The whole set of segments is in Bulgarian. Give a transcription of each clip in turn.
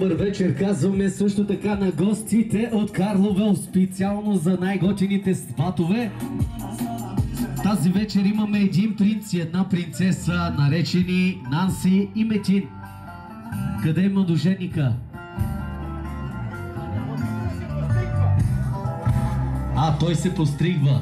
Добър вечер, казваме също така на гостите от Карлово, специално за най-готините сватове. Тази вечер имаме един принц и една принцеса, наречени Нанси и Метин. Къде е младоженика? Той се постригва.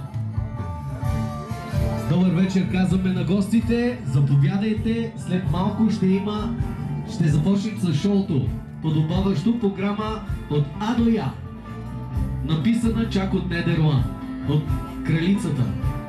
Добър вечер, казваме на гостите. Заповядайте, след малко ще започнем с шоуто. Подобаващо програма от А до Я. Написана чак от Недерланд, от кралицата.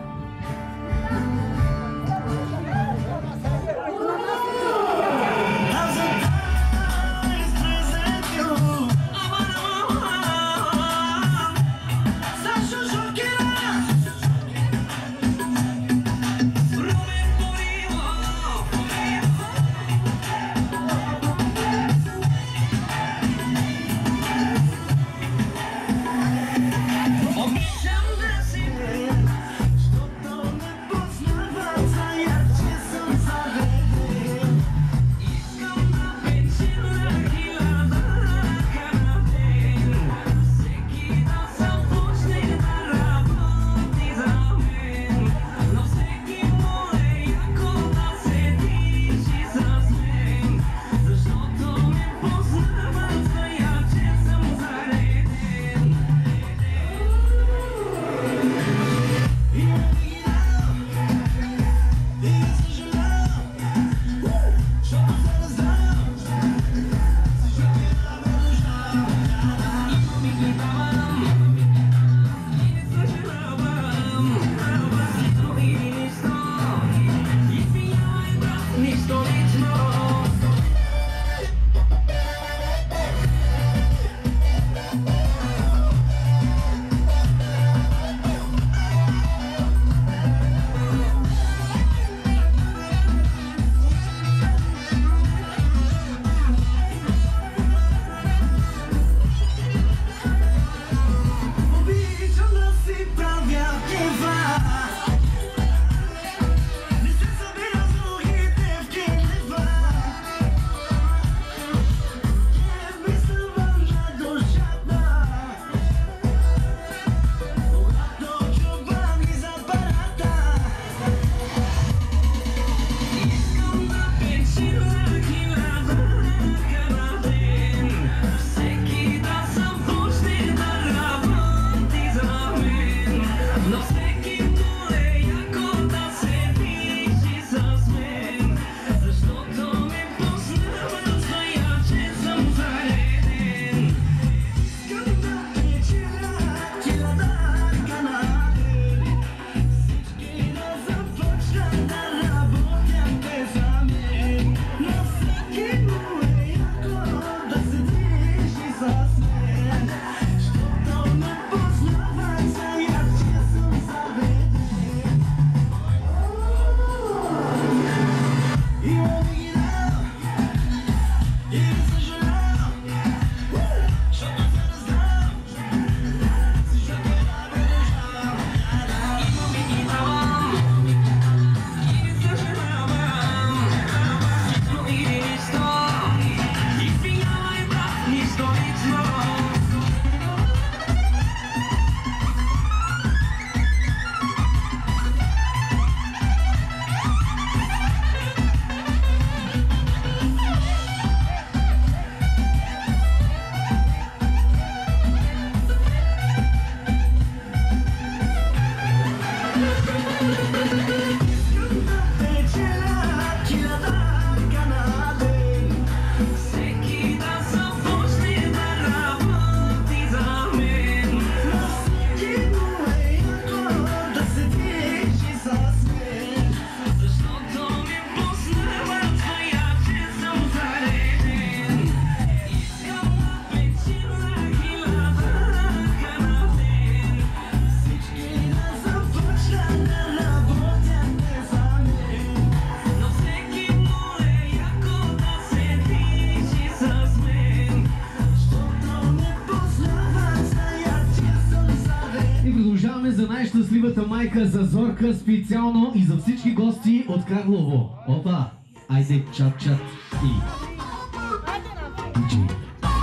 За най-щастливата майка, за Зорка специално и за всички гости от Карлово. Опа! Айде чат-чат и... DJ.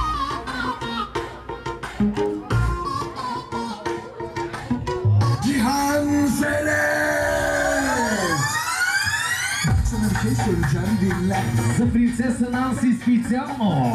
Cihan Seres. Sana bir şey söyleyeceğim, dinle. За принцеса Нанси специално.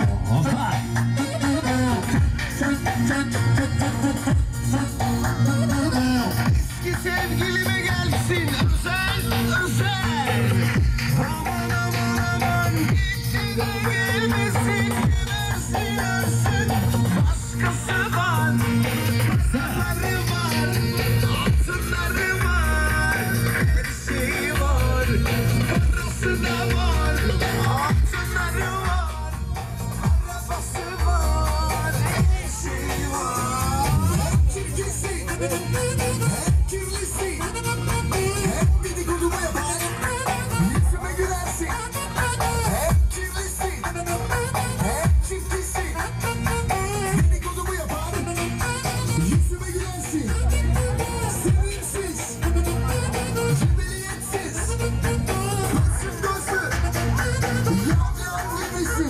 Eski sevgilime gelsin özel özel. Aman aman aman içinden gelmesin, versin ölsün. Başkası var, paraları var, altınları var, her şeyi var, parası da var, altınları var, arabası var, her şeyi var. Çirkesi, kirlisi, hep dedikodumu yapar, yüzüme gülersin. Hep kirlisi, hep çirkesi, dedikodumu yapar, yüzüme gülersin. Sevimsiz, cibeliyetsiz, gözüm gözü, yamyam gibisi.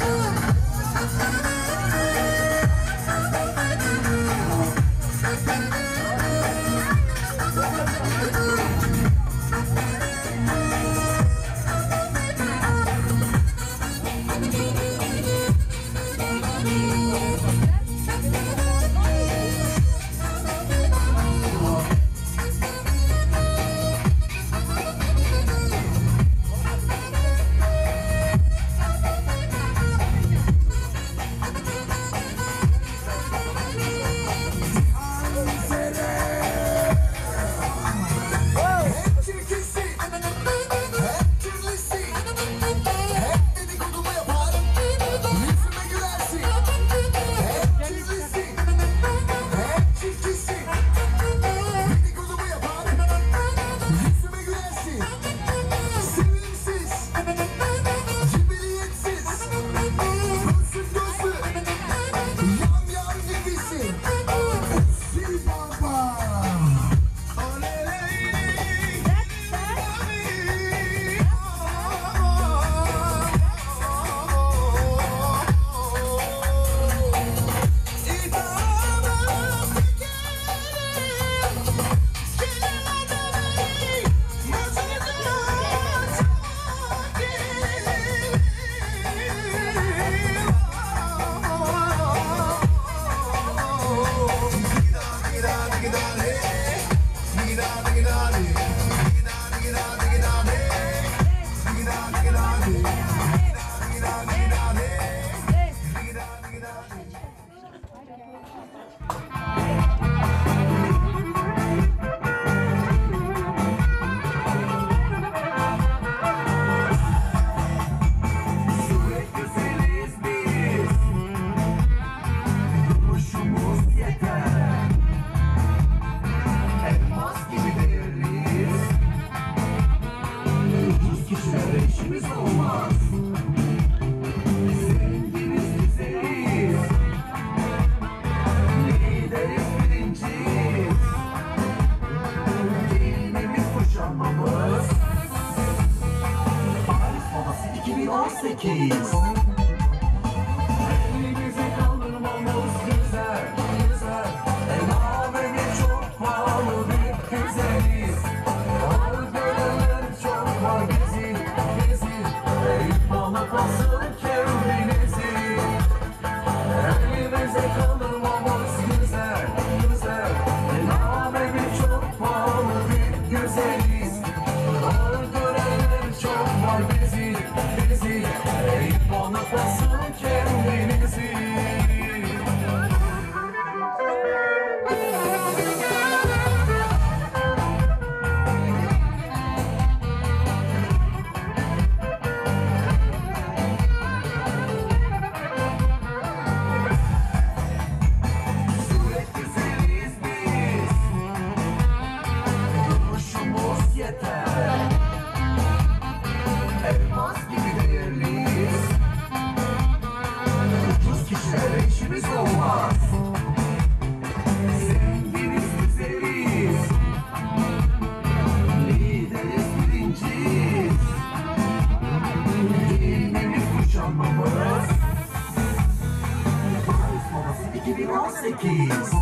Hep çirkesi, hep kirlisi, hep dedikodumu yapar, yüzüme gülersin. Hep kirlisi, hep çirkesi, dedikodumu yapar, yüzüme gülersin. Sevimsiz, cibeliyetsiz, gözüm gözü, yamyam gibisi. Si baba. Elimize kaldırmamız güzel, güzel. El alemi çok pahalı bir güzeliz. Algılar çok var gezin, gezin. Eyüp balık asıl kendinizi. Elimize kaldırmamız güzel, güzel. El alemi çok pahalı bir güzeliz. Algılar çok var gezin, gezin. Eyüp balık 8.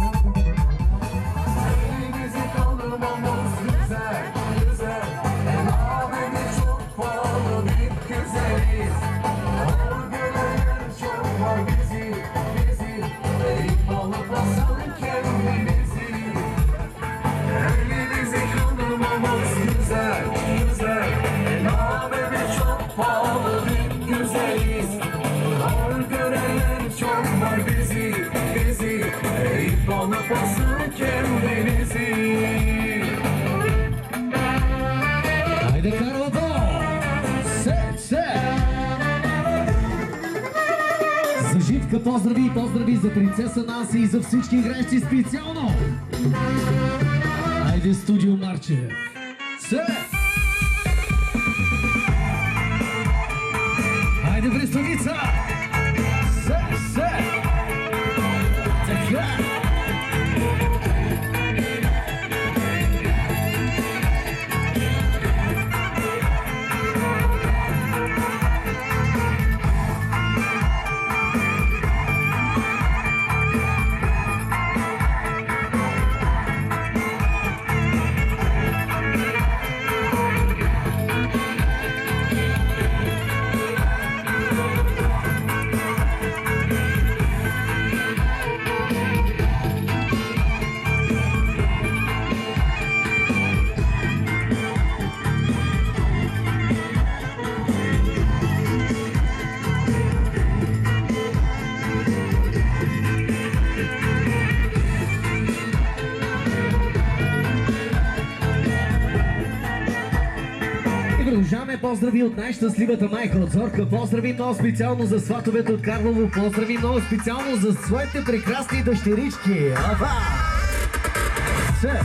Elimizi kaldırmamız güzel, güzel. Elhamdülillah çok pahalı bir güzeliz. Ağır görenler çok var bizi, bizi. Eğip balıklasın kendimizi. Elimizi kaldırmamız güzel, güzel. Elhamdülillah çok pahalı bir güzeliz. Ağır görenler çok var bizi, bizi. Eğip balıklasın kendinizi. Хайде, Карлото! Се! За Живка поздрави, поздрави за принцеса Наси и за всички играещи специално! Хайде, студио Марчев! Се! Хайде, Брестовица! Се! Така! Продължаваме поздрави от най-щастливата майка от Зорка. Поздрави много специално за сватовете от Карлово. Поздрави много специално за своите прекрасни дъщерички. Аха! Се!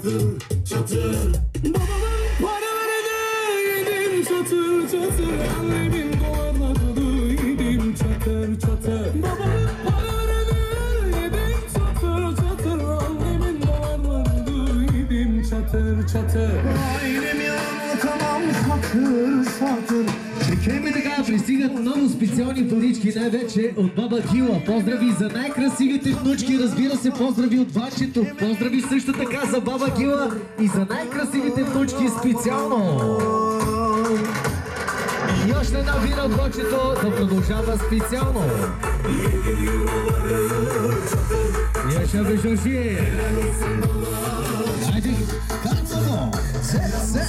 çatır çatır. Babamın paralarını yedim çatır çatır. Annemin dolarlarını yedim çatır çatır. Babamın paralarını yedim çatır çatır. Annemin dolarlarını yedim çatır çatır. Ailemi anlatamam satır satır. И така пристигат много специални парички, най-вече от баба Гила. Поздрави за най-красивите внучки, разбира се, поздрави от бачето. Поздрави също така за баба Гила и за най-красивите внучки специално. И още една вира от бачето да продължава специално. Яша Бешоши. Хайде, казано! Се!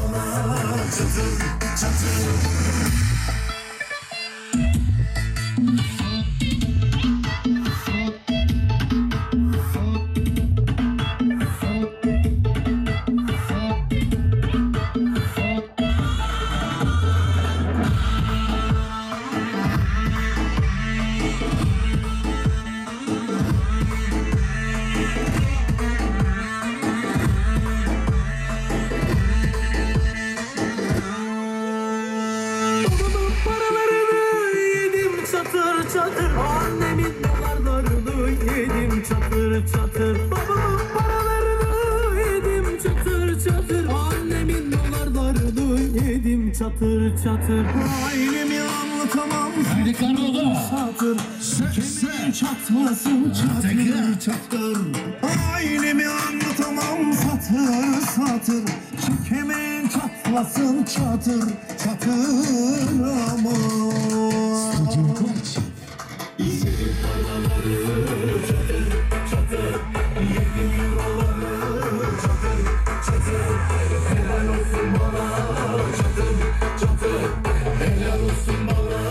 Çatır çatır. Ailemi anlatamam. Haydi Karol'da. Satır. Kesin çatlasın çatır çatır. Ailemi anlatamam. Satır satır. Çekemeyin çatlasın çatır çatır ama. Stüdyo Koç. İzledim paraları çatır çatır. Yedim euroları çatır çatır. Helal olsun bana çatır çatır. Helal olsun bana.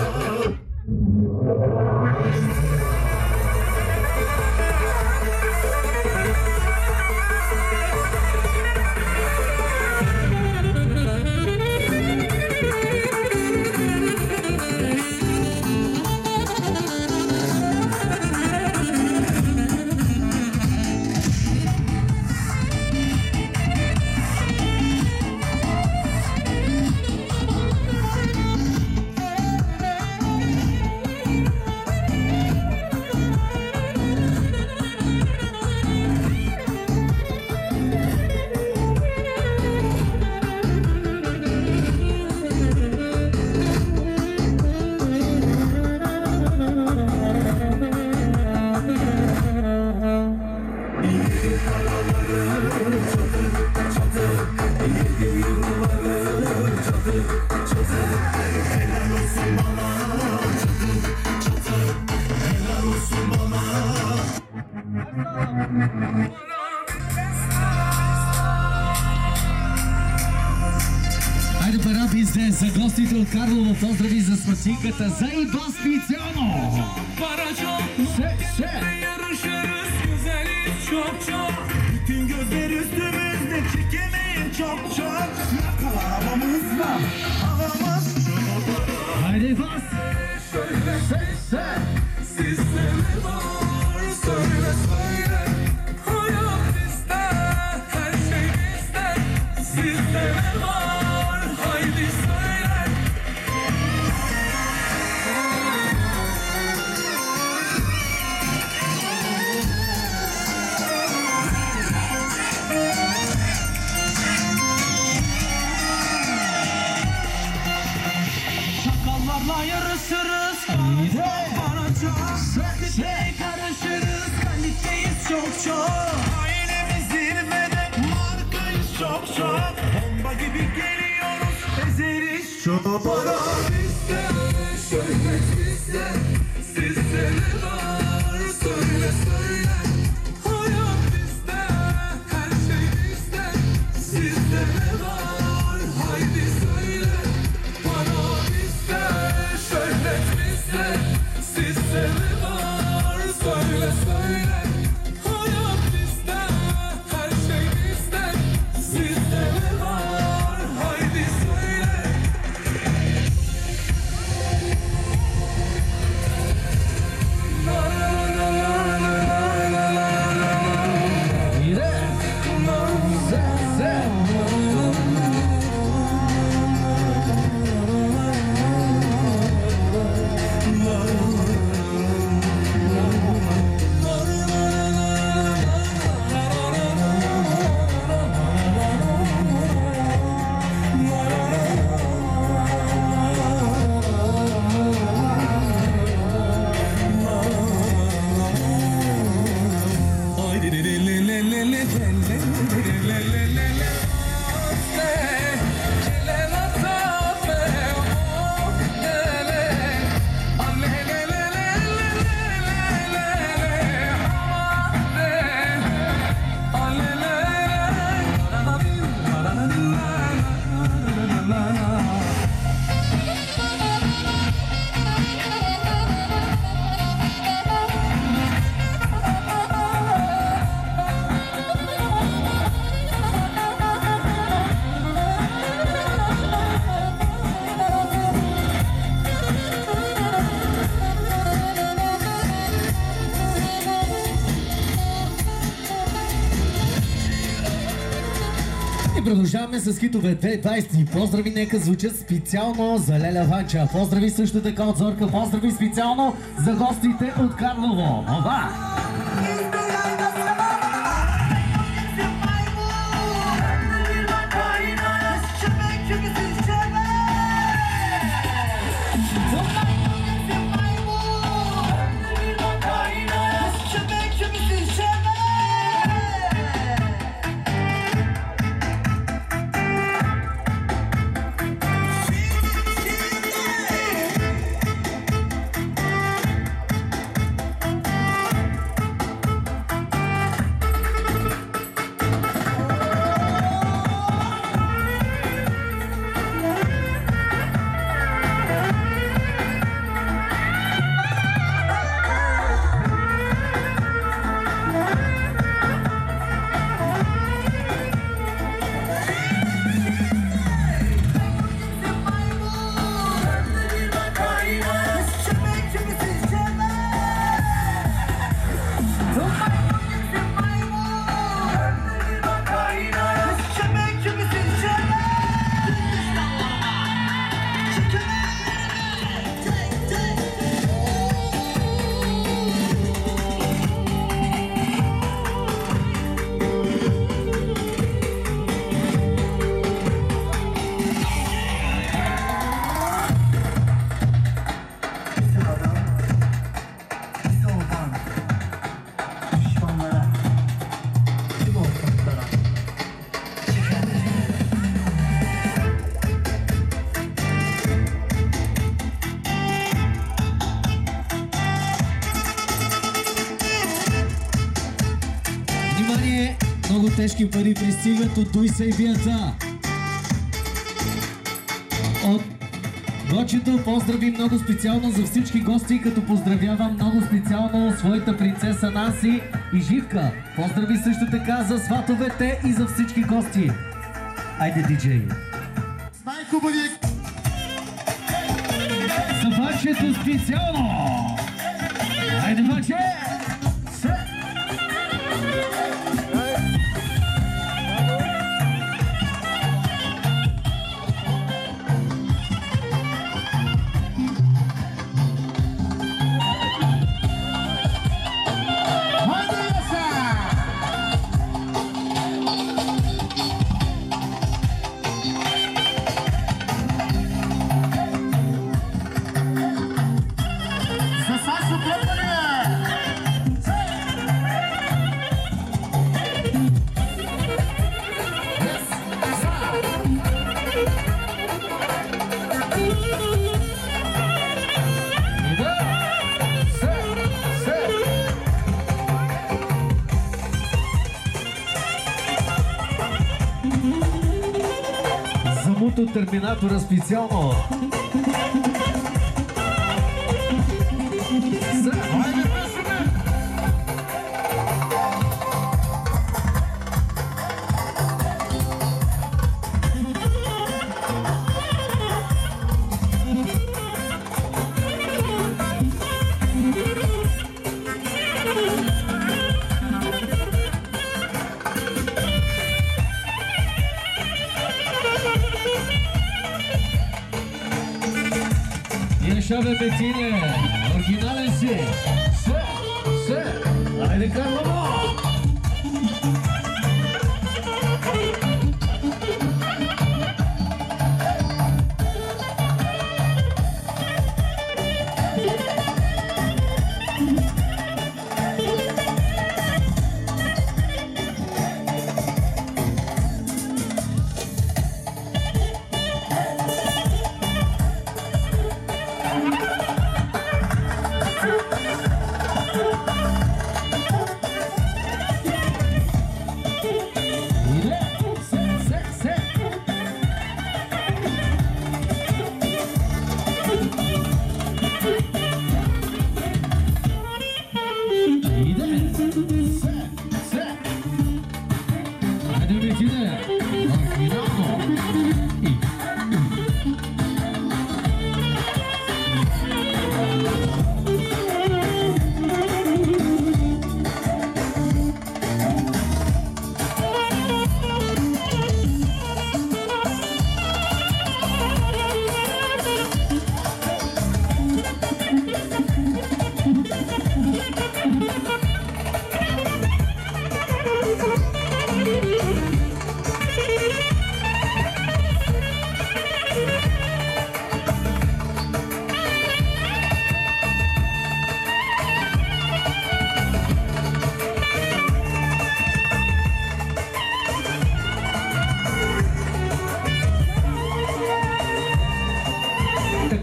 Хайде пара bizde за гостите от Карлово. Поздрави за спасинката за Иба специално. Се! Yarışırız güzeliz çok çok. Bütün gözler üstümüzde çekemeyin çok çok. Yakalamamız var. Havamız Haydi bas! Se! sizde ne var? Söyle söyle. Hayat bizde, her şey bizde. Sizde ne var? Haydi söyle. Çakallarla yarışırız. Karışırız, kaliteyiz çok çok. Ailemiz zirvede, markayız çok çok. Bomba gibi geliyoruz, ezeriz çok. Para bizde, şöhret bizde. Sizde ne var? Söyle söyle. Hayat bizde, her şey bizde. Sizde ne var? Haydi söyle. Para bizde, şöhret bizde. Sizde ne var? Söyle söyle. Hayat bizde, her şey bizde. Sizde ne var? Haydi söyle. И продължаваме с хитове 2020. Поздрави нека звучат специално за Леля Ванча. Поздрави също така от Зорка. Поздрави специално за гостите от Карлово. Ова! Много тежки пари пристигат от Дуйса и Вията. От Гочето поздрави много специално за всички гости, като поздравявам много специално своята принцеса Нанси и Живка. Поздрави също така за сватовете и за всички гости. Айде, диджей! Най-хубавия! За Ванчето специално! Айде, Ванче! От Терминатора специално. Шабе Бетине, оригинален си! Айде, Карлово!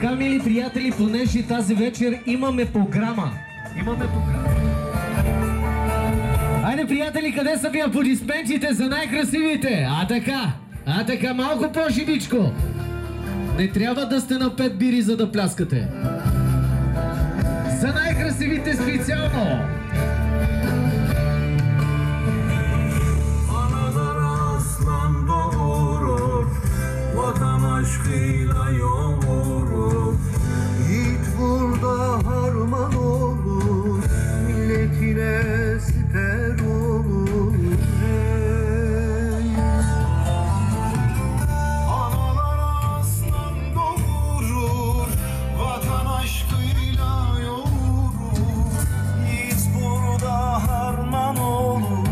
така, мили приятели, понеже и тази вечер имаме програма. Айде, приятели, къде са ви аплодисментите за най-красивите? А така, малко по-живичко. Не трябва да сте на 5 бири, за да пляскате. За най-красивите специално. Analar aslan doğurur, vatan aşkıyla yoğurur. Yiğit burada harman olur, milletine siper olur. Analar aslan doğurur, vatan aşkıyla yoğurur. Yiğit burada harman olur.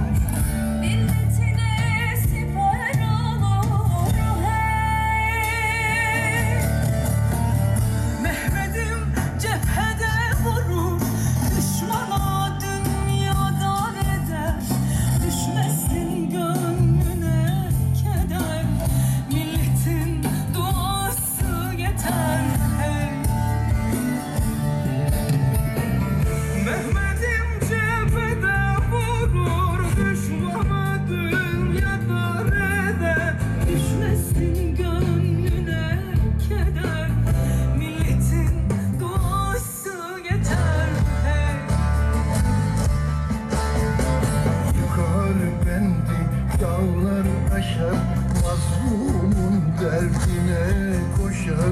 Mazlumun derdine koşar.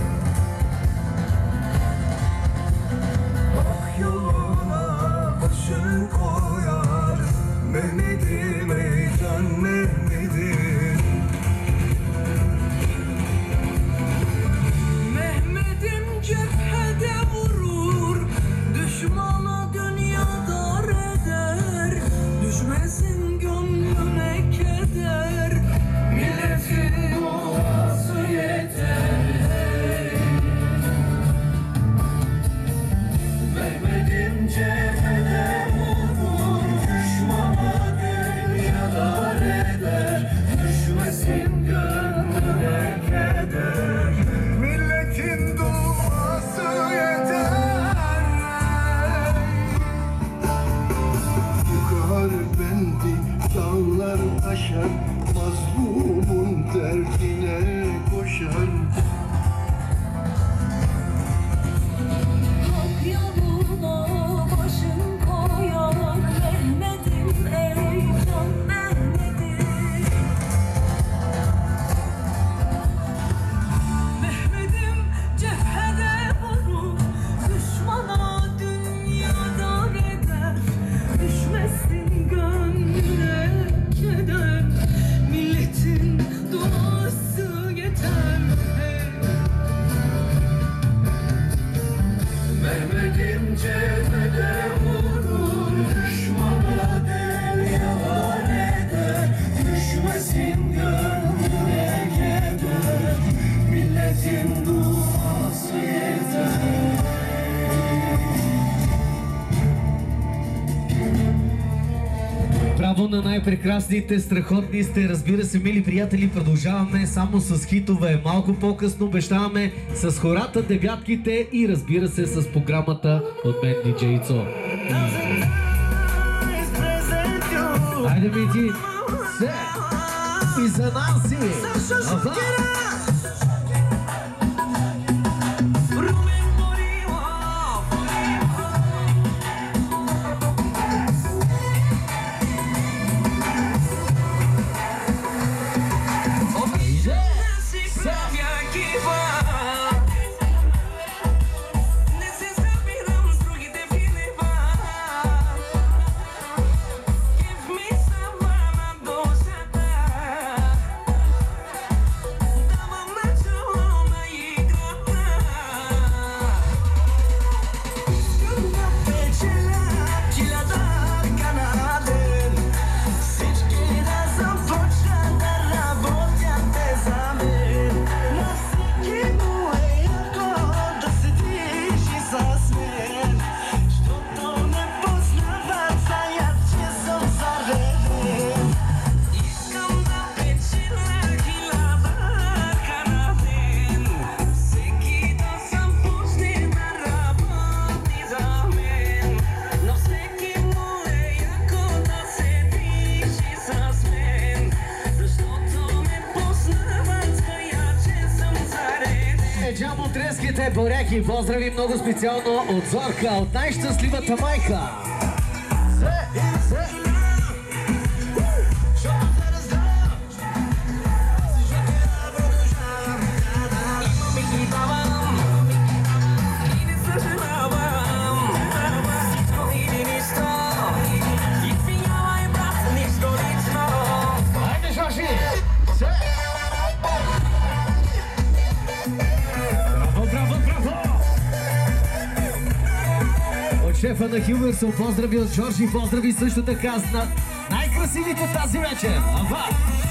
Ak yoluna başını koyar. Mehmet'im ey can Mehmet'im. Mehmet'im cephede vurur, düşmana dünya dar eder. Düşmesin gönlüne keder. Milletin duası yeter. Mehmet'im cephede vurur, düşmana dünya dar eder. Düşmesin gönlüne keder. Milletin duası yeter. Yıkar bendi, dağlar aşar. Mazlumun derdine koşar. Hak yoluna başın koyar. Mehmet'im ey can Mehmet'im. Mehmet'im cephede vurur, düşmana dünya dar eder. Düşmesin gönlüne keder. Milletin duası yeter. Mehmet'im cephede vurur, düşmana dünya var eder. Düşmesin gönlüne keder. Milletin duası yeter. Браво на най-прекрасните, страхотни сте, разбира се, мили приятели, продължаваме само с хитове. Малко по-късно обещаваме с хората, девятките и разбира се с програмата от мен диджей Ицо. Айде, мити, се и за Нанси! Ава! Give me some Треските буряки, поздрави много специално от Зорка, от най-щастливата майка. Шефа на Хюберсон, поздрави от Жоржи, поздрави също така на най-красивите тази вечер. Ава!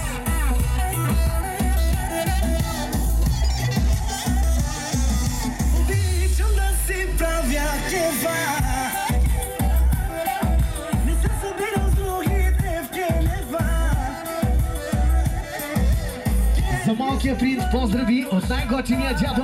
Обичам да си правя кефа. Не се събирам с другите в Кенева. За малкия принц, поздрави от най-готиния дядо.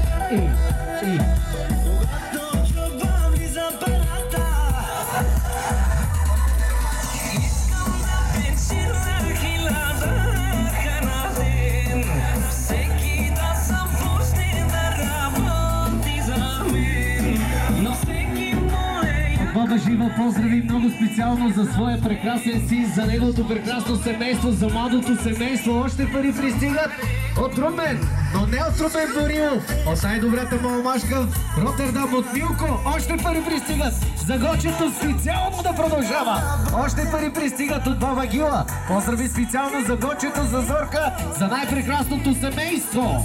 Баба Жива, поздрави много специално за своя прекрасен син, за неговото прекрасно семейство, за младото семейство. Още пари пристигат от Румен, но не от Румен Борилов, от най-добрата маломашка в Роттердам, от Милко. Още пари пристигат за Гочето, специално да продължава. Още пари пристигат от Баба Гила. Поздрави специално за Гочето, за Зорка, за най-прекрасното семейство.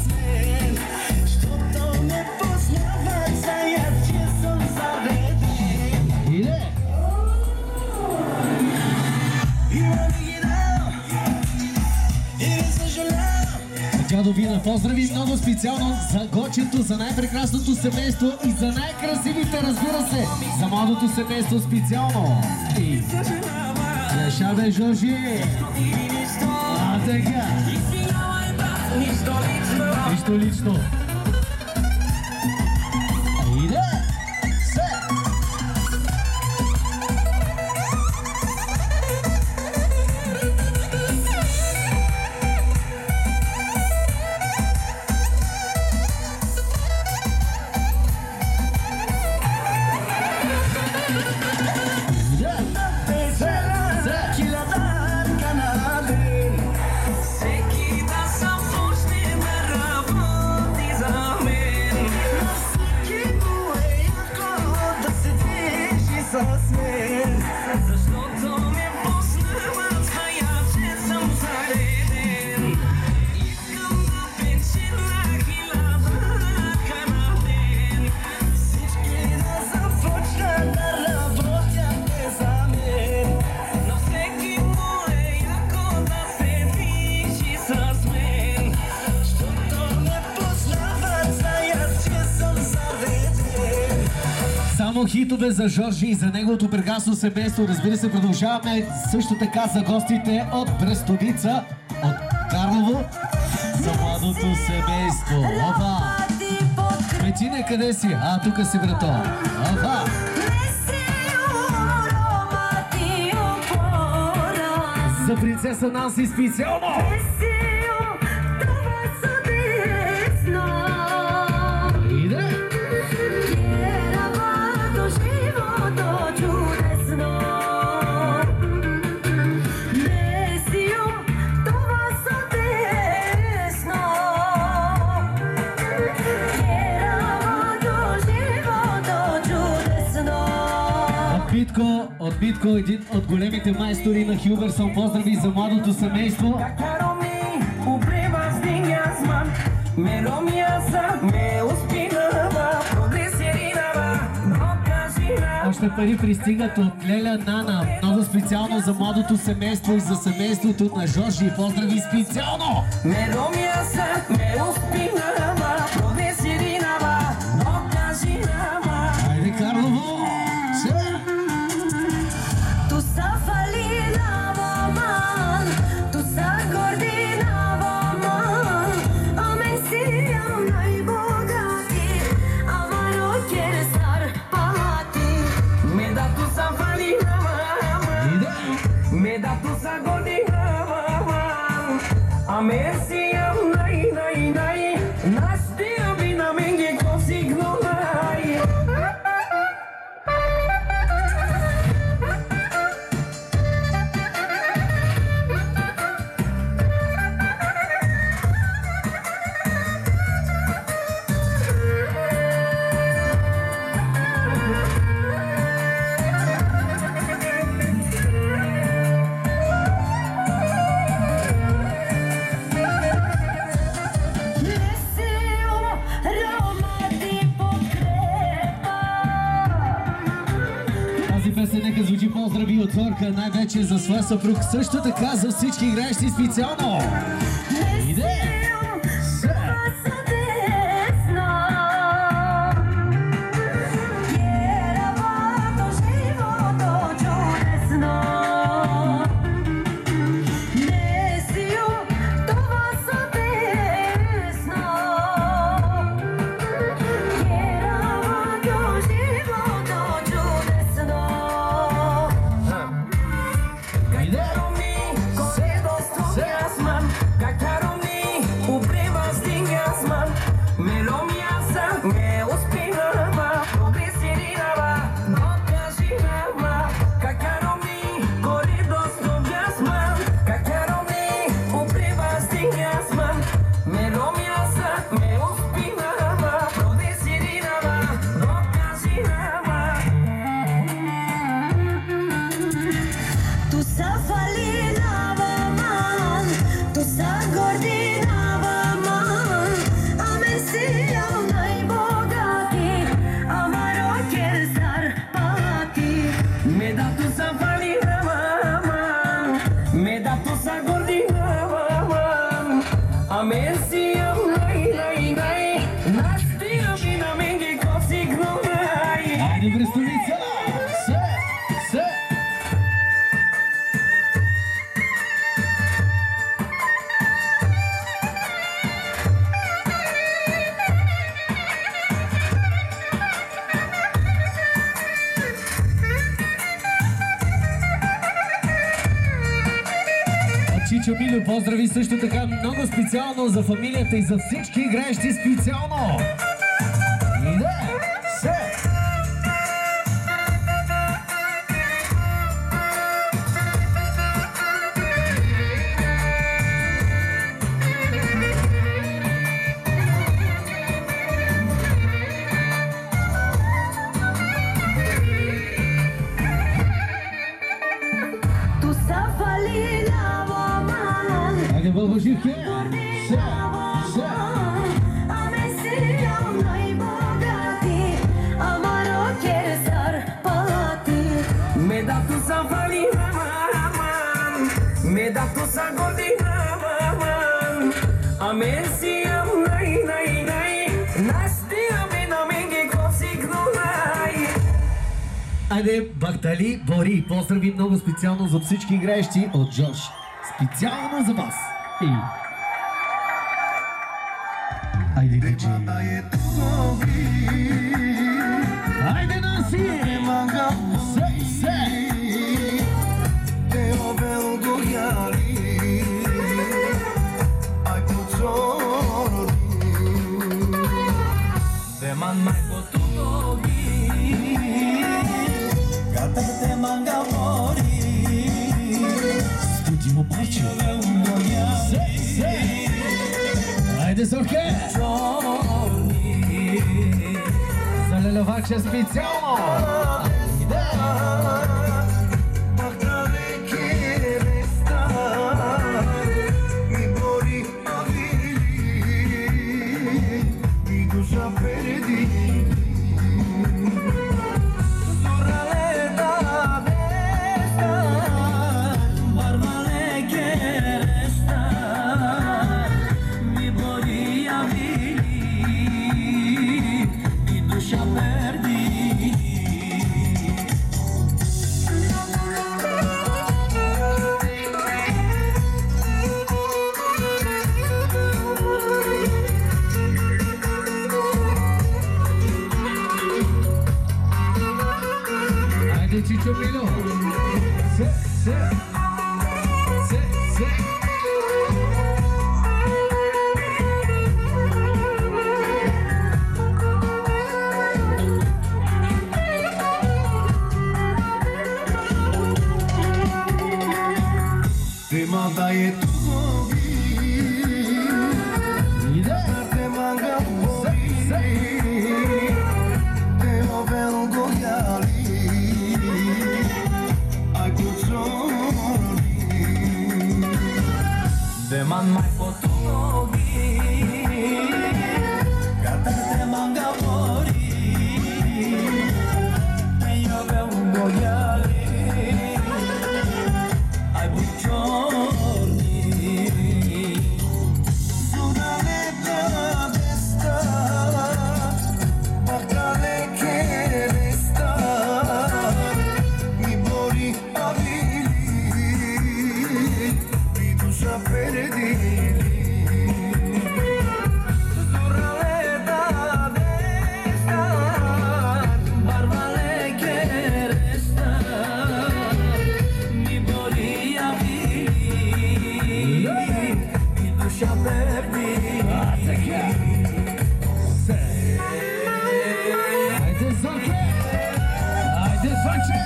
Дядо Вина, поздрави много специално за Гочето, за най-прекрасното семейство и за най-красивите, разбира се, за младото семейство специално. И Шабе Жоржи. А така. Нищо лично. Иде. Хитове за Жоржи и за неговото прекрасно семейство. Разбира се, продължаваме също така за гостите от Брестовица, от Карлово, за младото семейство. Ова! Петине, къде си? А, тук си, брато. Ова! За принцеса Нанси специално! От Битко, един от големите майстори на Хюберсон, поздрави за младото семейство. Още пари пристигат от Леля Нана, много специално за младото семейство и за семейството на Жоржи. Поздрави специално! Хайде, Карлово! Merci, Милка най-вече за своя съпруг, също така за всички играещи специално. Иде! Чичо Милю поздрави също така много специално за фамилията и за всички играещи специално. Иде! Се! Айде, Бахтали Бори, поздрави много специално за всички играещи от Джордж. Специално за вас. Ей! Айде, Диджи! Айде, Наси! Се! Студио Парче. Айде, Зорке! За Лелевача специално! Чичо Милю. Се. Темата е тукови. Иде. Те мага бори. Те овел гояли. Deman mai potogi, gata te manga bori, eu veo goiale. duša perdi. Ajde Zorke! Ajde Zorče!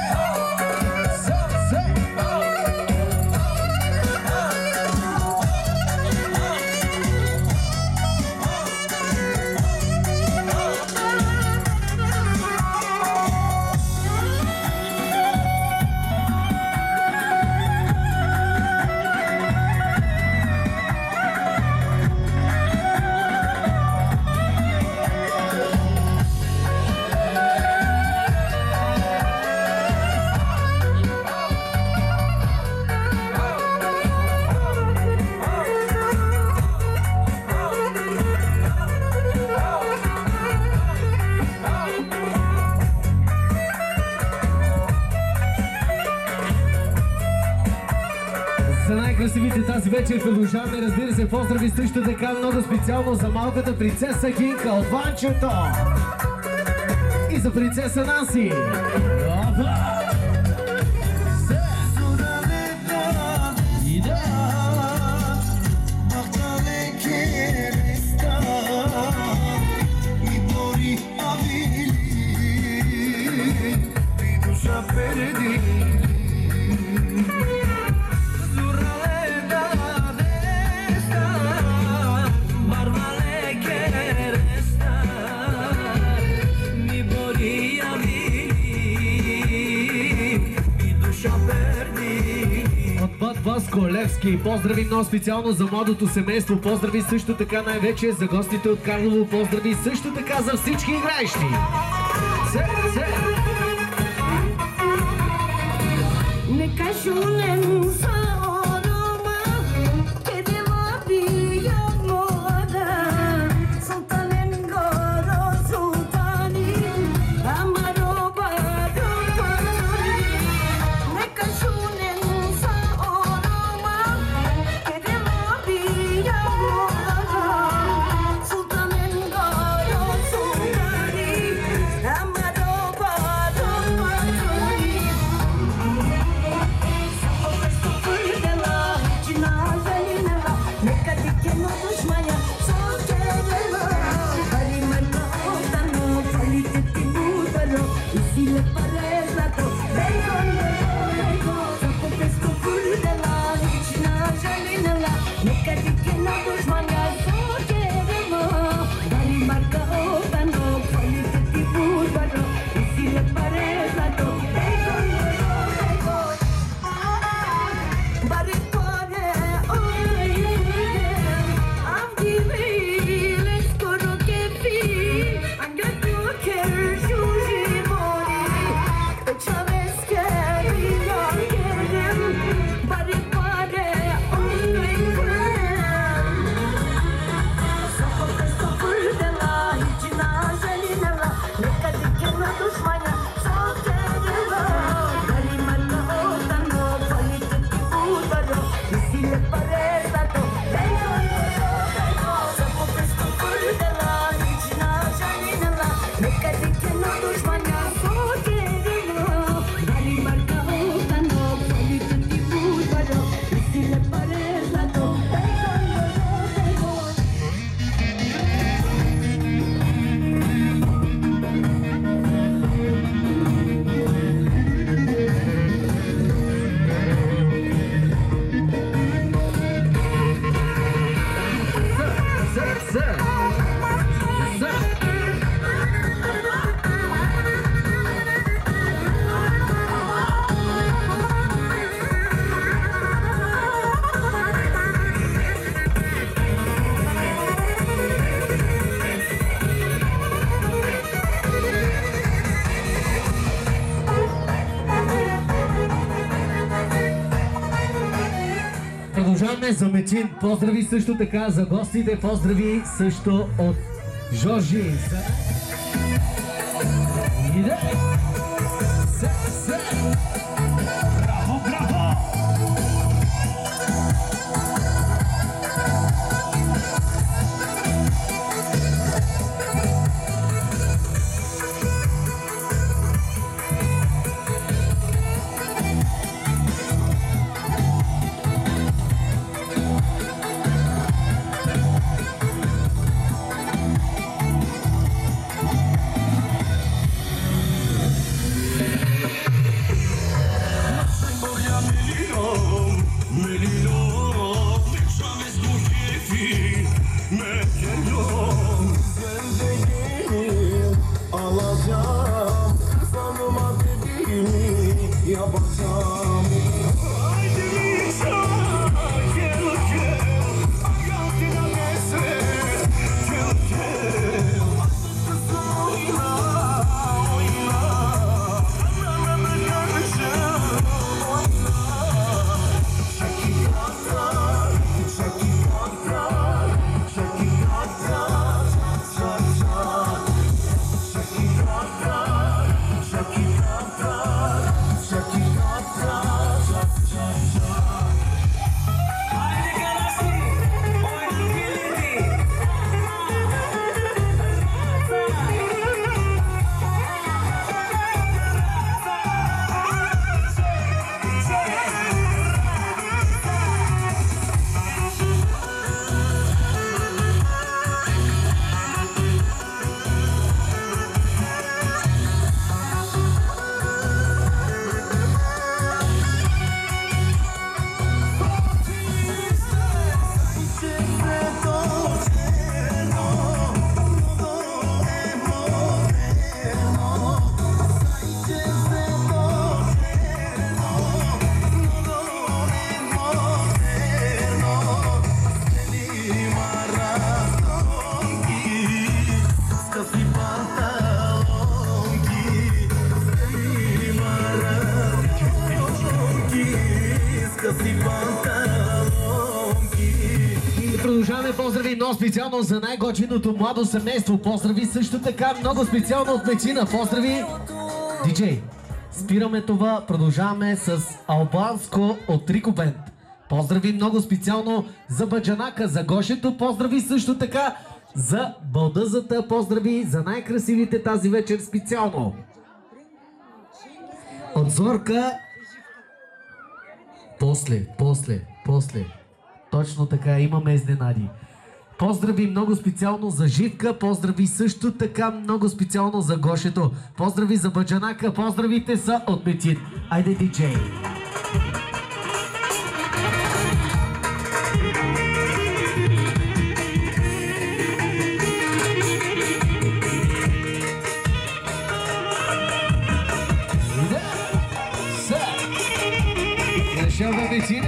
За най-красивите тази вечер продължаваме, разбира се, поздрави също така много специално за малката принцеса Гинка от Ванчето и за принцеса Наси. Васко Левски, поздрави много специално за младото семейство, поздрави също така най-вече за гостите от Карлово, поздрави също така за всички играещи. Нека шунем са орома, къде мабия мода, султанен горо султани, амаро баропани. Нека шунем са орома, къде мабия мода, султанен горо султани, амаро баропани. Продължаваме за Метин. Поздрави също така за гостите. Поздрави също от Жоржи. Иде! Браво, браво! Продължаваме поздрави, но специално за най-готвеното младо семейство. Поздрави също така много специално от Мечина. Поздрави, диджей. Спираме това, продължаваме с албанско от Рико Бенд. Поздрави много специално за Баджанака, за Гошето. Поздрави също така за Балдъзата. Поздрави за най-красивите тази вечер специално. От Зорка. После. Точно така, имаме изненади. Поздрави много специално за Живка, поздрави също така много специално за Гошето. Поздрави за Баджанака, поздравите са от Метин. Айде, диджей! Решава Метин!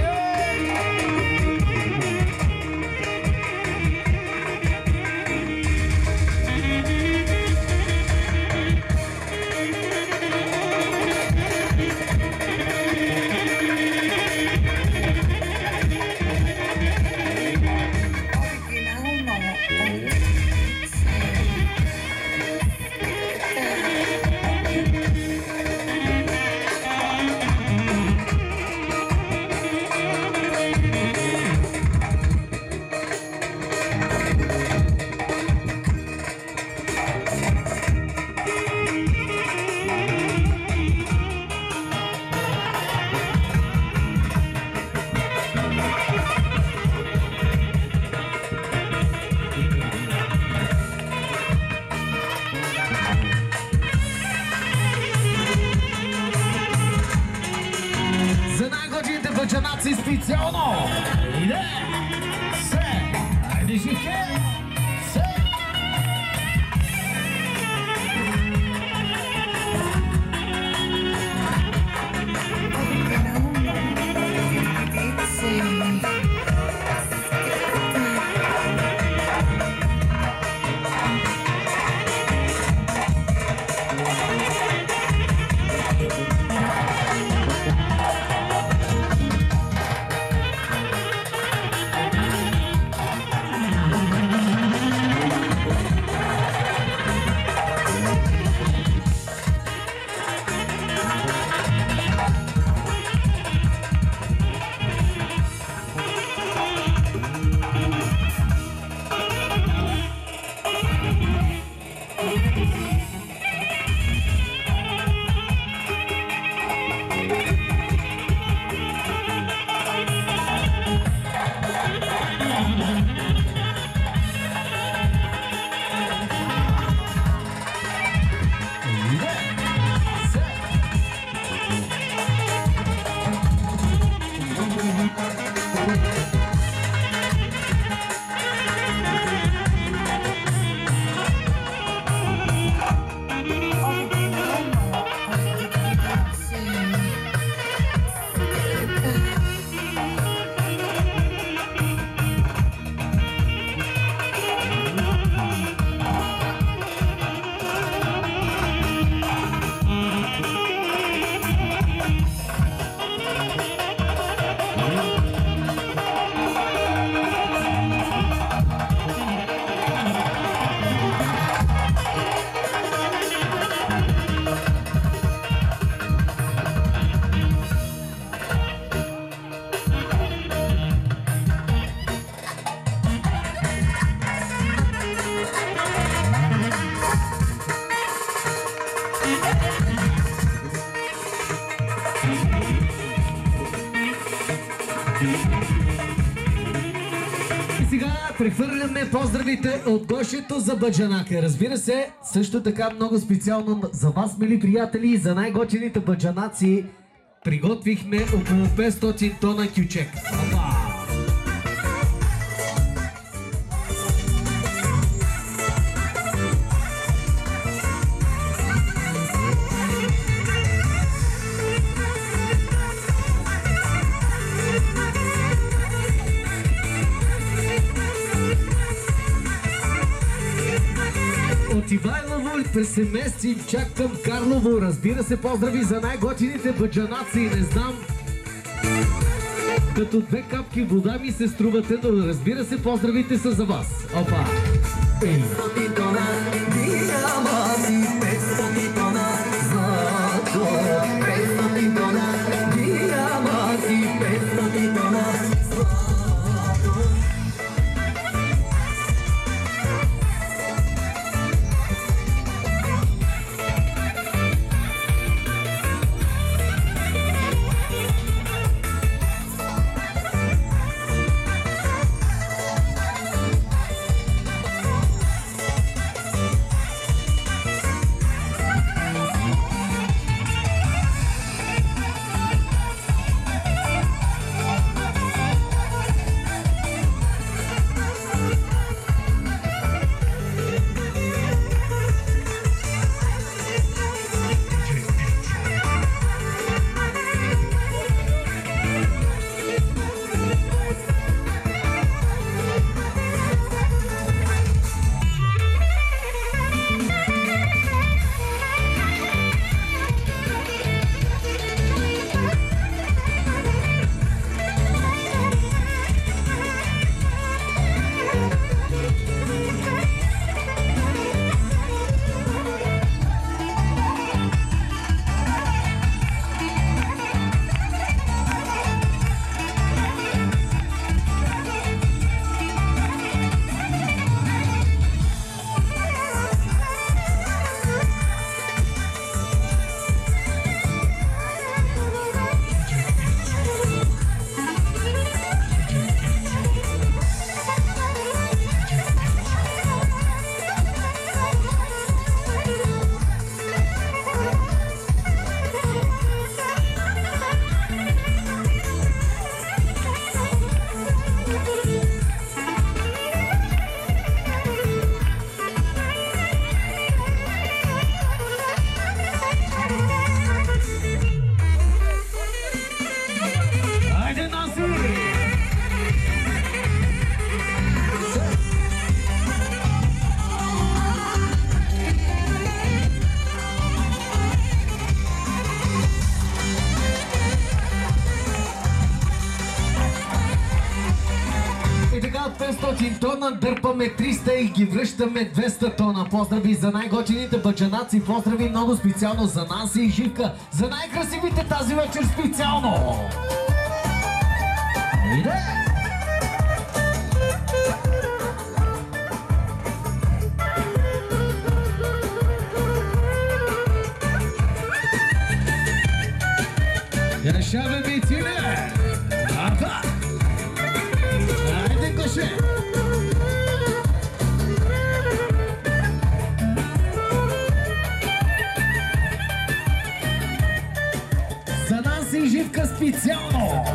Специално! Иде! Се! Айде, Живке! Се! Прехвърляме поздравите от Гошето за Баджанака. Разбира се, също така много специално за вас, мили приятели, и за най-готините баджанаци приготвихме около 500 тона кючек. от Ивайлово през семестри чак към Карлово. Разбира се, поздрави за най-готините бъджанаци. Не знам, като 2 капки вода ми се струвате, но разбира се, поздравите са за вас. Опа! Ей! От 500 тона дърпаме 300 и ги връщаме 200 тона. Поздрави за най-готините бъджанаци, поздрави много специално за Наси и Живка, за най-красивите тази вечер специално! Иде! Решаваме и циле! Ата! Айде, Гоше! За нас и Живка специално!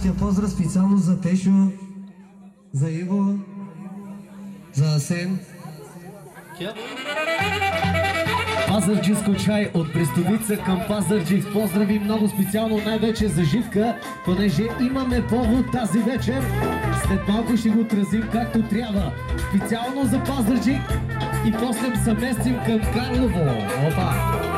следващия поздрав специално за Пешо, за Иво, за Асен. Пазарджиско чай от Брестовица към Пазарджик. Поздрави много специално най-вече за Живка, понеже имаме повод тази вечер. След малко ще го отразим както трябва. Специално за Пазарджик и после се местим към Карлово. Опа!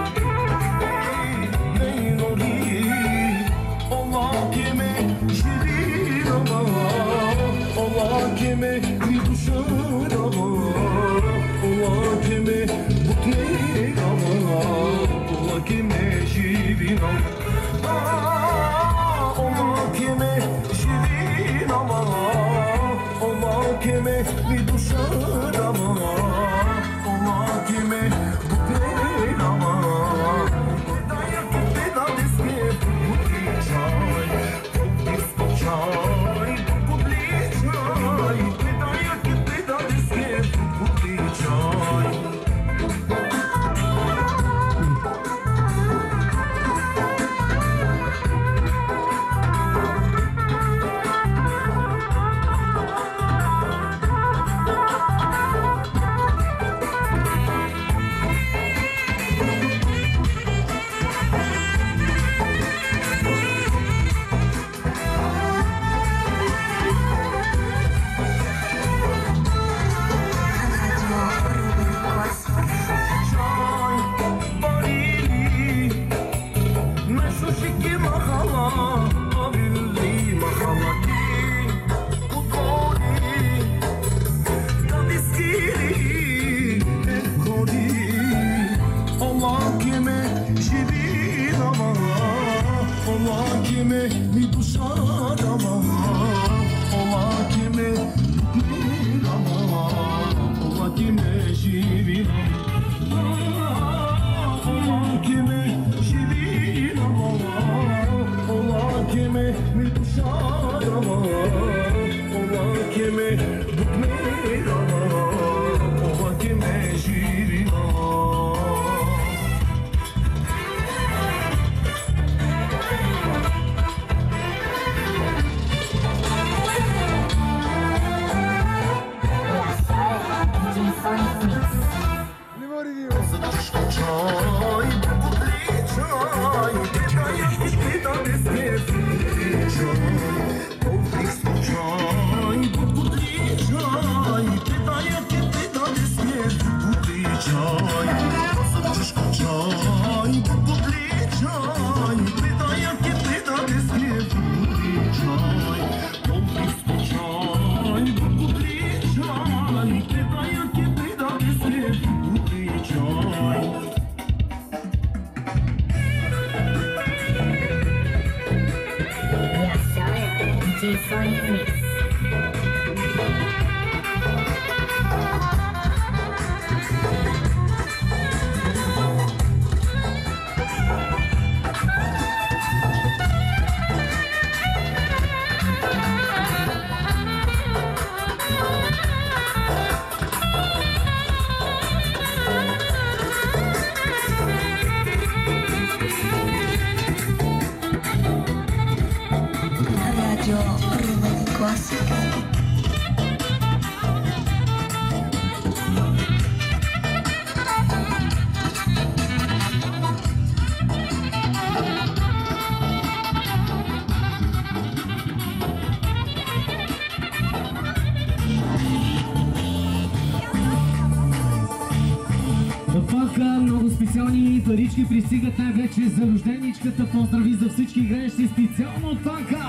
Много специални парички пристигат най-вече за рожденичката. Поздрави за всички играещи специално от Панка!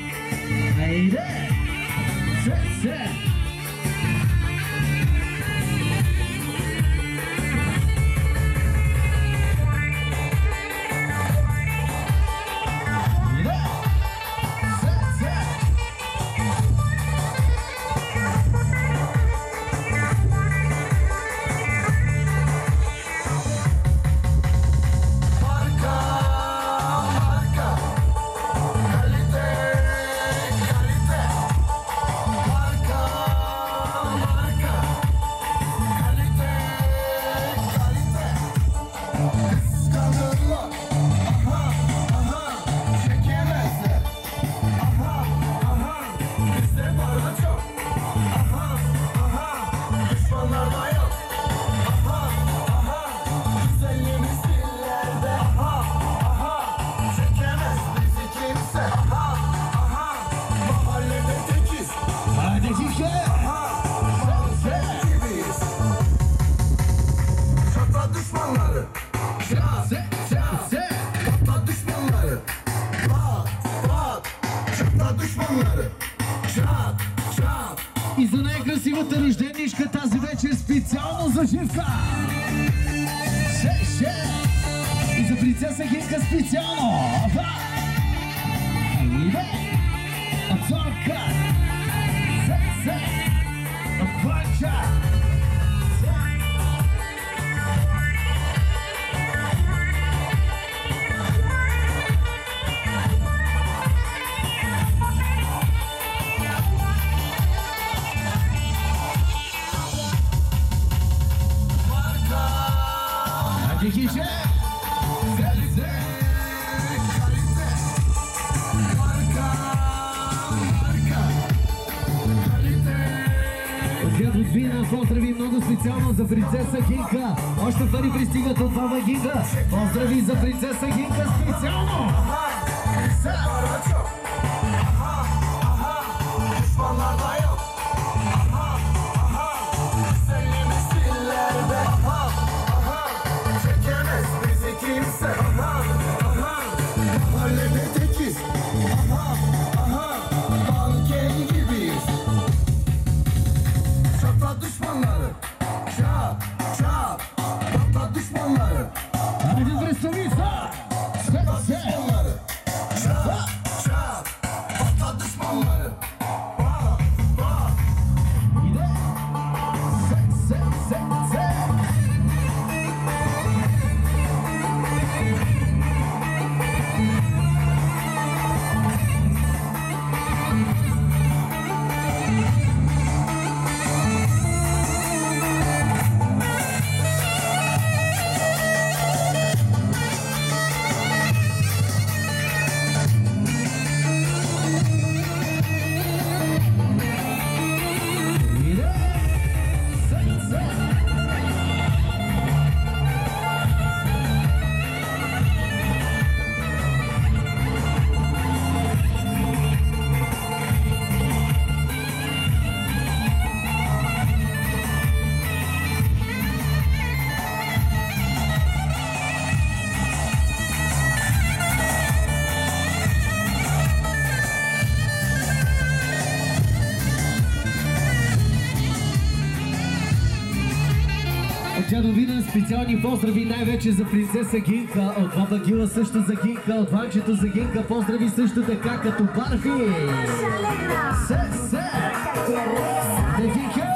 Айде! Се! Calite, calite, неговата рожденичка тази вечер специално за Живка. И за принцеса Гинка специално. Иде. Отварка. Отварка. Поздрави много специално за принцеса Гинка. Още пари пристигат от Баба Гинка. Поздрави за принцеса Гинка специално. Вина специални поздрави най-вече за принцеса Гинка, от Баба Гила също за Гинка, от Ванчето за Гинка, поздрави също така като Барби. Гинка!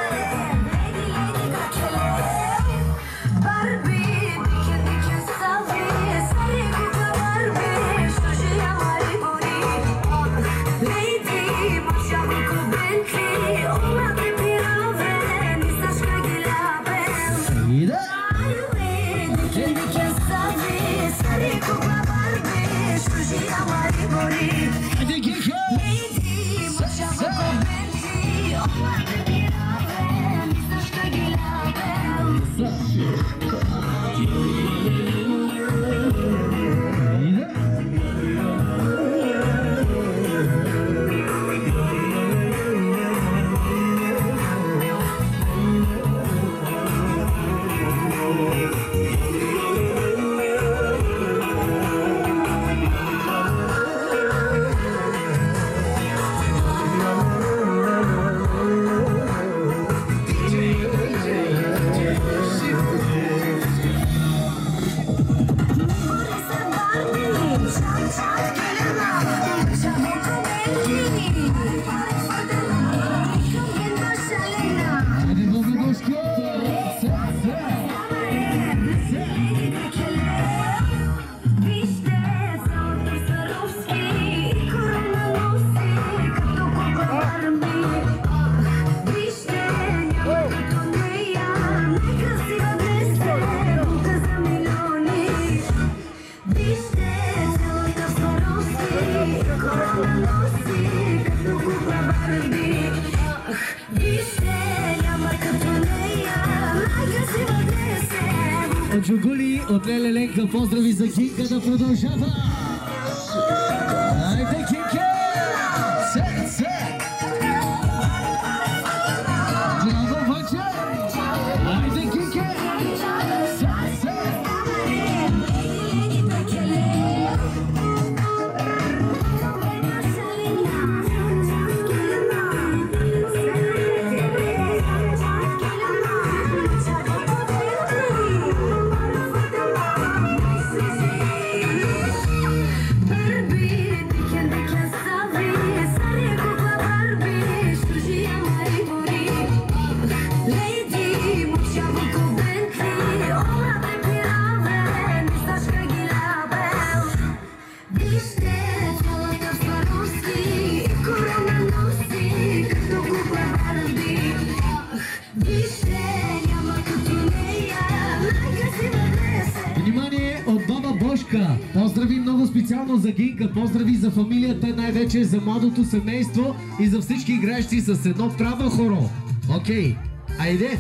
От Джугули, от Леле Ленка, поздрави за Гинка да продължава! Айде, Гинка! Се! Браво, Ванче! Айде, Гинка! Се! Гинка. Поздрави много специално за Гинка. Поздрави за фамилията, най-вече за младото семейство и за всички играещи с едно право хоро. Окей, айде!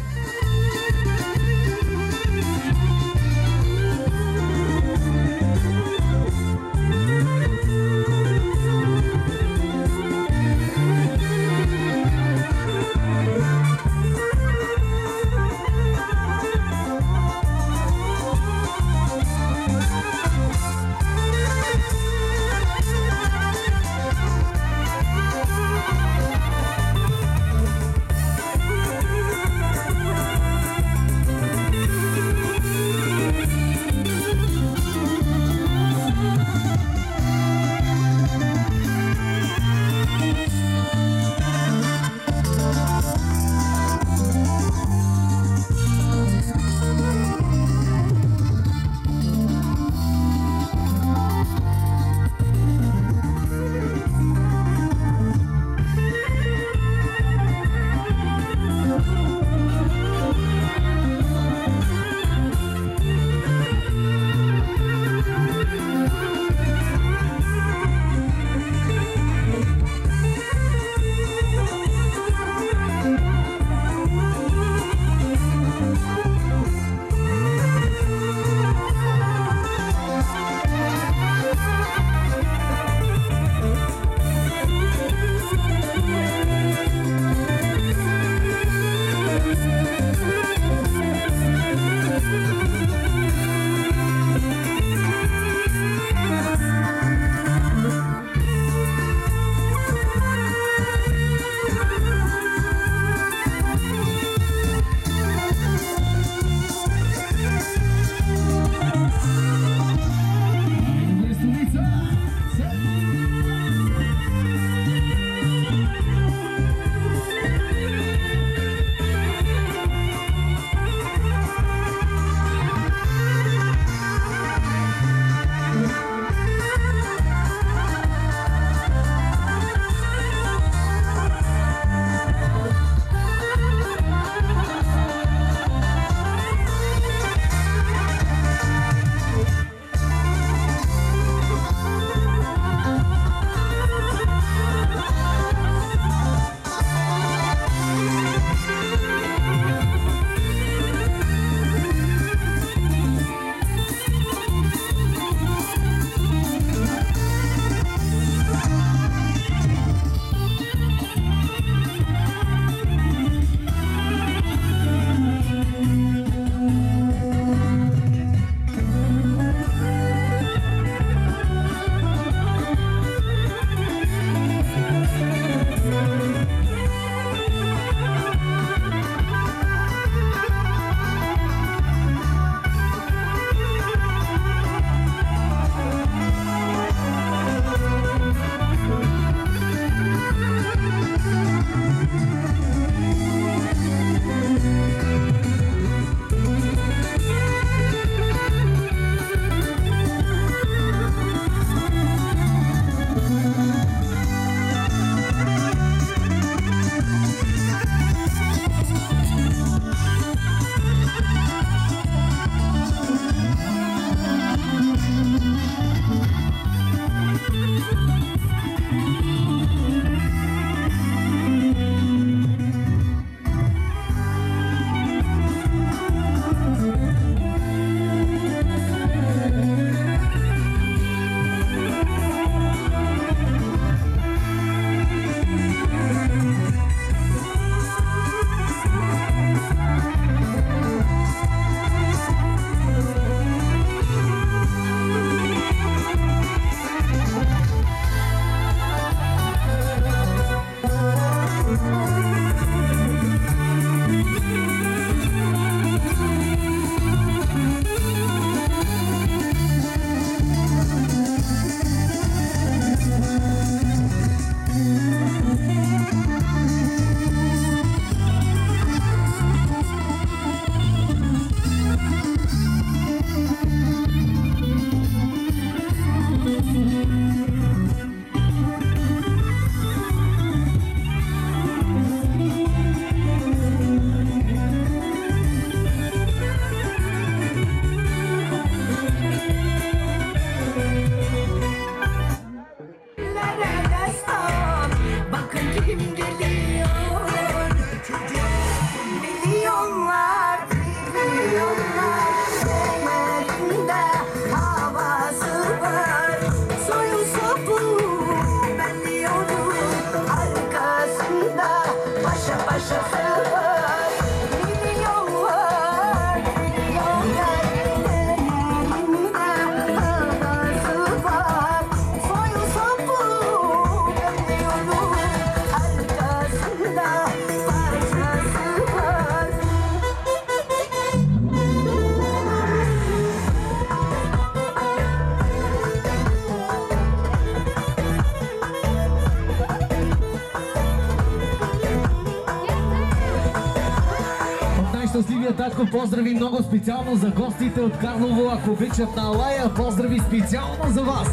татко, поздрави много специално за гостите от Карлово, ако обичат на Алая, поздрави специално за вас.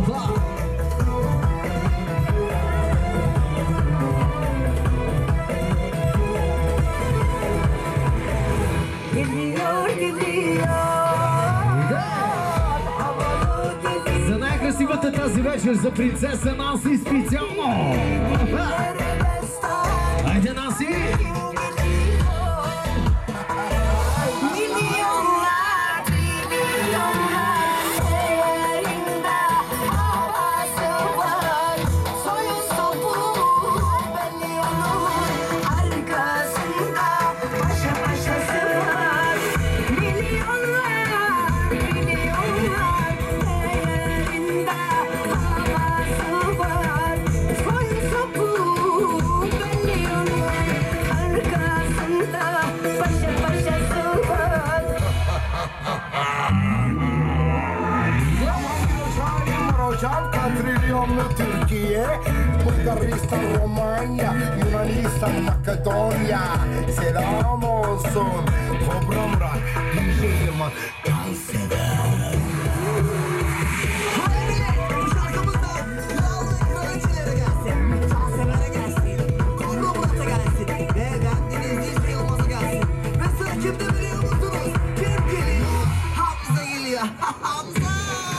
За най-красивата тази вечер, за принцеса Наси специално. Айде, Наси! Türkiye, Bulgaristan, Romanya, Yunanistan, Makedonya. Selam olsun. Kobra Murat, DJ Yaman, dans eder. Bu şarkımızda krallı kraliçelere gelsin, şahsenlere gelsin, Kobra Murat'a gelsin ve bendeniz DJ Yılmaz'a gelsin. Ve sıra kimde biliyor musunuz? Kim geliyor? Hamza geliyor. Hamza!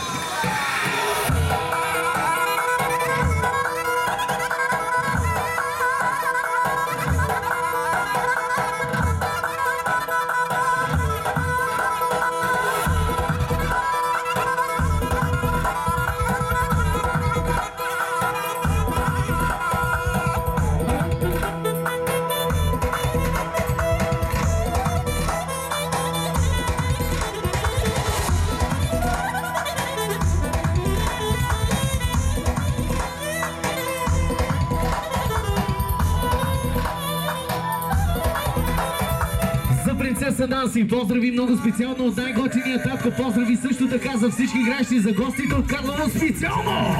Принцеса Наси, поздрави много специално от най-готиния татко, поздрави също така за всички игращи, за гостите от Карлово специално!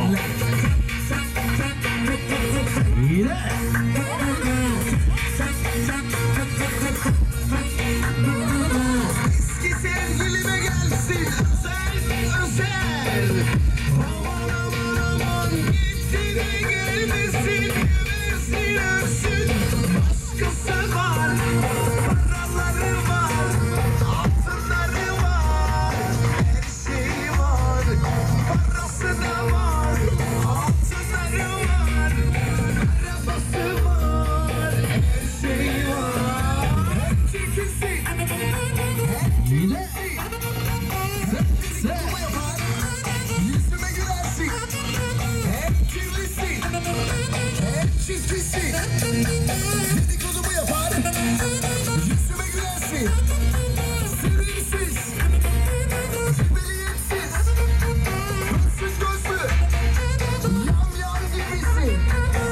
Eski sevgilime gelsin, özel, özel. Aman aman aman, gitti de gelmesin, gebersin ölsün. Başkası var. Paraları var, altınları var, her şeyi var. Parası da var, altınları var, arabası var, her şeyi var. Hep çirkinsin, Yine! sen yapar, yüzüme gülersin. Hep kirlisin, hep çizgisin. Dedikodumu yapar, yüzüme gülersin. Sevimsiz, cibeliyetsiz, gözsüz gözlü, yam yam gibisin.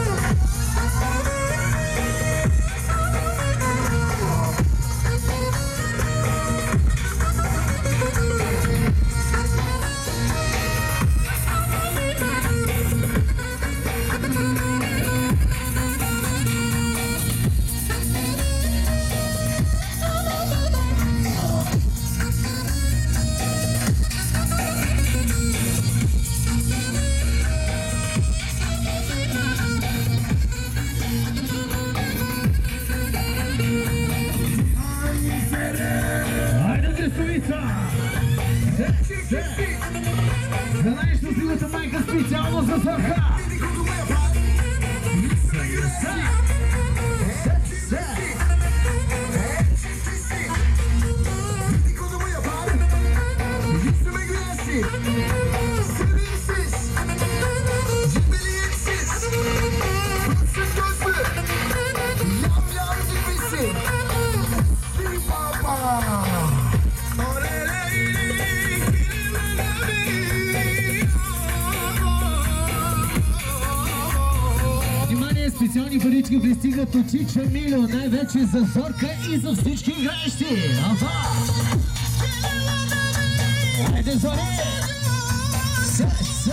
Хайде, Дресовица! За най-щастливата майка специално за Зорка! Dedikodumu yapar, yüzüme gülersin. Hep çirkinsin, hep çirkinsin. Dedikodumu yapar, yüzüme gülersin. Sevimsiz, cibeliyetsiz, gözsüz gözlü, yam yam gibisin. Bir baba. Внимание, специални парички пристигат от Чича Мило, най-вече за Зорка и за всички играещи! Аха! Хайде, Зори! Се!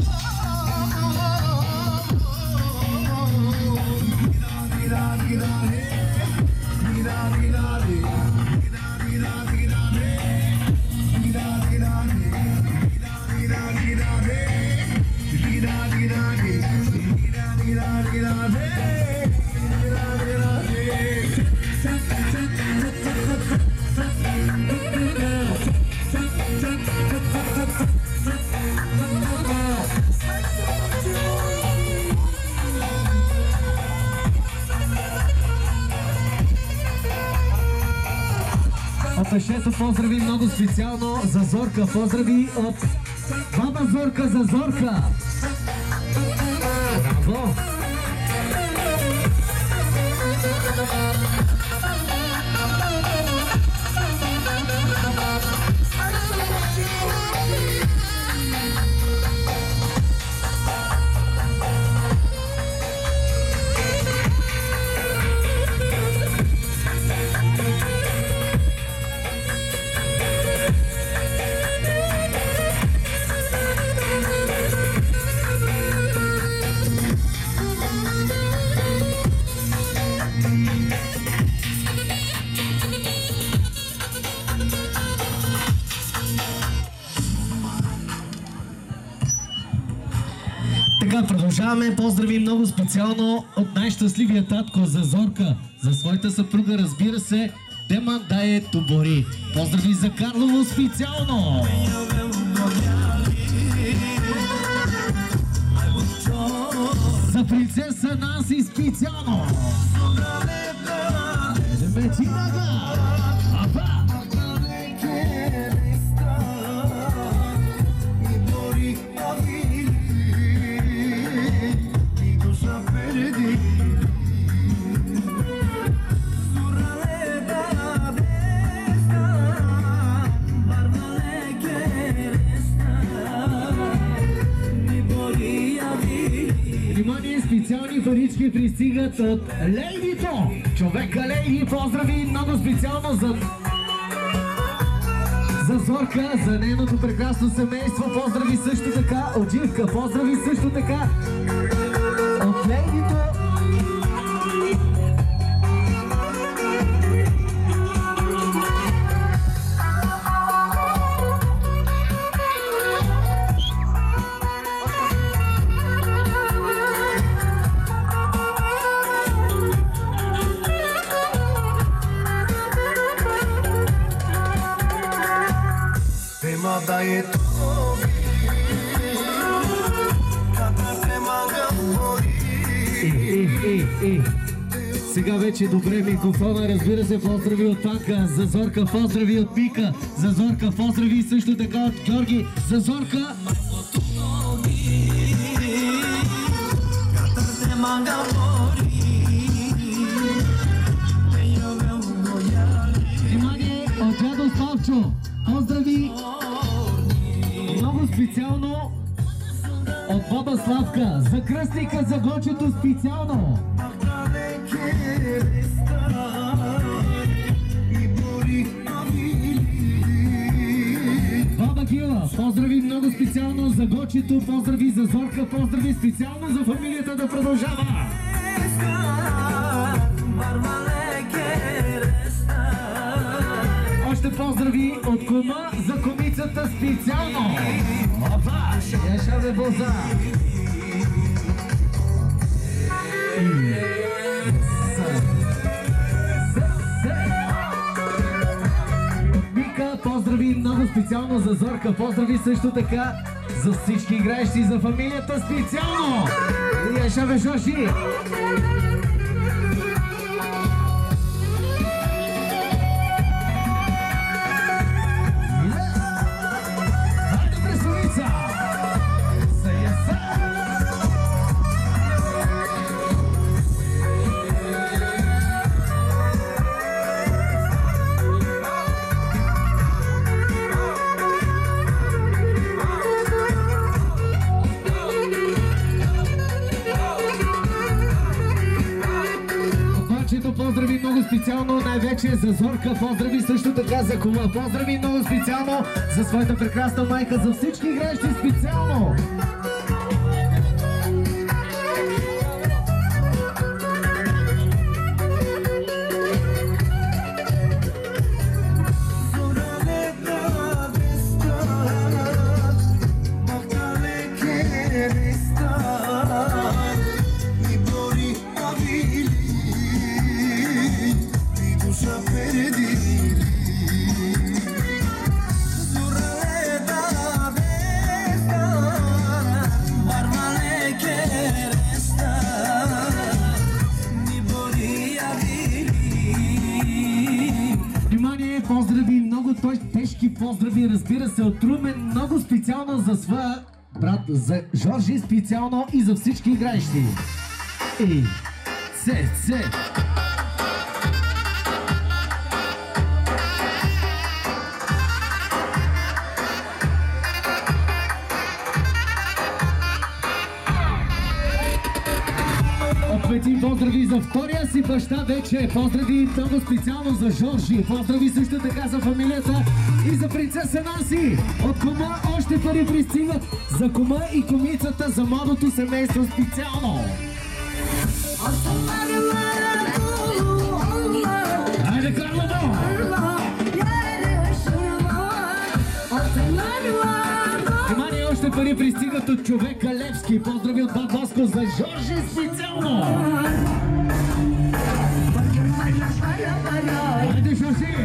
Gidan Пътешето поздрави много специално за Зорка. Поздрави от баба Зорка за Зорка. Браво! Продължаваме. Поздрави много специално от най-щастливия татко за Зорка, за своята съпруга, разбира се, Деман Дае Тубори. Поздрави за Карлово специално! За принцеса Наси специално! Специални парички пристигат от Лейдито. Човека Лейди, поздрави много специално за Зорка, за нейното прекрасно семейство. Поздрави също така от Живка. Поздрави също така от Лейдито. Сега вече добре микрофона, разбира се, поздрави от Панка, за Зорка, поздрави от Мика, за Зорка, поздрави също така от Георги, за Зорка. Внимание от дядо Славчо, поздрави много специално от баба Славка, за кръстника, за Гочето специално. Баба Гила, поздрави много специално за Гочето, поздрави за Зорка, поздрави специално за фамилията да продължава. Още поздрави от кума за комицата специално. Опа, я шабе боза. Мика, поздрави много специално за Зорка, поздрави също така за всички играещи, за фамилията специално. Я шабе Жоши. Поздрави много специално най-вече за Зорка, поздрави също така за кума, поздрави много специално за своята прекрасна майка, за всички играещи специално. тежки поздрави, разбира се, от Румен, много специално за своя брат, за Жоржи, специално и за всички играещи. Ей, се. Ответим поздрави за втория си баща вече. Поздрави много специално за Жоржи. Поздрави също така за фамилията и за принцеса Наси. От кума още пари пристигат за кума и кумицата, за младото семейство специално. Хайде, Карлово! Внимание, още пари пристигат от човека Левски. Поздрави от Баб Баско за Жоржи специално. Хайде, Жоржи!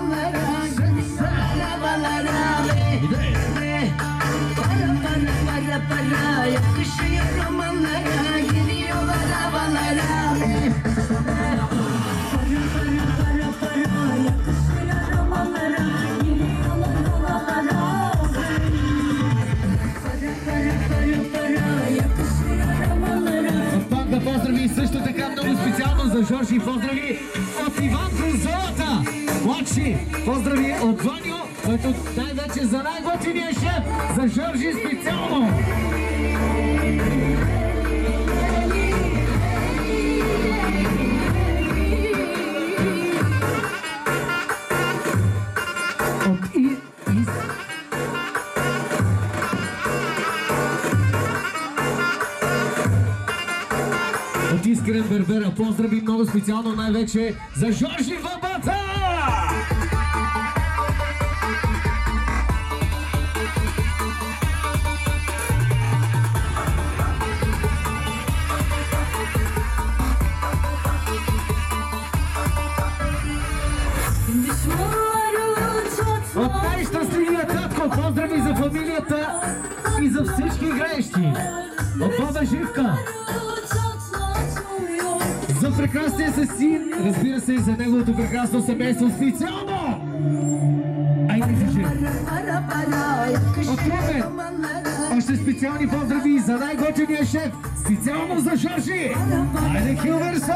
Поздрави също така много специално за Жоржи. Поздрави от Иван Прозолата. Младши. Поздрави от Ваню, който най-вече за най-готиния шеф. За Жоржи специално. От Искрен Бербера. Поздрави много специално най-вече за Жоржи Вабата! От най-щастливия татко. Поздрави за фамилията и за всички играещи. От баба Живка. За прекрасния си син, разбира се и за неговото прекрасно семейство специално! Айде, кажи! От Румен! Още специални поздрави за най-готиния шеф, специално за Жоржи! Айде, Хилверсо!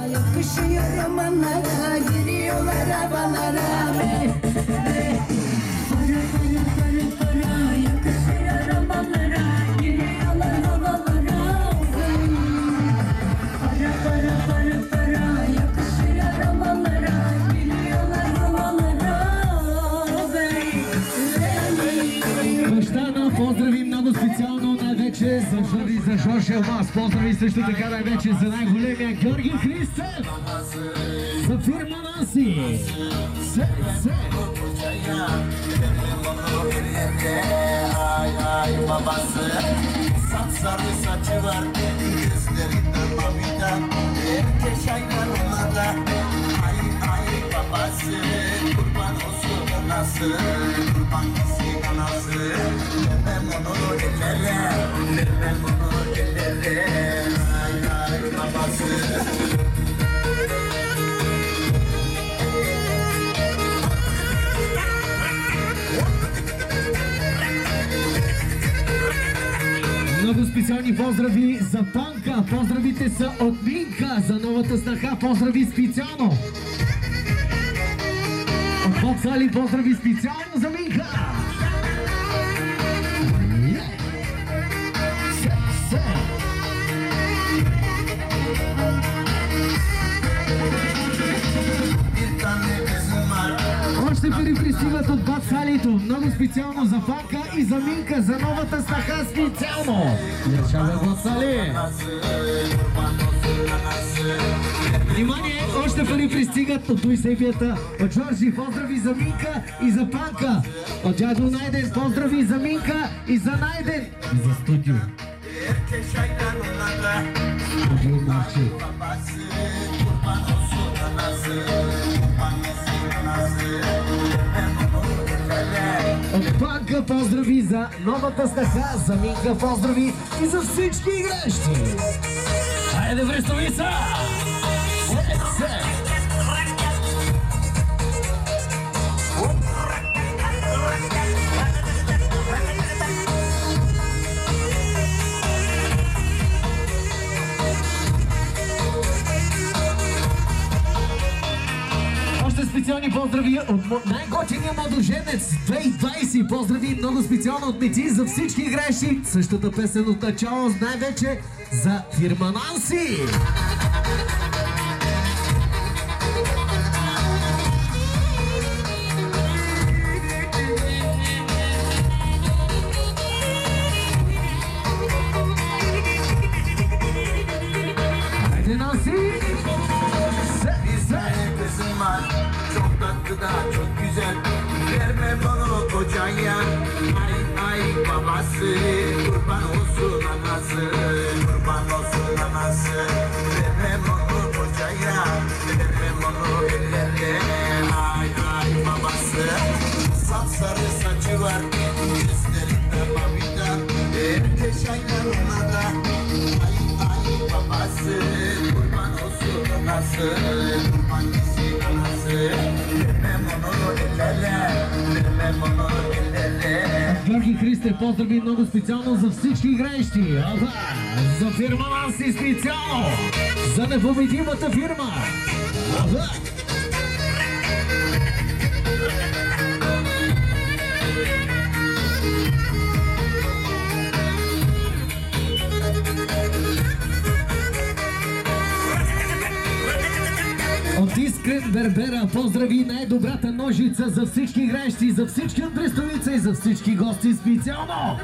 Поздрави много специално най-вече за Жори, за Жорж Елмаз. Поздрави също така най-вече за най-големия Георги Христев. За фирма Наси. Се. Sarı saçı var benim gözlerinden mamidan Herkes aylar onlara Ay babası Kurban olsun anası Kurban gitsin anası Vermem onu ellere Vermem onu ellere Ay babası Много специални поздрави за Панка. Поздравите са от Минка за новата снаха. Поздрави специално. От Боксали поздрави специално за Минка. Още пари пристигат от Бат Салито. Много специално за Панка и за Минка, за новата снаха специално. Яршава Бат Сали. Внимание, още пари пристигат от Уисефията, от Жоржи. Поздрави за Минка и за Панка. От дядо Найден. Поздрави за Минка и за Найден. И за студио. Студио Марчи. От Панка поздрави за новата снаха, за Минка поздрави и за всички игращи. Хайде, Врестовица! Се! Още специални поздрави от най-готиния младоженец 2020. Поздрави много специално от Мети за всички играещи. Същата песен от начало, най-вече за фирма Нанси. Haydi Nansi. Kızım var, çok tatlı da çok güzel. Verme bana kocaya. Ay ay babası, kurban olsun anası, kurban olsun anası. Verme bana kocaya, verme bana ellerine. Ay ay babası, sapsarı saçı var, gözlerinde mavida. Herkes aynen ona da. Ay ay babası, kurban olsun anası, annesi anası. Vermem onu ellere, vermem onu ellere. Георги Христев, поздрави много специално за всички играещи. Ага, за фирма Нанси специално. За непобедимата фирма. Ага. От Искрен Бербера поздрави най-добрата ножица за всички играещи, за всички от Брестовица и за всички гости специално!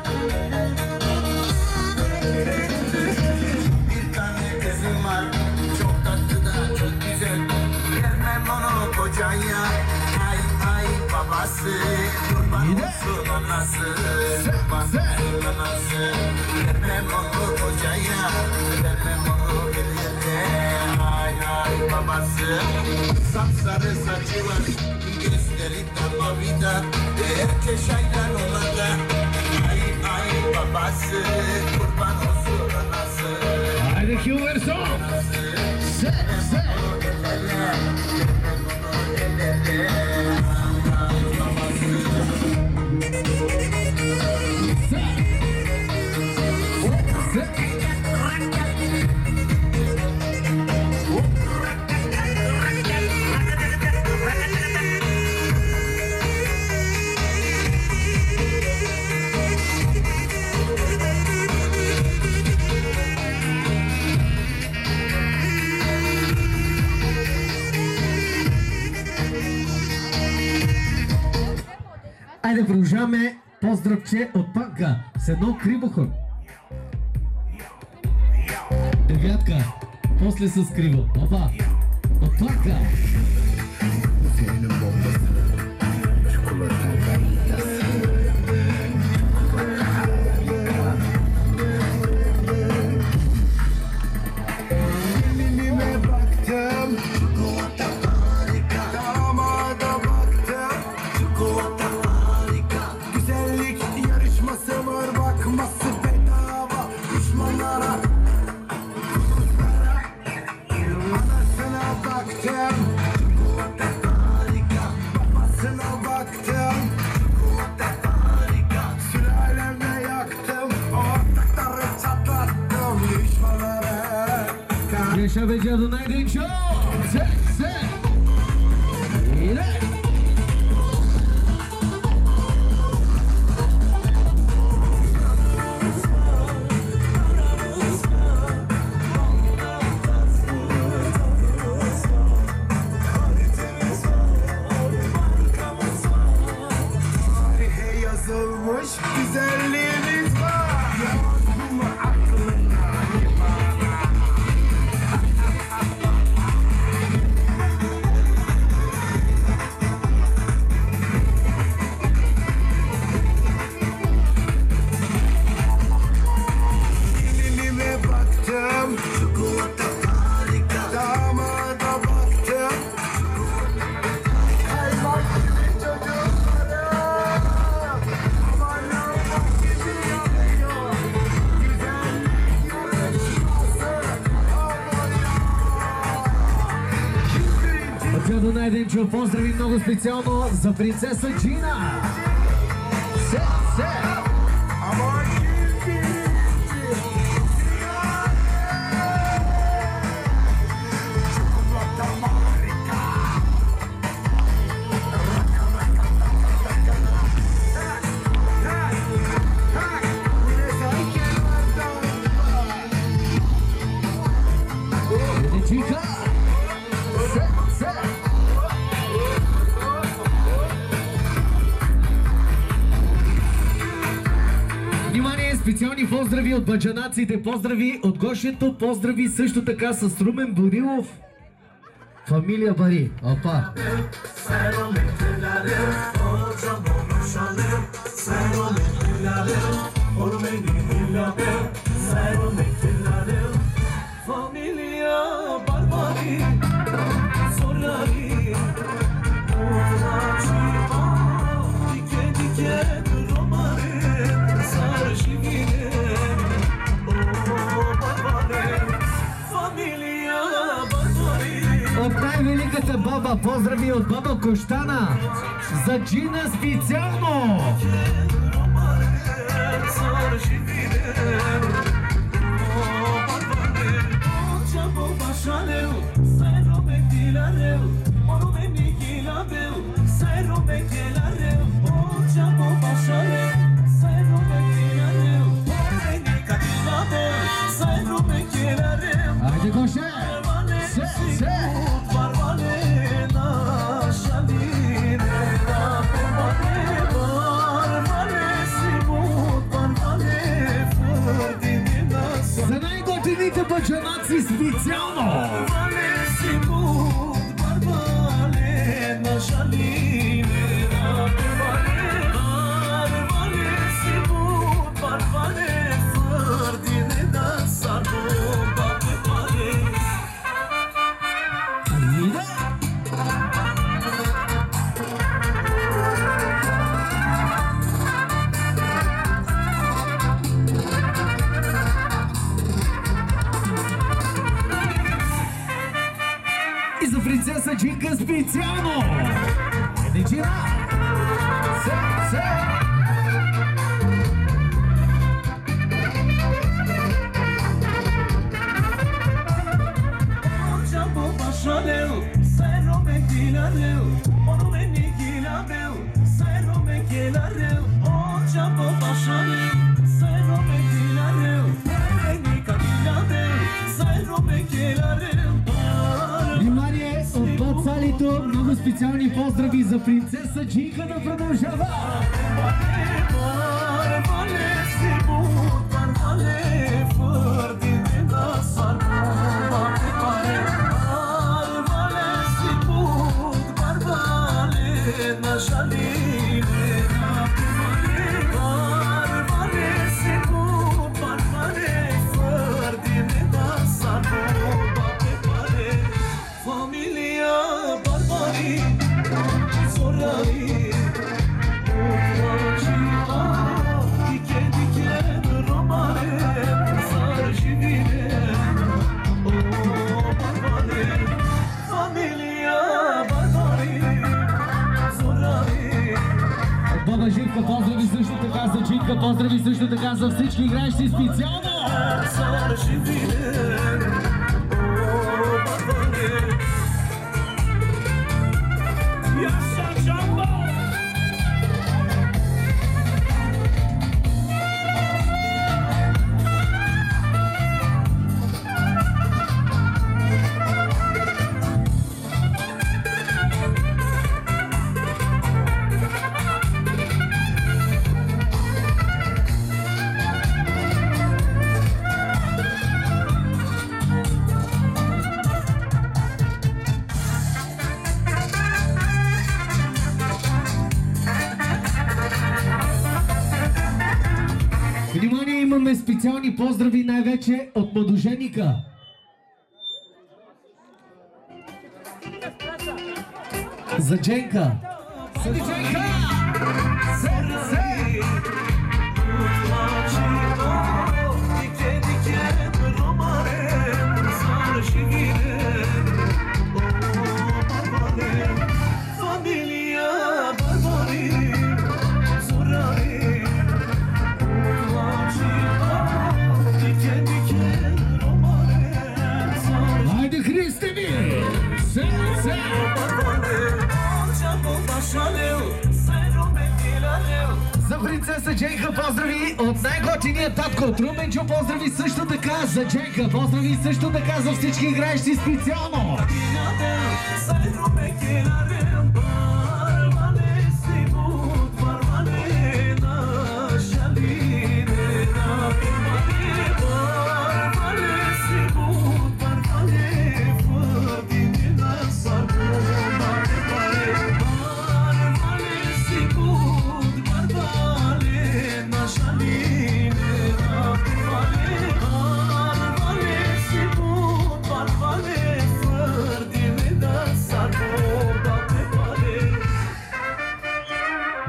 Bir tane kızım var, çok tatlı da çok güzel. Vermem onu kocaya, ay ay babası, kurban olsun anası, kurban olsun anası. Vermem onu kocaya, vermem onu ellerine, ay ay babası. Sapsarı saçı var, gözlerinde mavida, herkes aynen ona da. Ay ay babası, kurban olsun anası. Haydi Hüverson! Se, se! Айде продължаваме поздравче от Панка с едно кривохор. Девятка, после с криво. Опа, от Панка. Yaşa be cadın aydın çok. Se, se. İle. Tarihe yazılmış güzelliğimiz var. Yaz bunu aklına. Чадо Найденчо, поздрави много специално за принцеса Джина. Се, се. специални поздрави от баджанаците, поздрави от Гошето, поздрави също така с Румен Борилов. Фамилия Бари. Опа. От най-великата баба, поздрави от баба Коштана за Джина специално! Haydi koşun! Se! За най-готините баджанаци специално! Принцеса Джинка специално! Джина! Се! Много специални поздрави за принцеса Джинка да продължава! Поздрави също така за Джинка, поздрави също така за всички играещи специално! Внимание, имаме специални поздрави най-вече от младоженика. За Дженка. За Дженка! За принцеса Дженка поздрави от най-готиния татко от Руменчо, поздрави също така за Дженка, поздрави също така за всички играещи специално.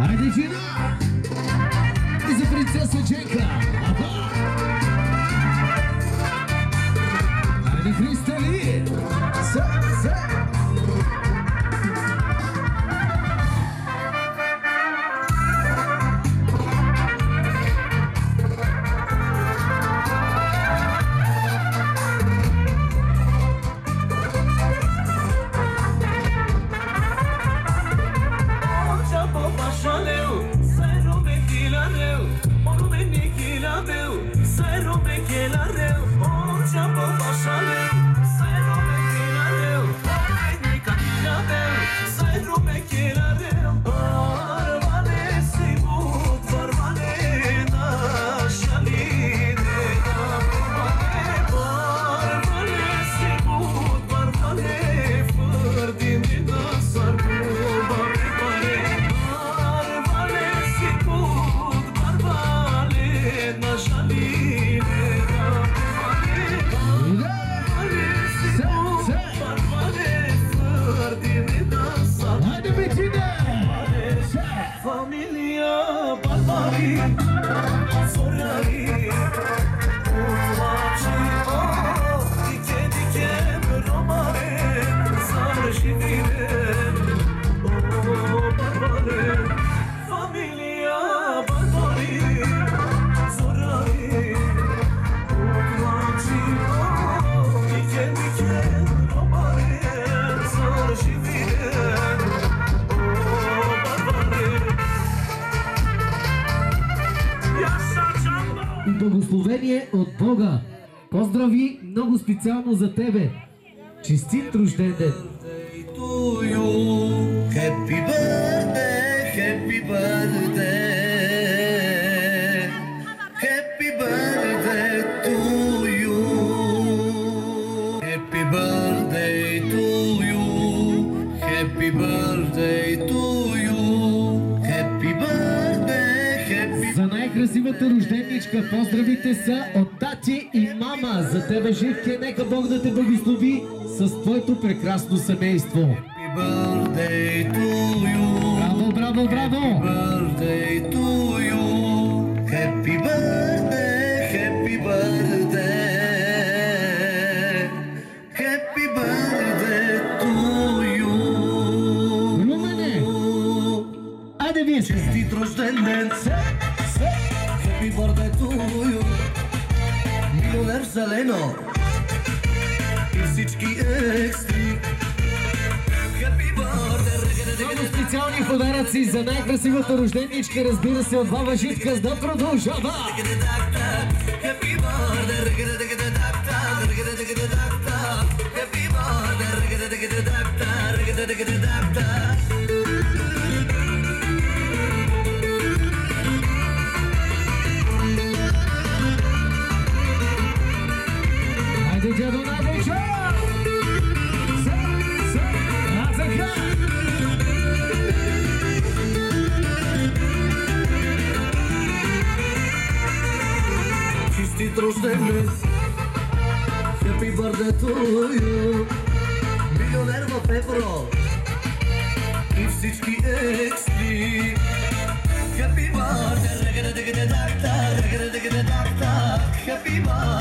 Айде, Джина! И за принцеса Дженка! Аба! Айде, Кристали! Се! Благословение от Бога. Поздрави много специално за тебе. Честит рожден ден! Happy birthday, happy birthday, happy birthday to you, happy birthday to you, happy birthday to you, happy birthday, happy. За най-красивата рожденичка поздравите са от тати и мама. За тебе, Живке, нека Бог да те благослови с твоето прекрасно семейство. Happy birthday to you. Браво, браво, браво! Happy birthday to you. Happy birthday, happy birthday. Happy birthday to you. Румене! Айде вие се! Честит рожден ден! Happy birthday to you. Милионер Зелено и всички екстри. Много специални подаръци за най-красивата рожденичка, разбира се, от баба Житка, да продължава! Айде, дядо, най-вече! Честит рожден ден! Happy birthday to you. Милионер в евро и всички екстри. Happy birthday, happy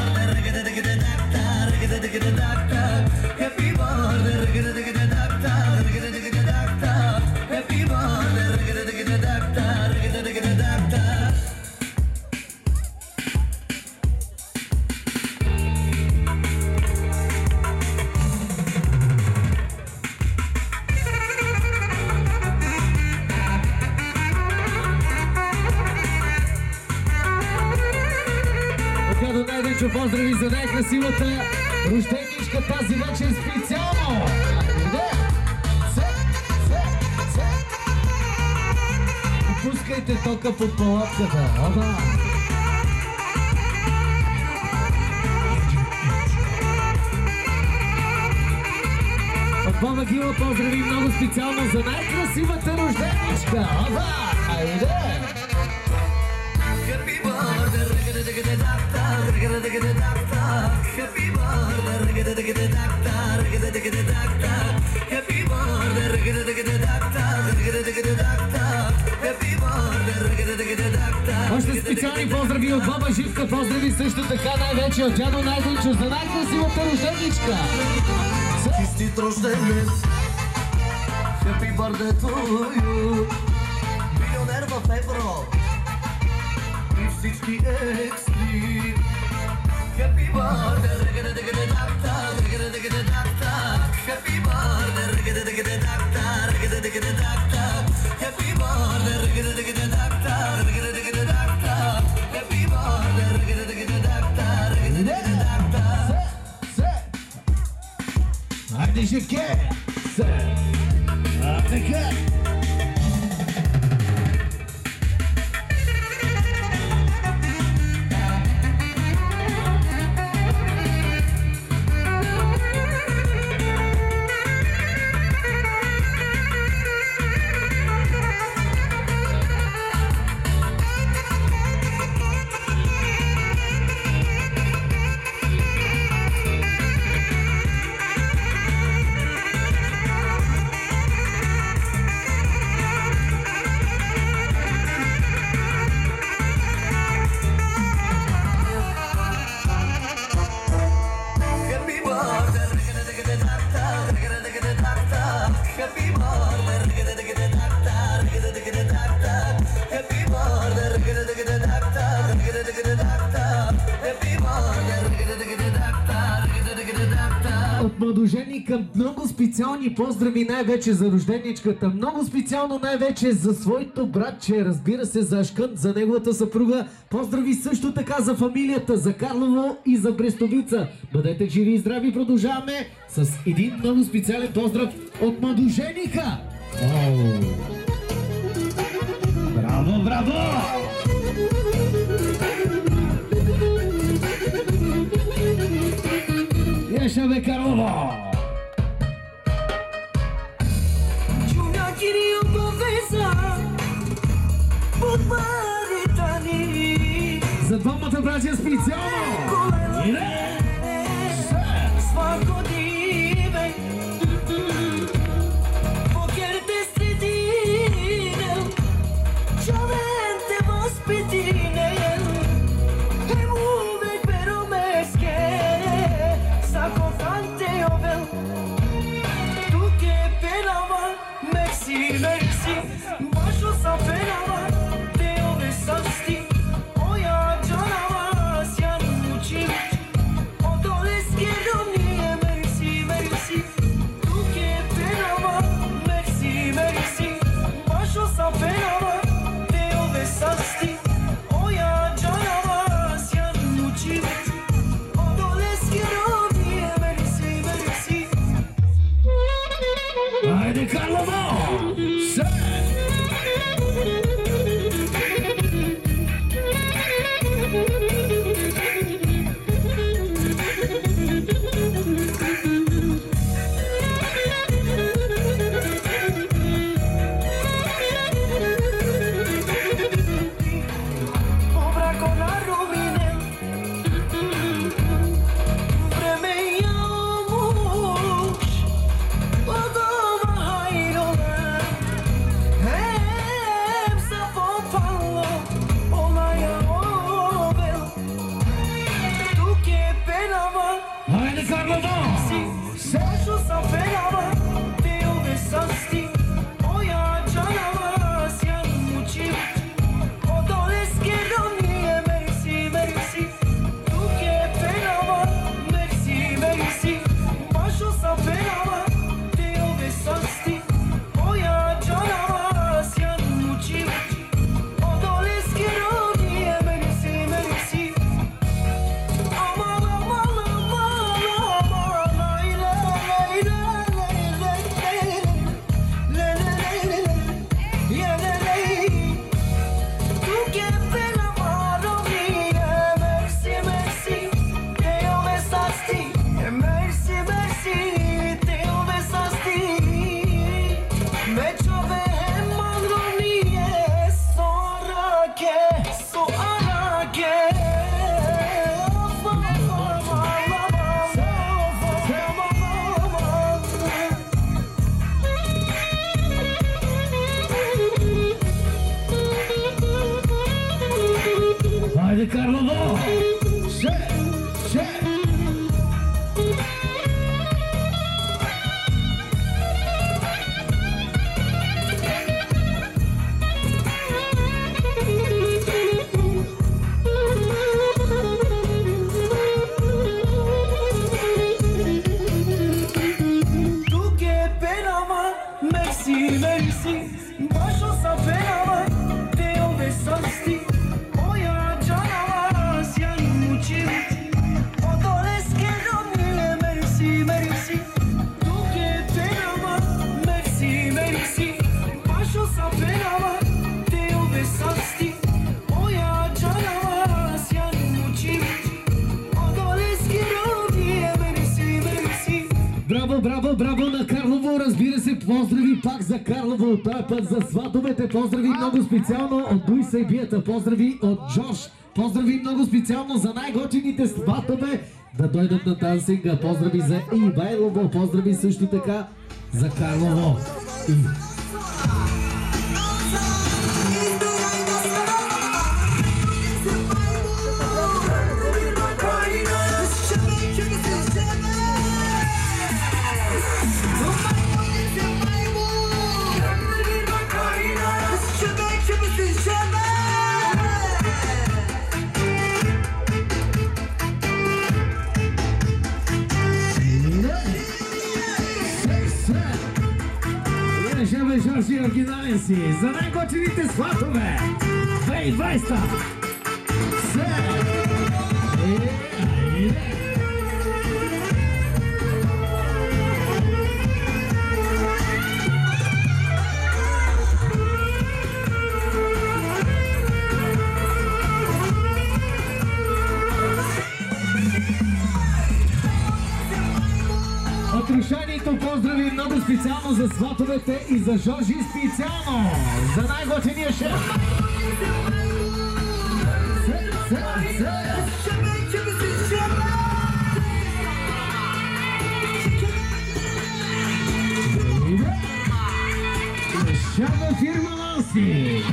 Поздрави за най-красивата рожденичка тази вечер специално! Пускайте тока под палатката! Аба! От Баба Гила поздрави много специално за най-красивата рожденичка! Аба! Айде! Happy birthday, Специални поздрави от баба Живка, поздрави също така най-вече от дядо Найденчо за най-красивата рожденичка. Чистит рожденец, happy birthday to you. Милионер в евро и всички екстри. Happy birthday, reggae-reggae-reggae-dacta, reggae-reggae-reggae-dacta. Happy birthday, reggae-reggae-reggae-dacta, reggae-reggae-reggae-dacta. Happy birthday, reggae-reggae-reggae-dacta, reggae-reggae-reggae-dacta. Happy birthday, reggae-reggae-reggae-dacta, reggae-reggae-reggae-dacta. Хайде, Живке! А така! От младоженика много специални поздрави най-вече за рожденичката, много специално най-вече за своето братче, разбира се за Ашкън, за неговата съпруга. Поздрави също така за фамилията, за Карлово и за Брестовица. Бъдете живи и здрави, продължаваме с един много специален поздрав от младоженика. Браво, браво! Яшаве Карлово! Giuna Kirio poveza pod Maritani. За двамата братя специално! Иде! Svako dive Poker te stridine Čoven te vaspitine Hem uvek pero meske Sako tante ovel Tu ke penava Merci, merci Bašo sa penava Te ove sasti Oja džanava Sjan učim Хайде, Карлово! Айде, Карлово! Браво на Карлово, разбира се, поздрави пак за Карлово, този път за сватовете, поздрави много специално от Дуй Сейбията, поздрави от Джош, поздрави много специално за най-готините сватове да дойдат на тансинга, поздрави за Ивайлово, поздрави също така за Карлово. Жоржи оригинален си за най-готините сватове 2020. Рушанието поздрави много специално за сватовете и за Жоржи специално за най-готиния шеф. Шаба фирма Лоси.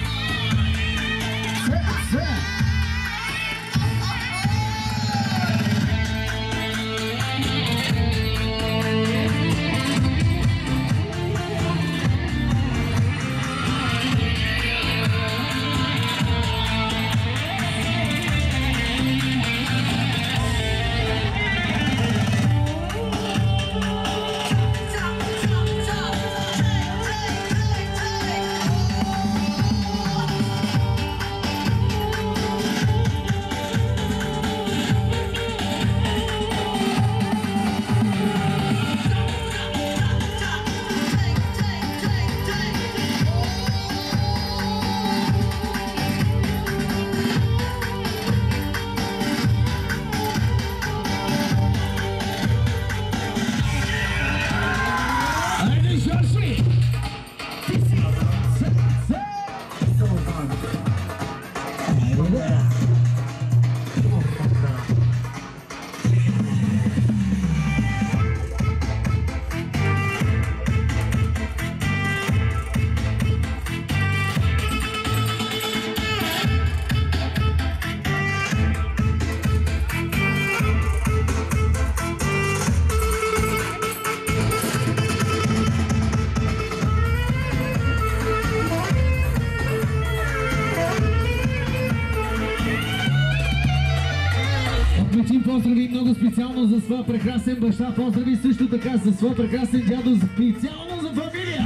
Поздрави много специално за своя прекрасен баща, поздрави също така за своя прекрасен дядо, специално за фамилия.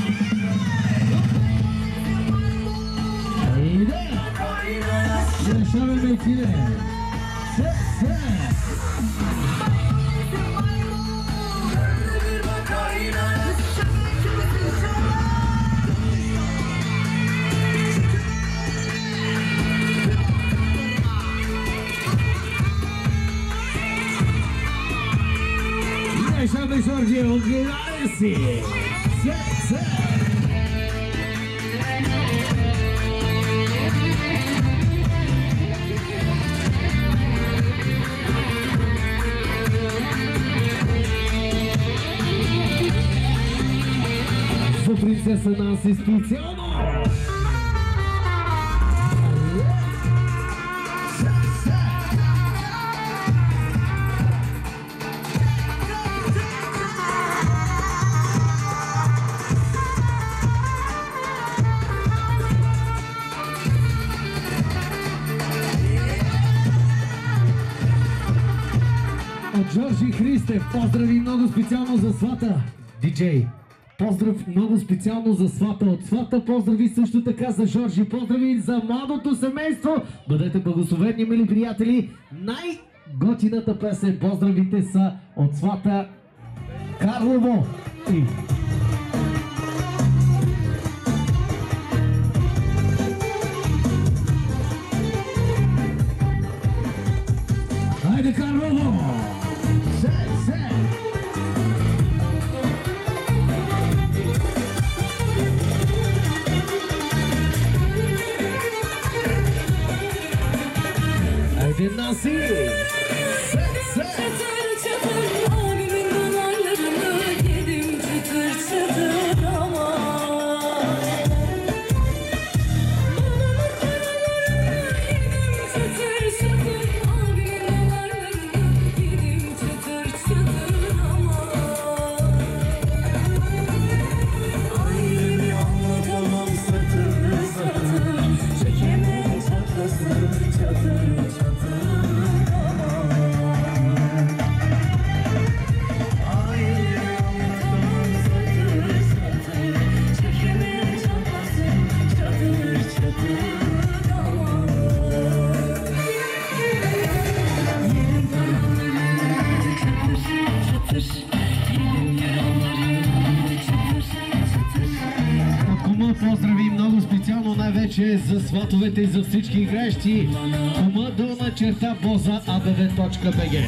Решаваме кине. Шаба Жоржи, отгадали си! За принцеса Наси специално! Христе, поздрави много специално за свата. Диджей, поздрав много специално за свата от свата. Поздрави също така за Жоржи. Поздрави за младото семейство. Бъдете благословени, мили приятели. Най-готината песен. Поздравите са от свата Карлово. И... Хайде, Карлово! Haydi Nazi! Çatır çatır abimin dolarlarını yedim çıtır çıtır ama babamın paralarını yedim çıtır çıtır abimin dolarlarını yedim çıtır çıtır ama ailemi anlatamam satır satır çekemem çatlasın çatır çatır Поздрави много специално най-вече за сватовете и за всички игращи. Koma_boza@abv.bg.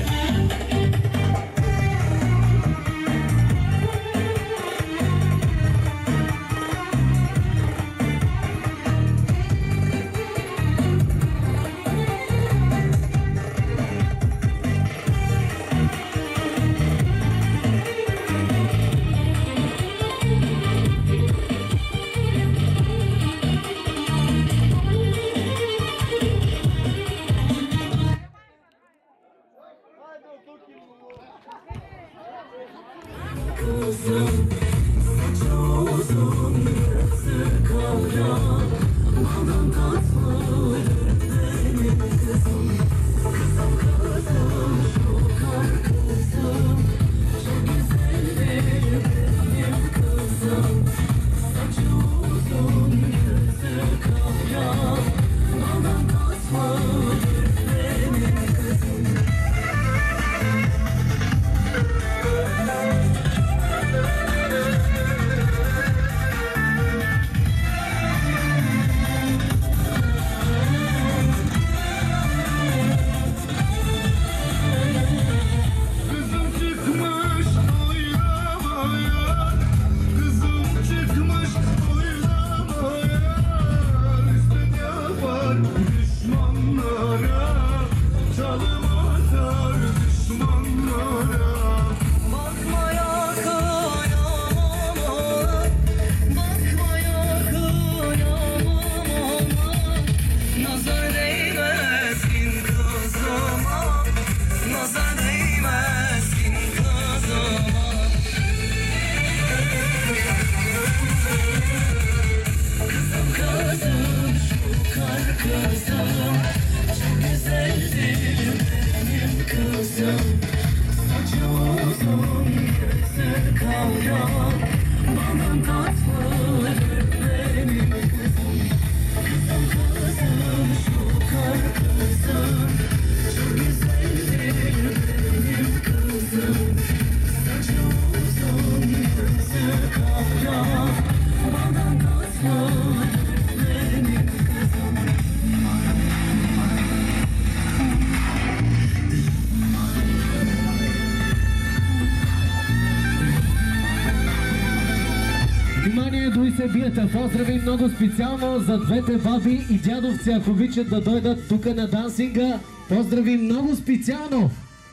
Поздрави много специално за двете баби и дядовци, ако обичат да дойдат тук на дансинга. Поздрави много специално!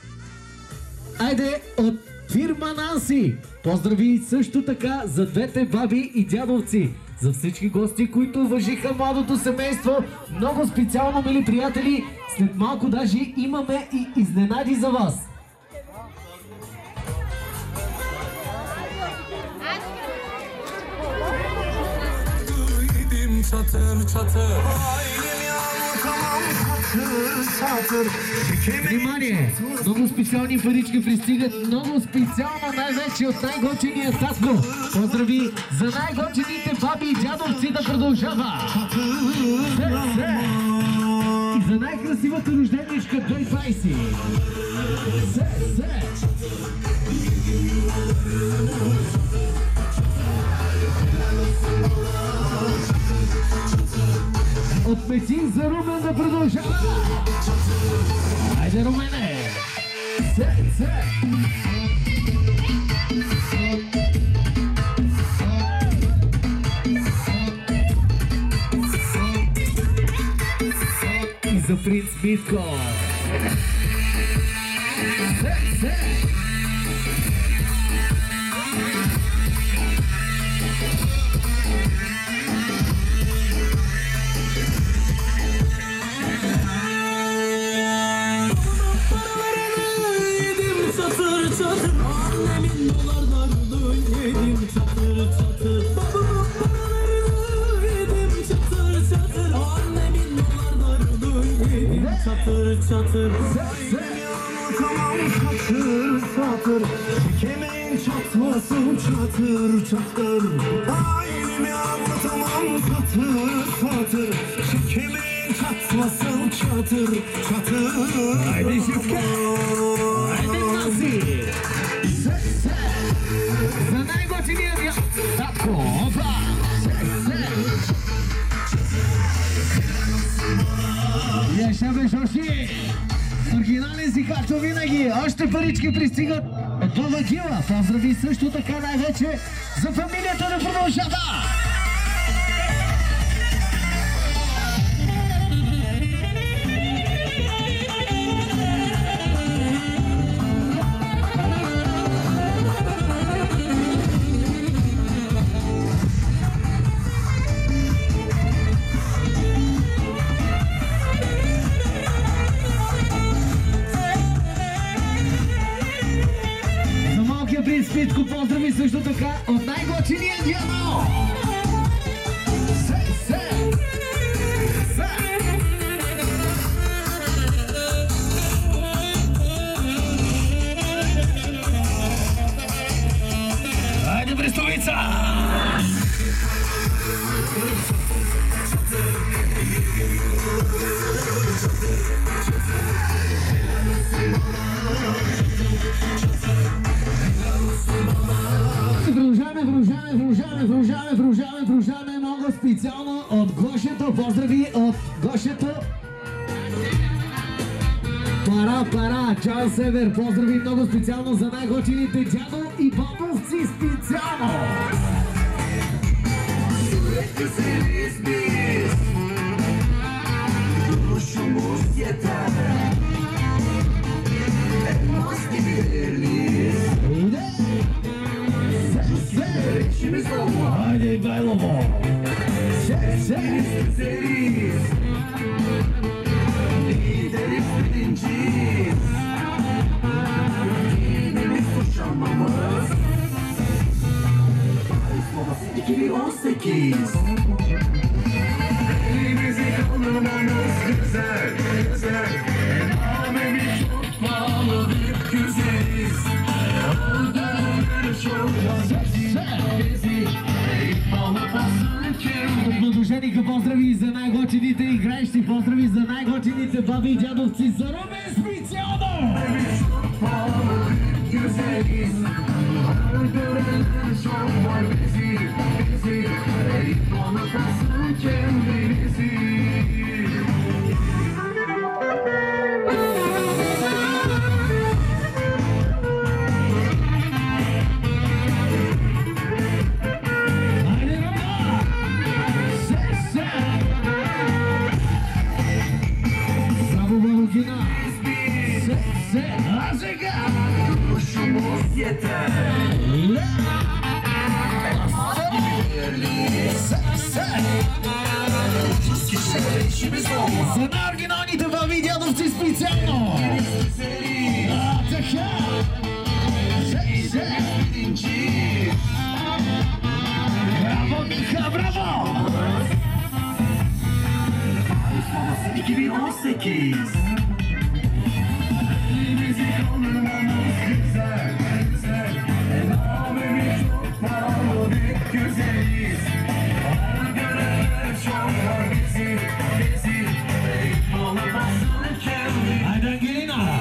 Айде от фирма Нанси! Поздрави също така за двете баби и дядовци. За всички гости, които уважиха младото семейство. Много специално, мили приятели. След малко даже имаме и изненади за вас. Çatır çatır ailemi anlatamam Внимание! Много специални парички пристигат, много специално най-вече от най-готиния татко. Поздрави за най-готините баби и дядовци да продължава! И за най-красивата рожденичка 2020! От Петин за Румен да продължава! Хайде, Румене! И за принц Митко! Çatır çatır Seni unutamam çatır çatır Çekemeyin çatmasın çatır çatır Ailemi anlatamam çatır çatır Çekemeyin çatmasın çatır çatır Haydi Şifke! Haydi Nazi! За най-готиния я... Татко! Опа! Яша бе, Шоши! Оригинален си както винаги! Още парички пристигат от Баба Гила! Поздрави също така най-вече за фамилията да продължава! Спитко, поздрави също така от най-готиния дядо! Хайде, Брестовица! Продължаваме много специално от Гошето. Поздрави от Гошето. Пара, Чао Север. Поздрави много специално за най-готините дядо и бабовци специално. Sürekli seriyiz biz Duruşumuz yeter Elmas gibi değerliyiz İşimiz olmaz Haydi Gaylovo. Biz güzeliz Lideriz birinciyiz Giyimimiz kuşanmamız Paris Babası 2018 Elimizi kaldırmamız güzel Güzel Amemi çok pahalı bir güzeliz Öldürür çok Продължение поздрави за най-готините играещи, поздрави за най-готините баби и дядовци за Румен специално! За най-оригиналните баби и дядовци специално! Така! Браво, Миха, браво! 2018. Müzik olmamız güzel, güzel. El alemi çok pahalı ve güzeliz. Ona göre çok var bizi, bizi. Olamazsın kendi. Haydi Angelina.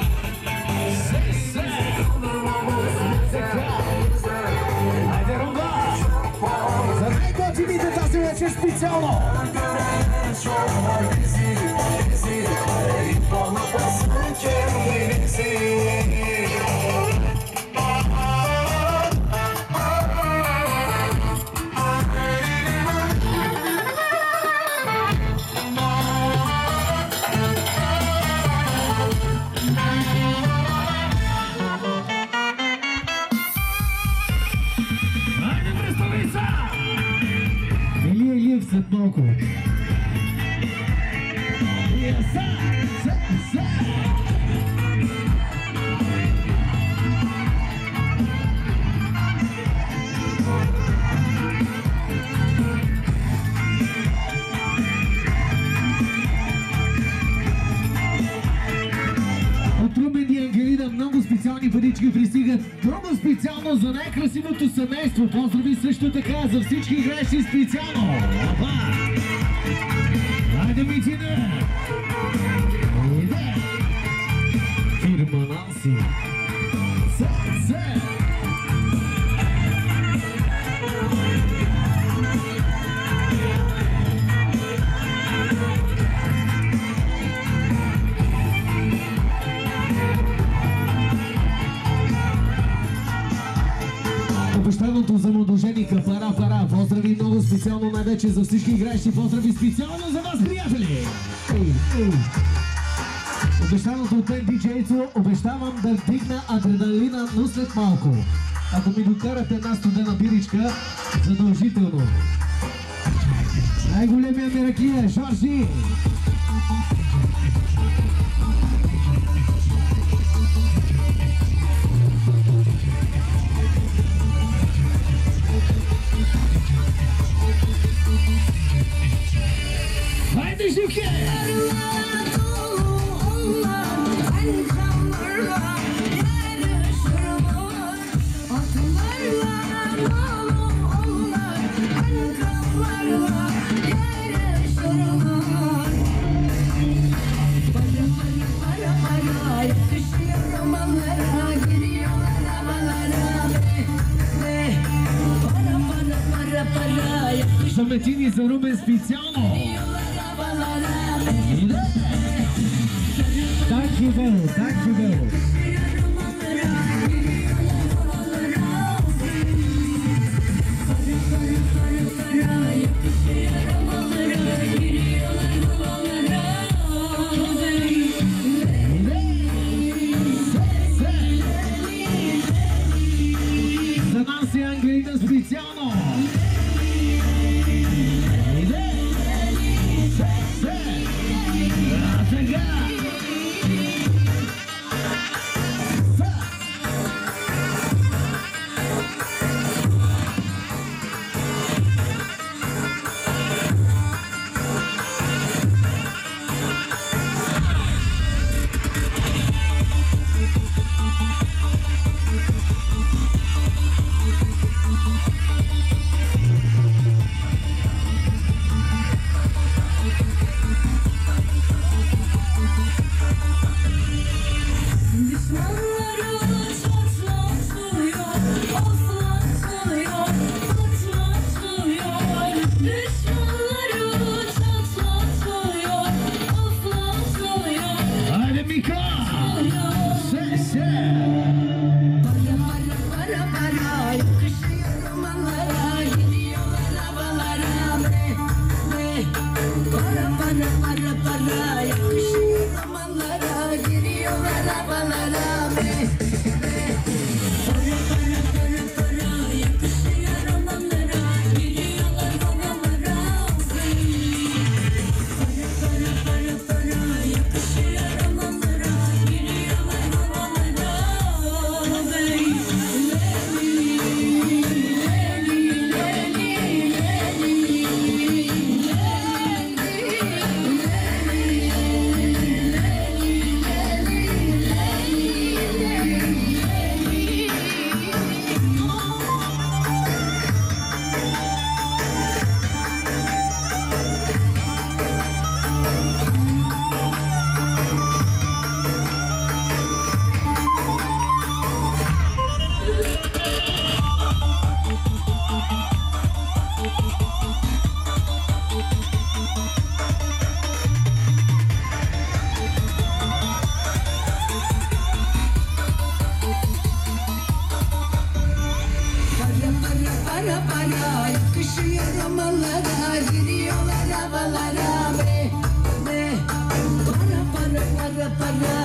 Haydi Ronga. За най-готините тази вечер специално. Илия Илиев след малко. От Румен и Ангелина много специални парички пристигат. Много специално за най-красивото семейство. Поздрави също така за всички играещи специално. Апа! Хайде, Митина! Иде! Фирма Нанси. Се! Обещаното за младоженика пара. Поздрави много специално най-вече за всички играещи. Поздрави специално за вас, приятели! Обещаното от мен диджейцо, обещавам да вдигна адреналина, но след малко. Ако ми докарате една студена биричка, задължително. Най-големия меракия, Жоржи! Haydi Şükrü! Заметини за Румен специално! Dankjewel. За нас е Ангелина специално.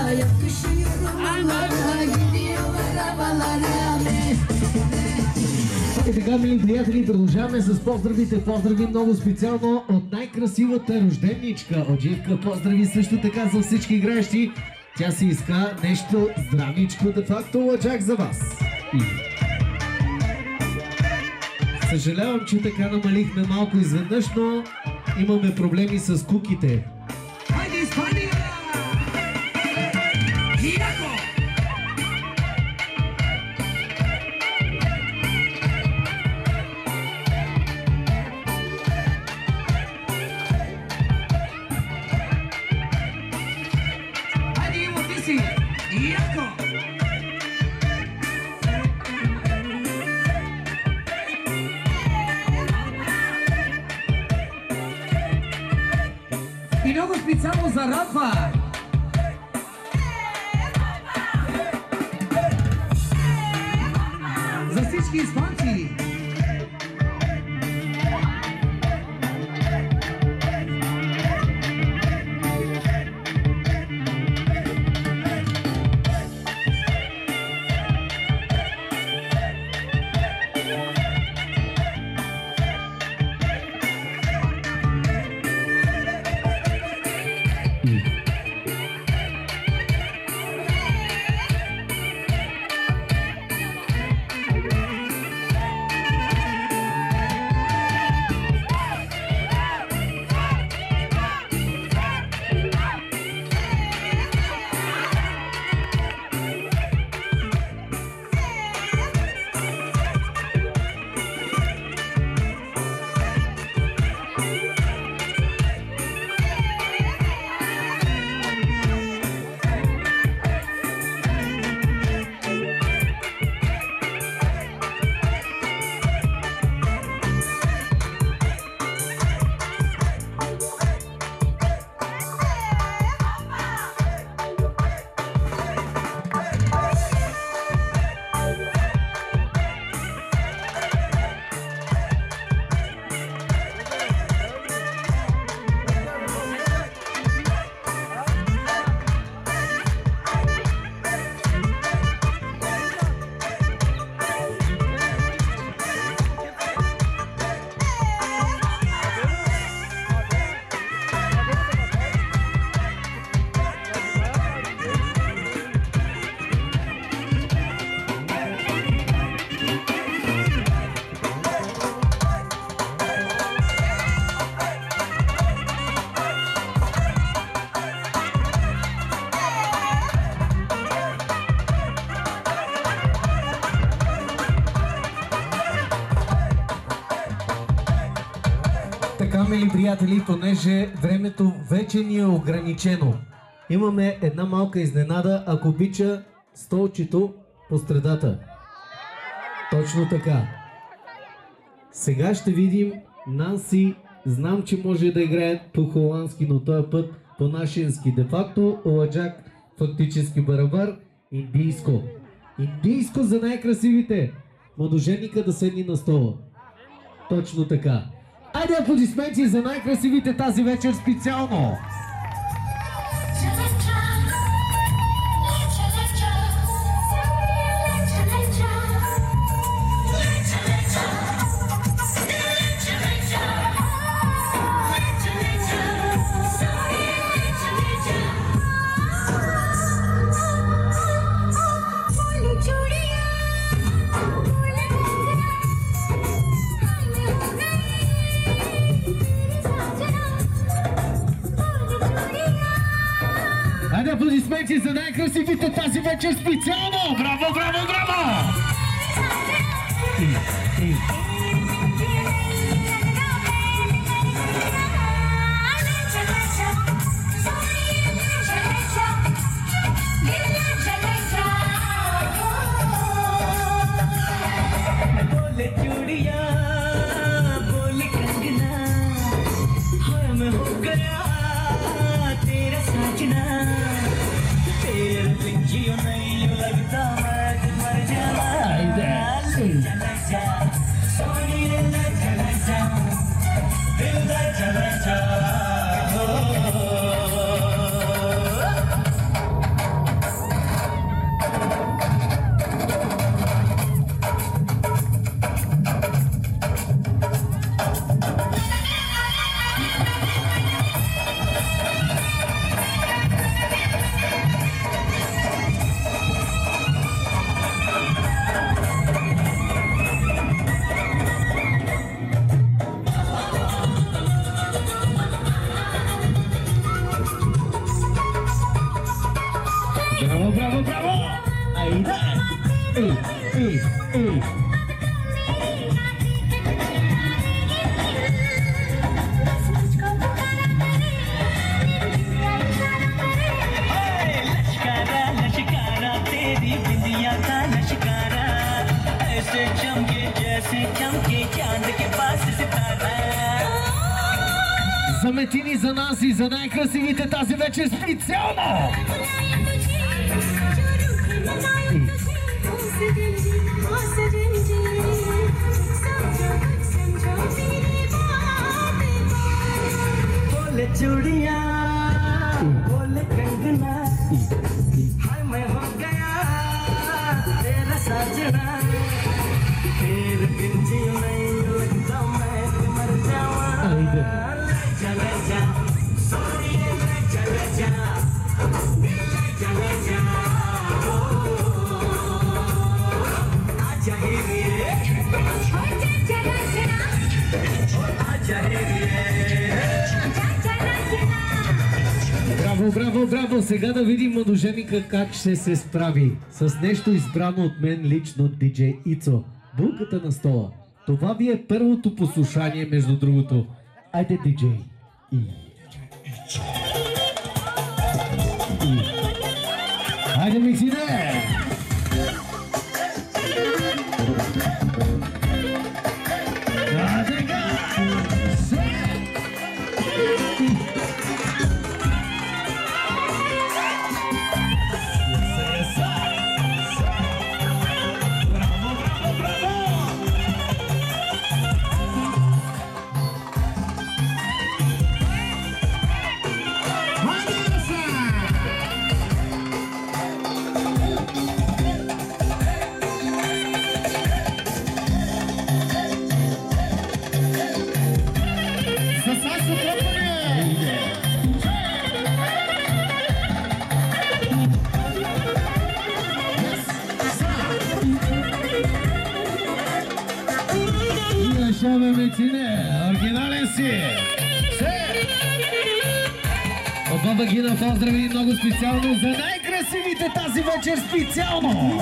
yakışıyorum onlara, gidiyor arabalara. И така, мили приятели, продължаваме с поздравите. Поздрави много специално от най-красивата рожденичка от Живка. Поздрави също така за всички играещи. Тя си иска нещо здравничко, де факто лъчак за вас. Съжалявам, че така намалихме малко изведнъж, но имаме проблеми с куките. Хайде, Испания! Яко! Хайде, Иво, ти си! Яко! И много специално за Рафа! За всички испанци! Така, мили приятели, понеже времето вече ни е ограничено. Имаме една малка изненада, ако обича столчето по средата. Точно така. Сега ще видим Нанси. Знам, че може да играе по-холандски, но този път по-нашенски. Де-факто, Оладжак, фактически барабар, индийско. Индийско за най-красивите. Младоженика да седни на стола. Точно така. Айде аплодисменти за най-красивите тази вечер специално! Аплодисменти за най-красивите тази вечер специално! Браво, браво, браво! Bravo, bravo, bravo! Aí dá! Ei! लश्कारा लश्कारा तेरी बिंदिया का लश्कारा ऐसे चमके जैसे चमके चांद के पास सितारा Заметини за нас и за най-красивите тази вечер специално! बोले चूड़िया बोले कंगना हाय मैं हो गया तेरा साजना तेरे बिन जी नहीं लगता मैं मर जाऊं चले जा सोनिए चले जा चले जा आजा ही रे आजा ही रे Браво, браво, браво! Сега да видим младоженика как ще се справи с нещо избрано от мен лично диджей Ицо. Булката на стола. Това ви е първото послушание, между другото. Айде, диджей. Айде, Миксине! Шабе Митине, оригинален си! От Баба Гина поздрави много специално за най-красивите тази вечер специално!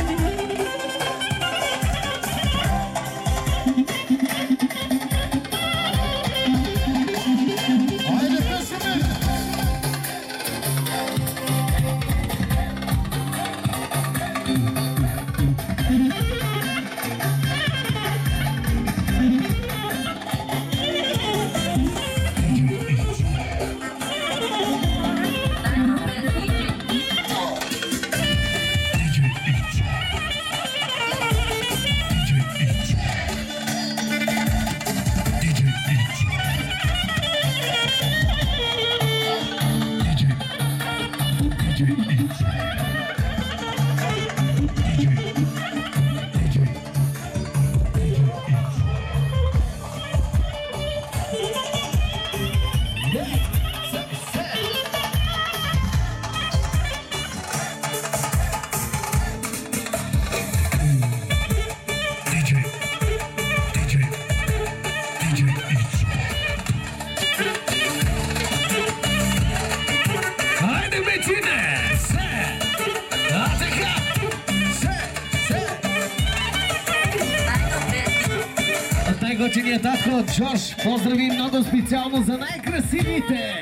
Най-готиният татко Джош поздрави много специално за най-красивите!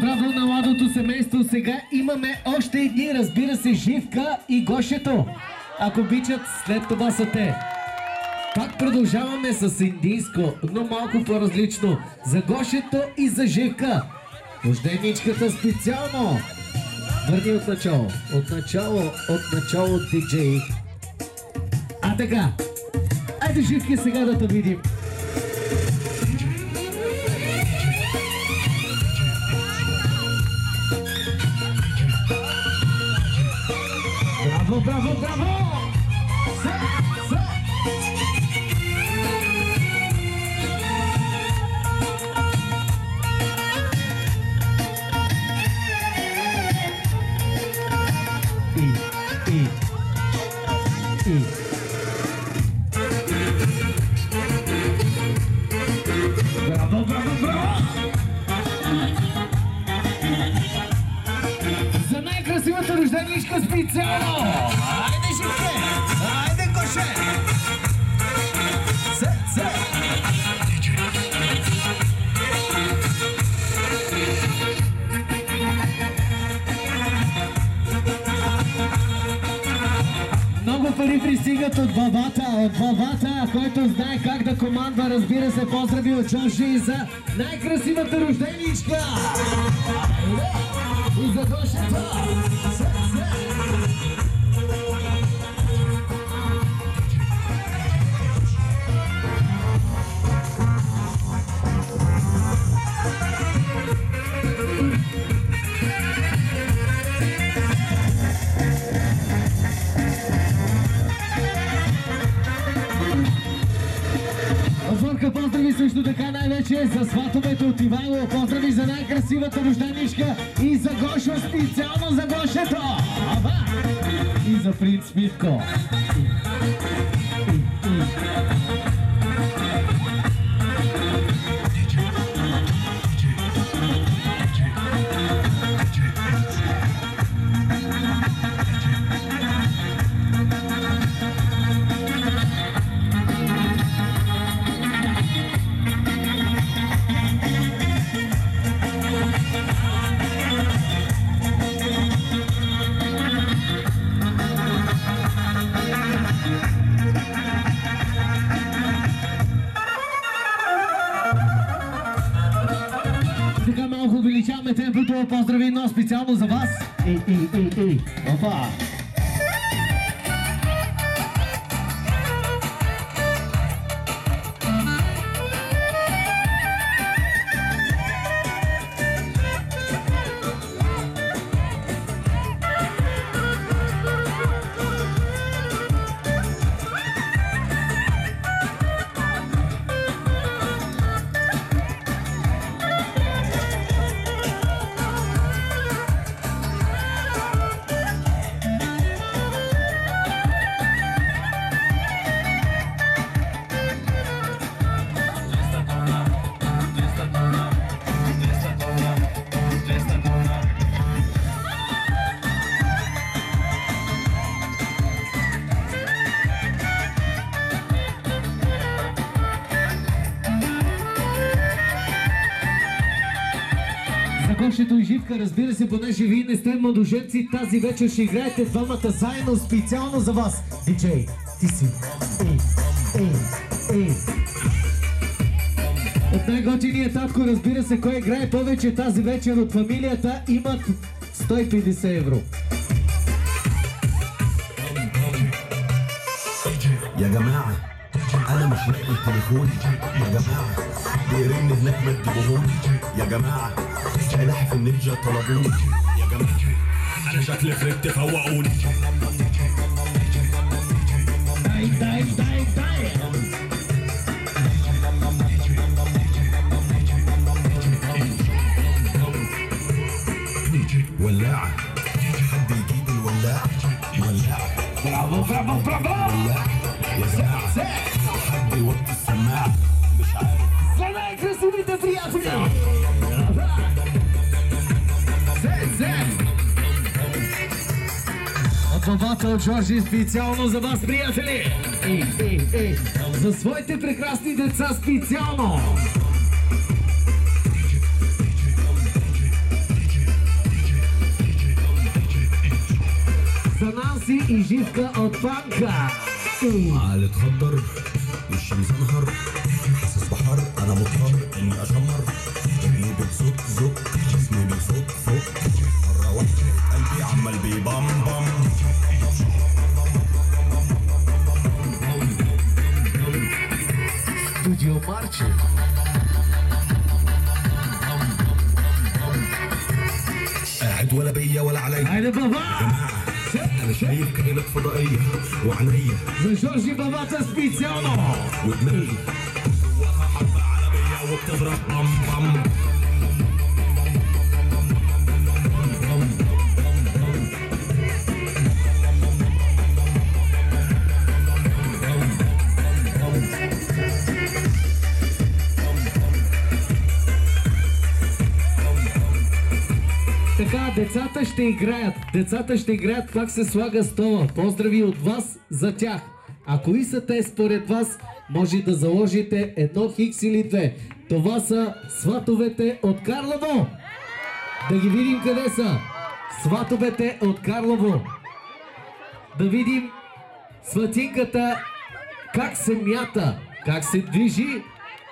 браво на младото семейство. Сега имаме още едни, разбира се, Живка и Гошето. Ако обичат, след това са те. Пак продължаваме с индийско, но малко по-различно. За Гошето и за Живка. Рожденичката специално. Върни от начало, диджей. А така, айде Живки сега да те видим. Браво, браво, браво! Браво, браво, браво! За най-красивата рожденичка специално! Айде, Живке! Айде, Гоше! Се! Много пари пристигат от бабата, който знае как да командва, разбира се, поздрави от Джоши за най-красивата рожденичка! И за Гошето! Зорка, поздрави също така най-вече за сватовете от Ивайло. Поздрави за най-красивата рожденичка и за Гошо, специално за Гошето. Аба! И за принц Митко. Така малко увеличаваме темпото. Поздрави едно специално за вас. Опа! Гошето и Живка, разбира се, понеже вие не сте младоженци, тази вечер ще играете двамата заедно специално за вас. Диджей, ти си. От най-готиния татко, разбира се, кой играе повече тази вечер от фамилията, имат 150 евро. يا جماعة أنا مش لاقي تليفوني يا جماعة بيرن هناك ما تجيبوهولي يا جماعة سلاحف النينجا طلبوني يا جماعة أنا شكلي فرقت فوقوني ولاعة حد يجيب الولاعة ولاعة برافو برافو برافو يا جماعة حد يوطي السماعة مش عارف سلام كريستينيتا приятели! От бабата от Жоржи специално за вас, приятели! За своите прекрасни деца специално! Макси и Живка от Панка. عقل اتخدر وشي مزنهر حاسس بحر انا مضطر اني اشمر رجلي بتزق زق جسمي بيفك فك مره واحده قلبي عمال بيبام بام Студио Марчи. قاعد ولا بيا ولا عليا Хайде, баба! انا شايف كائنات فضائيه وعينيا За Жоржи бабата специално! ودماغي جواها حبه عربيه وبتضرب بام بام Така, децата ще играят как се слага стола. Поздрави от вас за тях. А кои са те според вас, може да заложите едно хикс или две. Това са сватовете от Карлово. Да ги видим къде са. Сватовете от Карлово. Да видим сватинката как се мята, как се движи.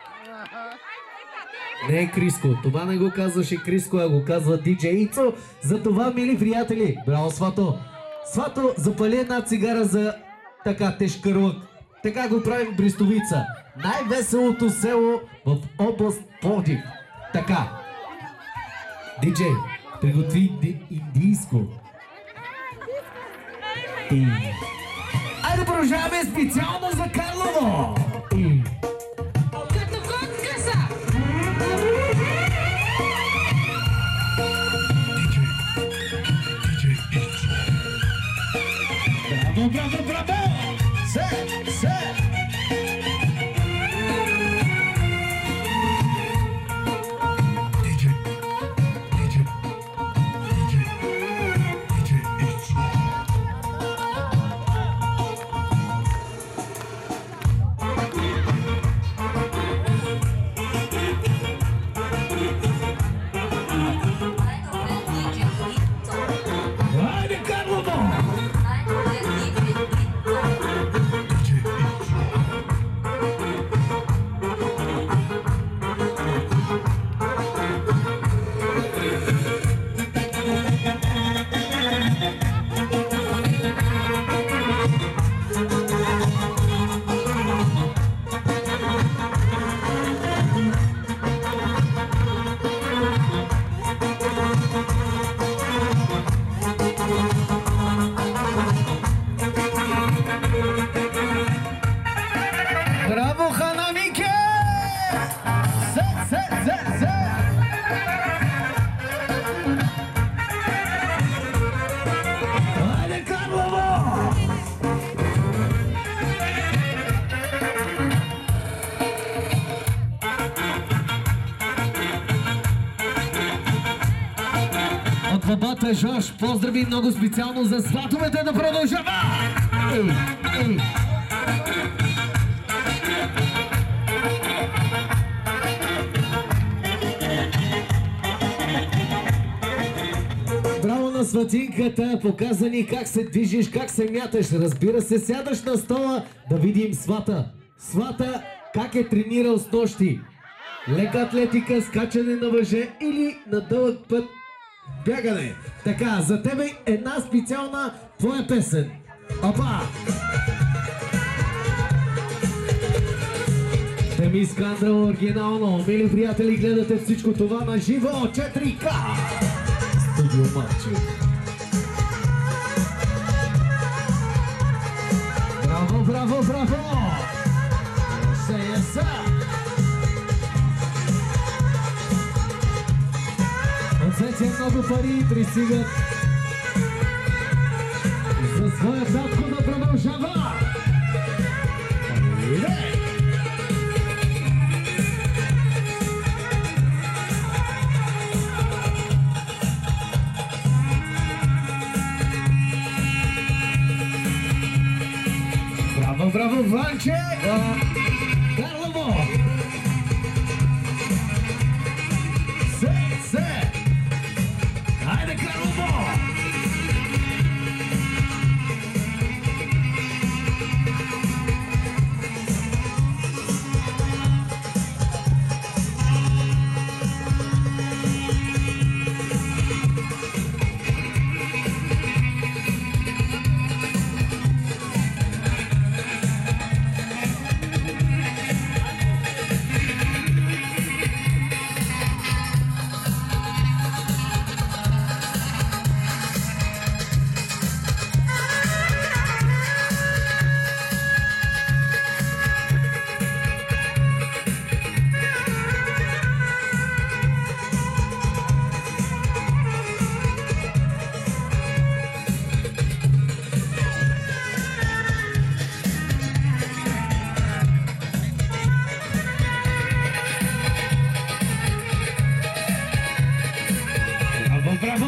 Не е Криско, това не го казваше Криско, а го казва диджей Ицо. Затова, мили приятели, браво Свато! Свато, запали една цигара за така тежкарлък. Така го правим в Брестовица. Най-веселото село в област Пловдив. Така. Диджей, приготви индийско. Айде продължаваме специално за Карлово! Браво, браво, браво! Се! Хайде, Карлово! Браво, Ханамике! Се! Хайде, Карлово! От бабата Жорж, поздрави много специално за сватовете да продължава! Браво на сватинката, показа ни как се движиш, как се мяташ. Разбира се, сядаш на стола да видим свата. Свата как е тренирал с нощи. Лека атлетика, скачане на въже или на дълъг път бягане. Така, за тебе една специална твоя песен. Опа! Теми Скандал оригинално. Мили приятели, гледате всичко това на живо 4K. Студио Марчи. Браво, браво, браво! Еса! Отсече много пари пристигат за своя татко да продължава! Браво, браво, Ванче! Карлово! Се! Хайде, Карлово!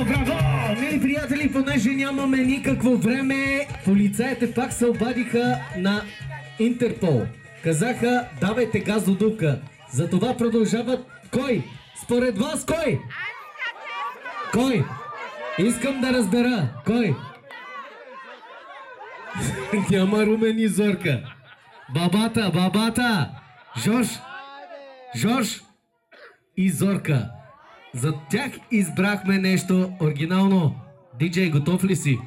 Браво, браво! Мили приятели, понеже нямаме никакво време, полицаите пак се обадиха на Интерпол. Казаха, давайте газодувка. Затова продължават. Кой? Според вас кой? Кой? Искам да разбера. Кой? Няма Румен и Зорка. Бабата! Жорж и Зорка. За тях избрахме нещо оригинално. Диджей, готов ли си?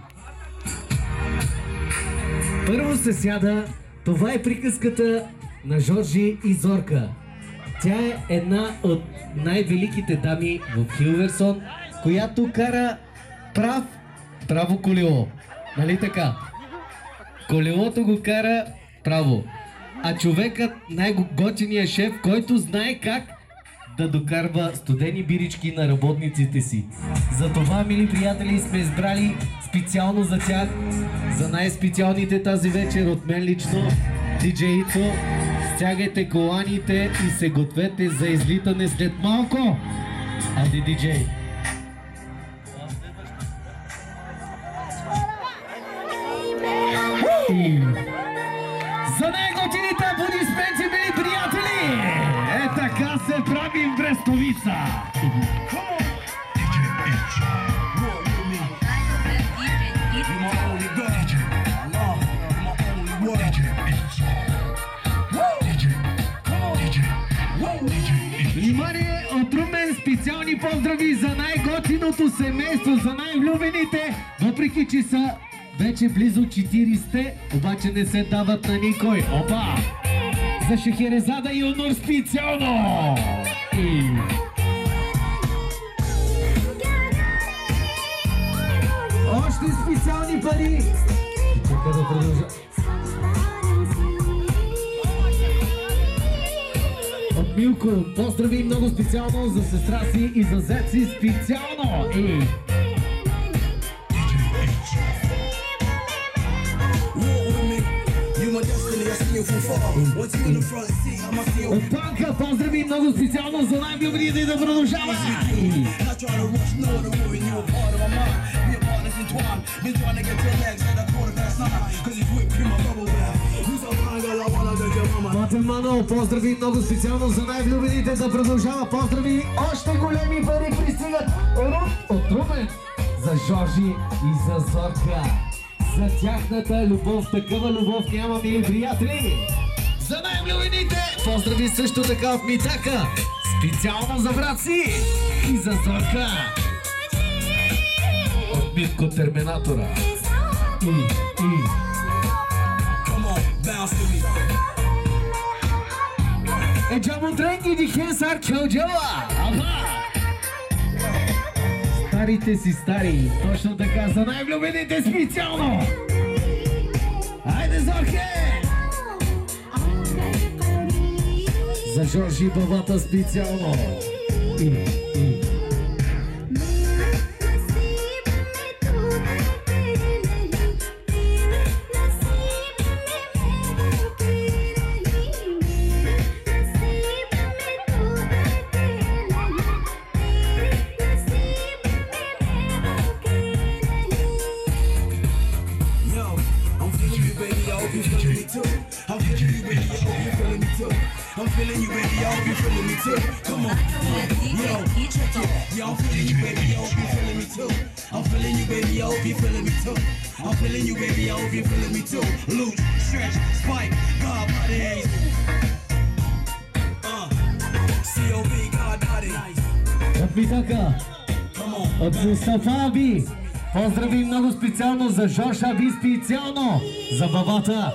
Първо се сяда. Това е приказката на Жоржи и Зорка. Тя е една от най-великите дами в Хилверсон, която кара право колело. Нали така? Колелото го кара право. А човекът, най-готиният шеф, който знае как да докарва студени бирички на работниците си. Затова, мили приятели, сме избрали специално за тях, за най-специалните тази вечер от мен лично, диджей Ицо. Стягайте коланите и се гответе за излитане след малко. Айде, диджей! За най-готините аплодисменти, мили приятели! Е, така се прави в Брестовица! Внимание, от Румен специални поздрави за най-готиното семейство, за най-влюбените, въпреки че са вече близо 40, обаче не се дават на никой. Опа! За Шехерезада и Онур специално! Още специални пари! Чека да продължа. От Милко, поздрави много специално за сестра си и за зет си специално! От Панка, поздрави много специално за най-влюбените и да продължава! Матемано, поздрави много специално за най-влюбените да продължава! Поздрави! Още големи пари пристигат от Румен за Жоржи и за Зорка! За тяхната любов, такава любов няма, мили приятели! За най-влюбените, поздрави също така от Митака! Специално за брат си и за Зорка! От Митко Терминатора! Е, джамон тренги дихен сар кълджава! Старите си стари, точно така, за най-влюбените специално! Айде, Зорке! За Жоржи бабата специално! I'm feeling you, baby. I hope you're feeling me too. Come on, yo, yeah, I'm feeling you, baby. I hope you're feeling me too. I'm feeling you, baby. I hope you're feeling me too. I'm feeling you, baby. I hope you're feeling me too. Luch, stretch, spike, God body, COB, God body. От Митака, от Мустафа Аби, поздрави много специално за Жош Аби, специално за бабата.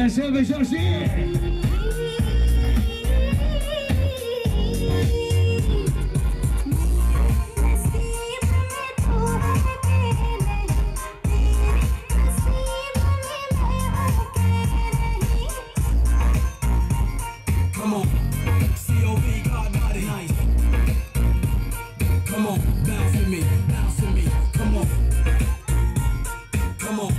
Yaşa be Жоржи! Come on, COV, God got it. Nice. Come on, bounce with me, come on. Come on.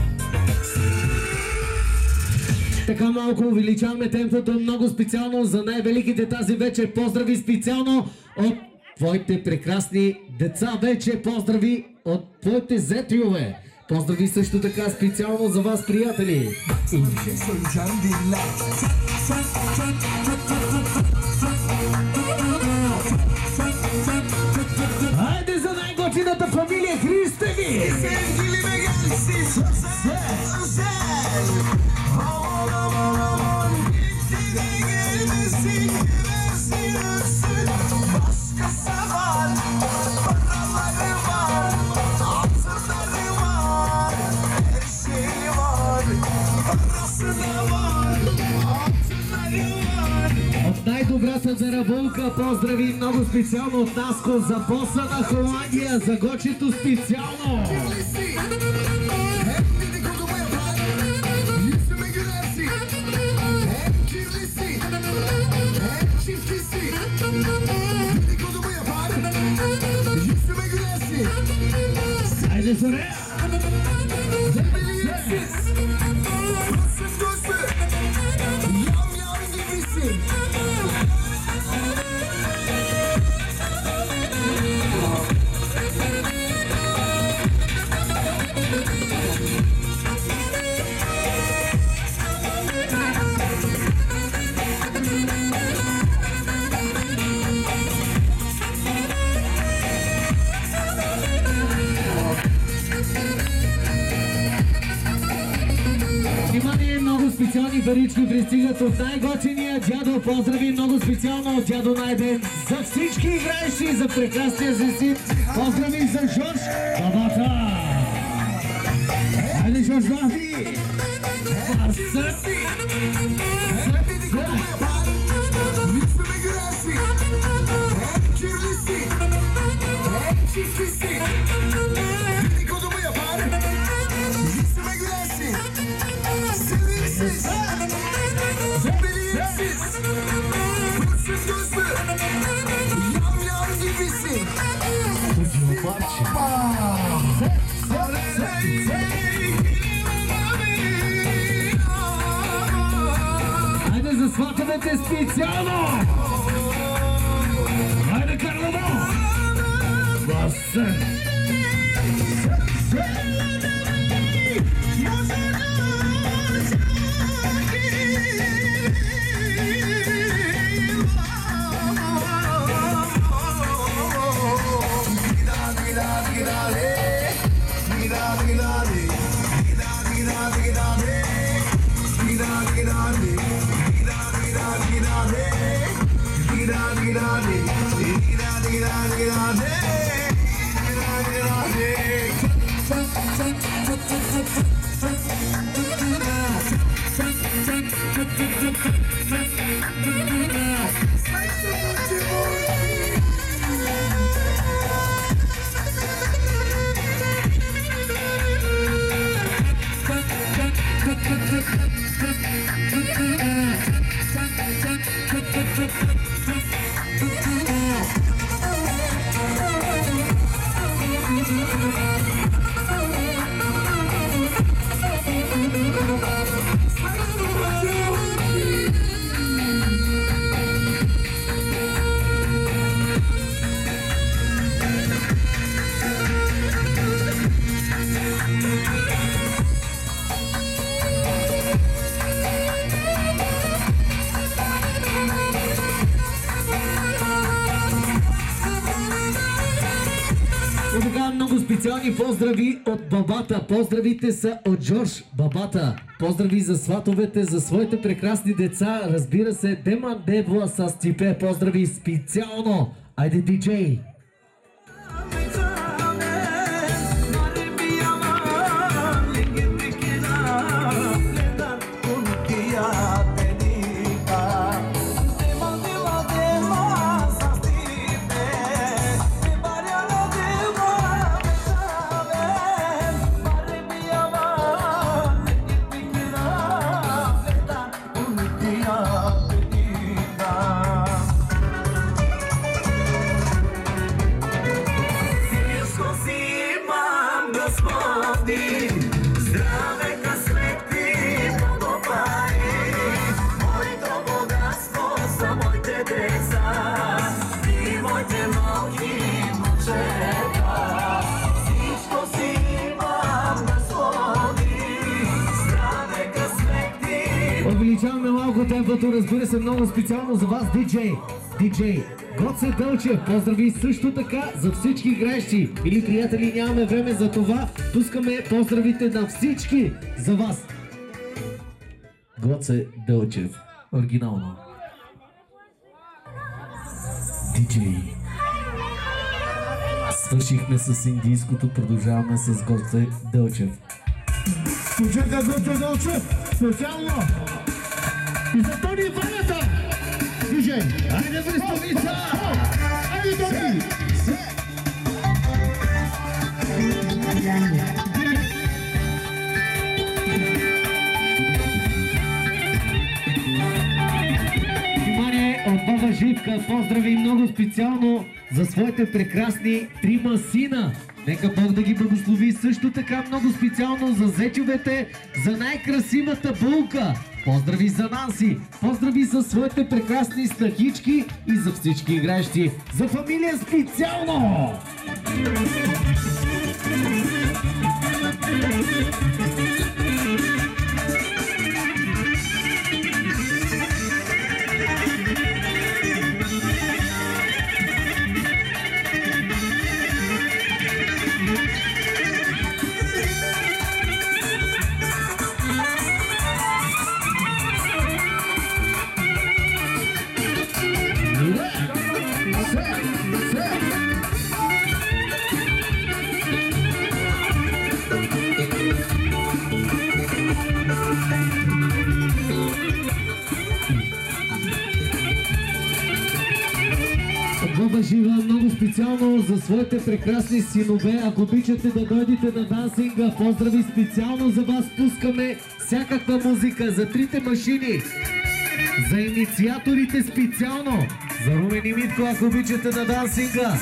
Така малко увеличаваме темпото, много специално за най-великите тази вечер. Поздрави специално от твоите прекрасни деца вече. Поздрави от твоите зетриове. Поздрави също така специално за вас, приятели. Хайде за най-готината фамилия Христеви! От най-добрата зарабулка поздрави много специално от Наско за боса на Холандия, за Гочето специално! Haydi Soreya! Внимание, много специални парички пристигат от най-готиния дядо. Поздрави много специално от дядо Найден за всички играещи, за прекрасния зесит. Поздрави за Жорж Бабата! Хайде Жорж Бахи! Хайде за сватовете специално! Хайде Карлово! Басен! Много специални поздрави от Бабата. Поздравите са от Жорж Бабата. Поздрави за сватовете, за своите прекрасни деца. Разбира се, Деман Девла с Типе. Поздрави специално. Айде, диджей! Здраве, късмети, много пари. Моето богатство са моите деца и моите малки момчета. Всичко си имам да слони. Здраве, късмети. Увеличаваме малко темпото, разбира се, много специално за вас, диджей Гоце Дълчев. Поздрави също така за всички играещи. Или приятели, нямаме време за това. Пускаме поздравите на всички за вас. Гоце Дълчев. Оригинално. Диджей. Свършихме с индийското, продължаваме с Гоце Дълчев. Слушайте Гоце Дълчев, специално и за Тони Ванята. Диджей, Айде, Брестовица! айде Тони! Внимание от баба Живка, поздрави много специално за своите прекрасни 3 сина. Нека Бог да ги благослови, също така много специално за зечовете, за най-красивата булка. Поздрави за Нанси, поздрави за своите прекрасни снахички и за всички играещи. За фамилия специално! Баба Жива много специално за своите прекрасни синове. Ако обичате да дойдете на дансинга, поздрави специално за вас. Пускаме всякаква музика за 3 машини. За инициаторите специално. За Румен и Митко, ако обичате на дансинга.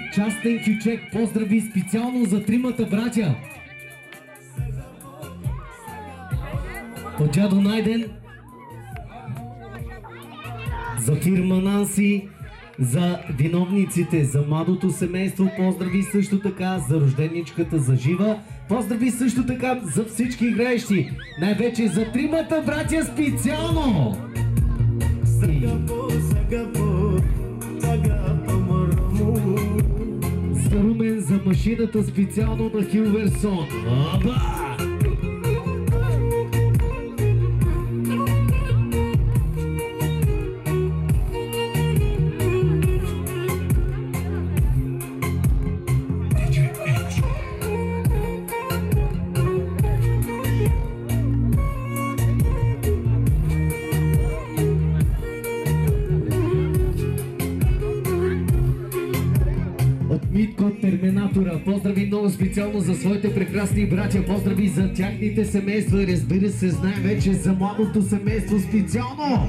частен кючек. Поздрави специално за тримата братя. От дядо Найден, за фирма Нанси, за виновниците, за младото семейство, поздрави също така за рожденичката за жива, поздрави също така за всички играещи, най-вече за тримата братя специално. За Румен, за машината специално на Хилверсон. Аба! Терминатора, поздрави много специално за своите прекрасни братя, поздрави за тяхните семейства и разбира се, знае вече за младото семейство специално.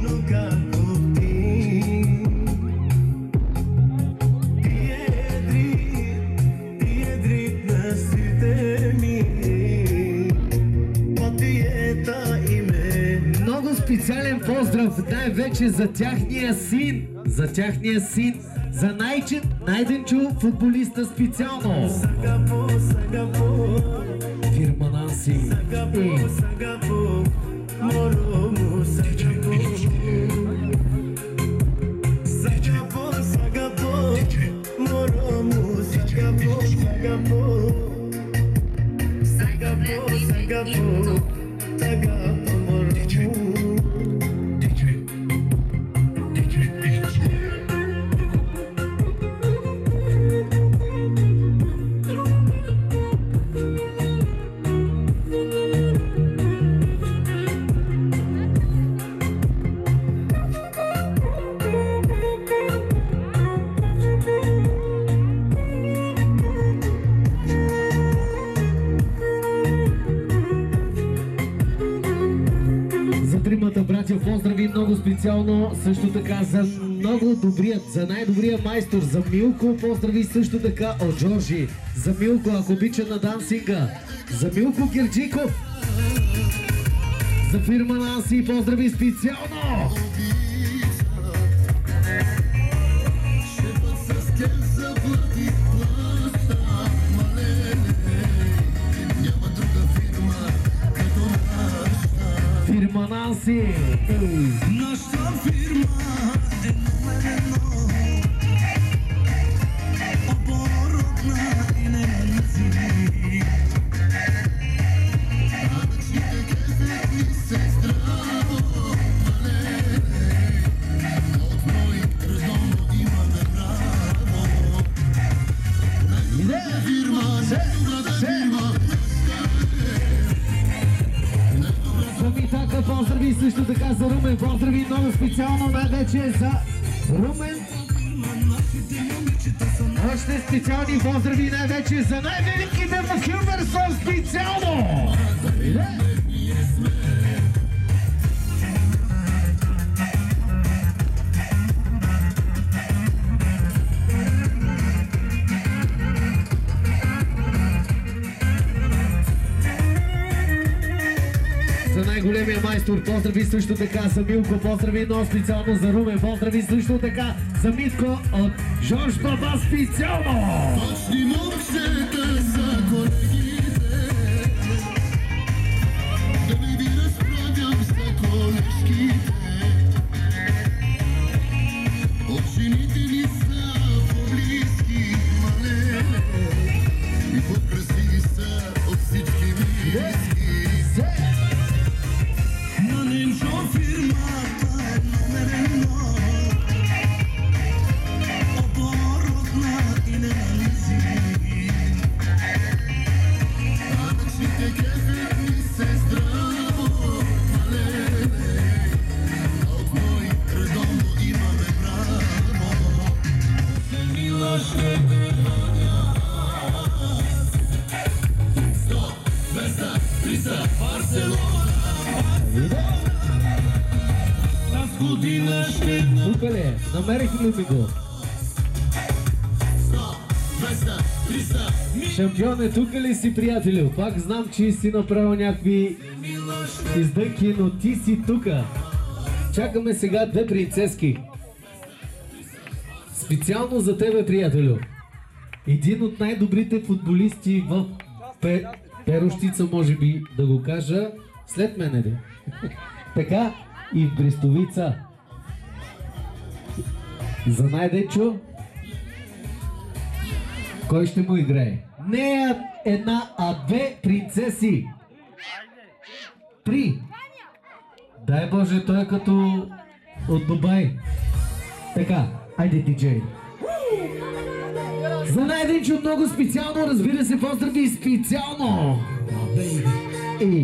Много специален поздрав най-вече за тяхния син, за Найденчо, футболиста специално. Фирма Нанси. Поздрави много специално също така за много добрият, за най-добрия майстор, за Милко, поздрави също така от Джорджи, за Милко, ако обича на дансинга, за Милко Герджиков, за фирма Нанси, поздрави специално! Фирма Нанси. Нашата фирма е номер 1, оборотна и ненавизи. Радъчните кефетни се здраво, от мои резонно имаме право. Най-добрата фирма, най-добрата фирма. Така, поздрави също така за Румен, поздрави много специално най-вече за Румен. Още специални поздрави най-вече за най-великите в Хилверсон специално! За най-големия майстор, поздрави също така за Милко, поздрави много специално за Румен, поздрави също така за Митко от Жорж Баба специално! Точни момчета са колегите, да не ви разправям за колежките. Общините ни са по-близки, малеле, и по-красиви са от всички виски. На Ненчо фирмата е номер 1, оборотна и ненавизи. Радъчните кефетни се здраво, малеле, от мой редовно имаме право. Се мила ще те гоня. 100, 200, 300, Барселона. Тази година ще... Упеле, намерихме ми го. 100, Шампион е тук ли си, приятелю? Пак знам, че си направил някакви издънки, но ти си тука. Чакаме сега две принцески. Специално за тебе, приятелю. Един от най-добрите футболисти в Перущица, може би да го кажа, след мене. Така и в Брестовица. За Найденчо, кой ще му играе? Не една, а две принцеси. Три. Дай Боже, той е като от Дубай. Така, айде, диджей. За Найденчо много специално, разбира се, поздрави специално. Ей.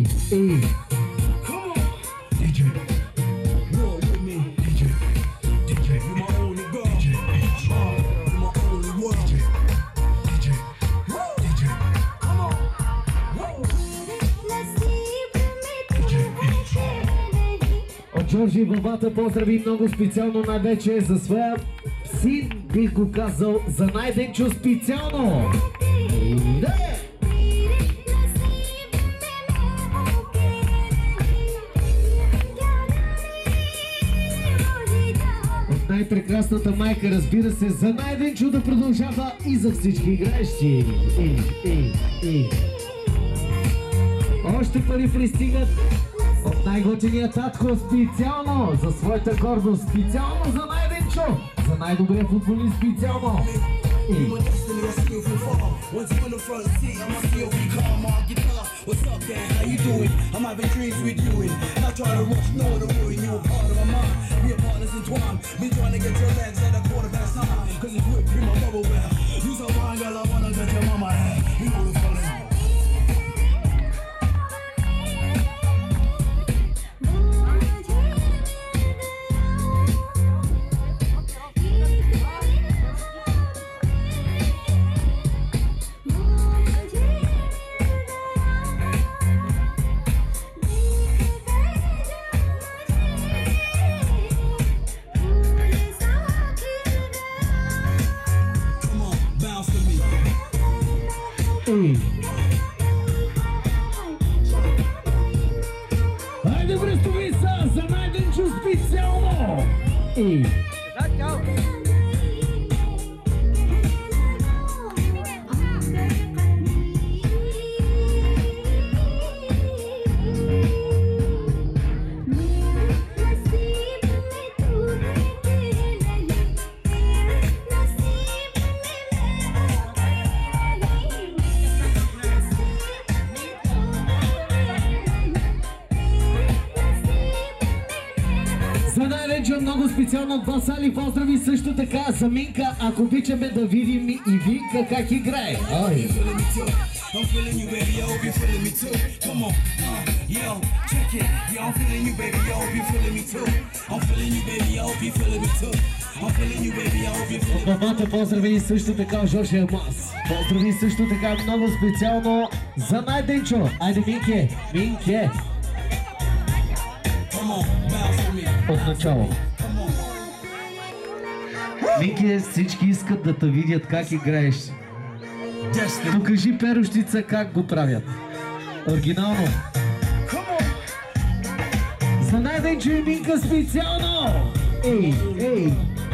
Джорджи Бабата поздрави много специално, най-вече за своя син, бих го казал, за Найденчо специално. От най-прекрасната майка, разбира се, за Найденчо да продължава и за всички играещи. Още пари пристигат от най-готиния татко специално за своята гордост, специално за Найденчо, за най-добрия футболист специално. Хайде, Брестовица, за Найденчо специално! Много специално от Басали, поздрави също така за Минка, ако обичаме да видим и Винка как играе. Ой! От мамата поздрави също така Жорж Елмас. Поздрави също така много специално за Найденчо. Айде, Минке! От начало. Минке, всички искат да те видят как играеш. Покажи Перущица как го правят. Оригинално. За Найденчо и Минка специално! Ей!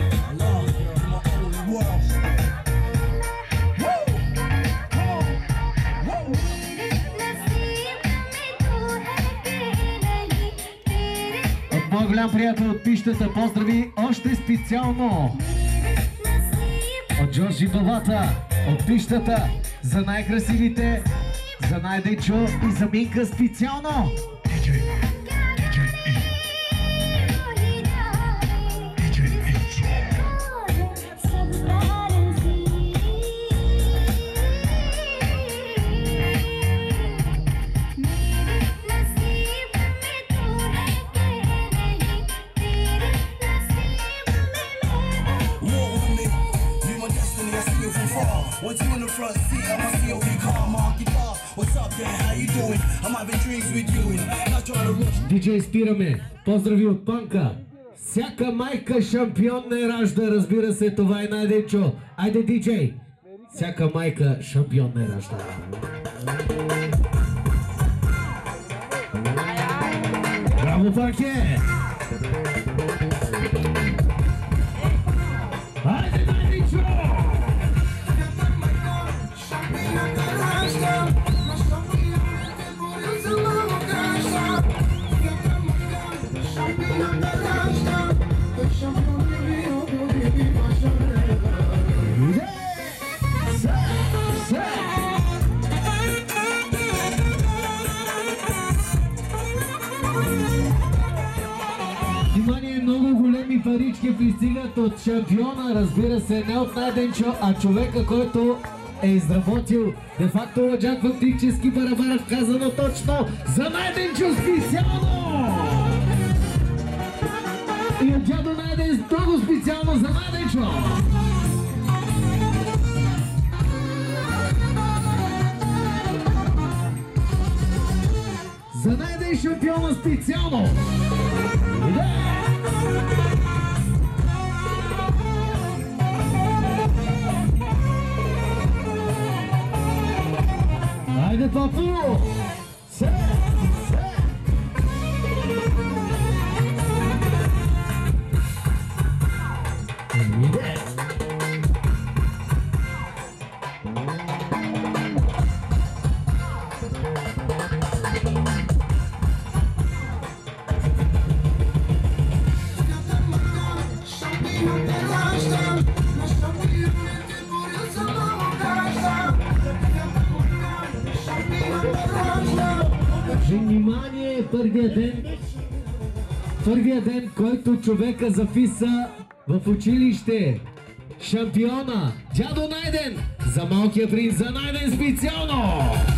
Моят голям приятел от пищата, поздрави още специално от Джорджи Бабата, от пищата, за най-красивите, за Найденчо и за Минка специално. Диджей спираме. Поздрави от Панка. Всяка майка шампион не ражда, разбира се, това е Найденчо. Айде, диджей. Всяка майка шампион не ражда. Браво, парке! Хайде, Найденчо! Внимание, много големи парички пристигат от шампиона, разбира се, не от Найденчо, а човека, който е изработил де-факто ладжак фактически барабарът, казано точно за Найденчо специално! И от дядо Найден много специално за Найденчо! За Найден шампиона специално! Хайде, папу! Се! Внимание, първия ден, който човека записа в училище шампиона, дядо Найден, за малкия принц, за Найден специално!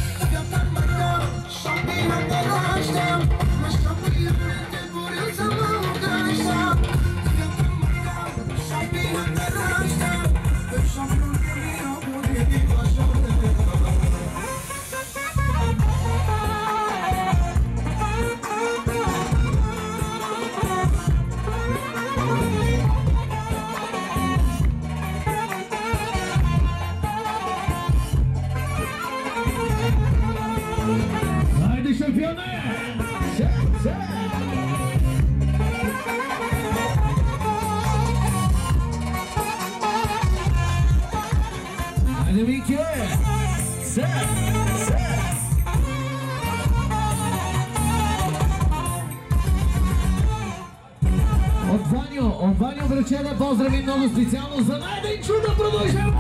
Хайде, шампионе! Хайде, Мике! От Ваню връчена поздрави много специално за Найденчо да продължава!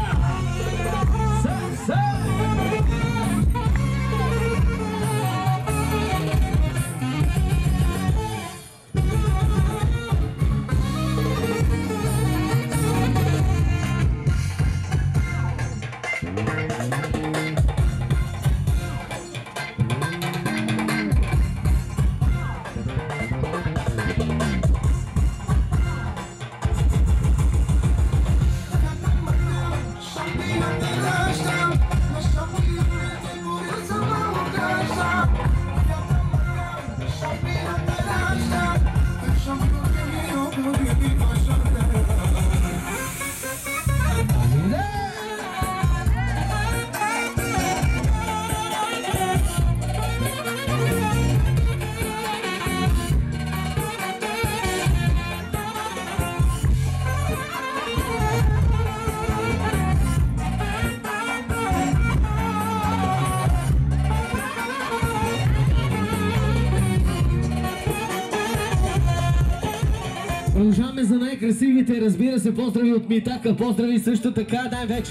Продължаваме за най-красивите, разбира се, поздрави от Митака, поздрави също така най-вече.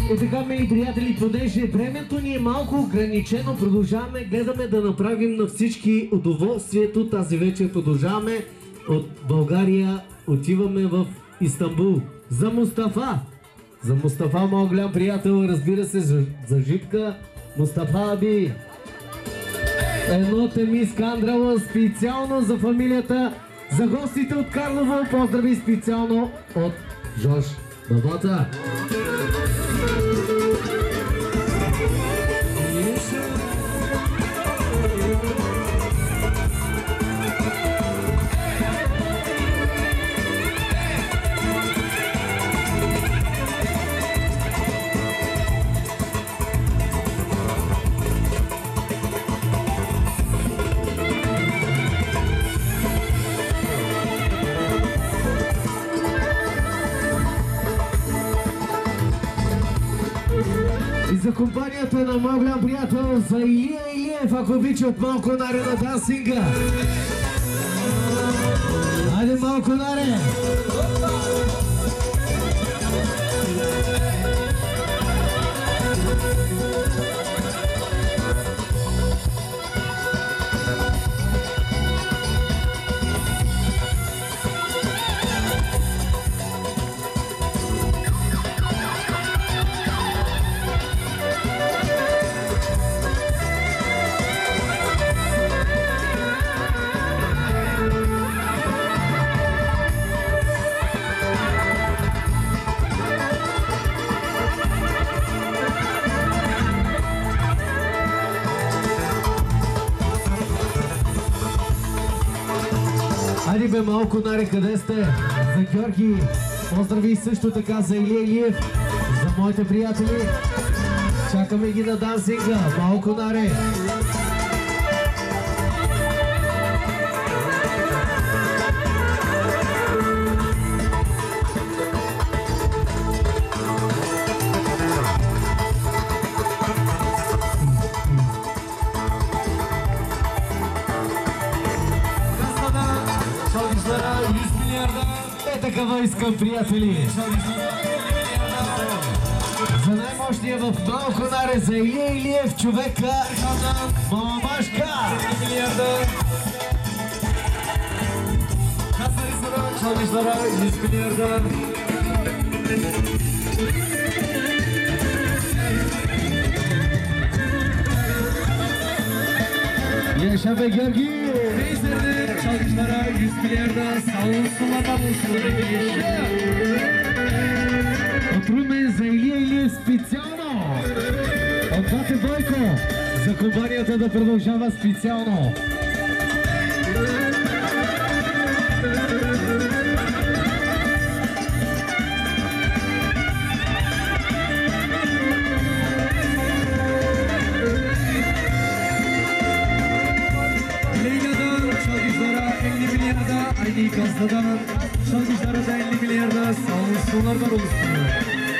И така, мили приятели, понеже времето ни е малко ограничено, продължаваме, гледаме да направим на всички удоволствието. Тази вечер продължаваме от България, отиваме в Истанбул. За Мустафа! За Мустафа, моят голям приятел, разбира се, за Живка. Мустафа Аби. Едно теми Скандрала, специално за фамилията, за гостите от Карлово. Поздрави специално от Жош Бабата. За компанията на моя голям приятел, за Илия Илиев, ако обича от Малко Наре на дансинга. Хайде, Малко Наре! Хайде бе, Малко Наре, къде сте? За Георги, поздрави също така за Илия Илиев, за моите приятели. Чакаме ги на дансинга, Малко Наре. Такава искам, приятели! За най-мощния в Малко Наре, за Илия Илиев, човека Мамашка! Yaşa be Gölgi! Beyzler'de çalgıçlara 100 milyarda sağ olsunlar buluşmaları Отрумен за Илия Илиев специално! От Бате Бойко! За компанията да продължава специално! Aynı kastada çalgıçlara da 50 milyarda sağ olsunlar var olsunlar.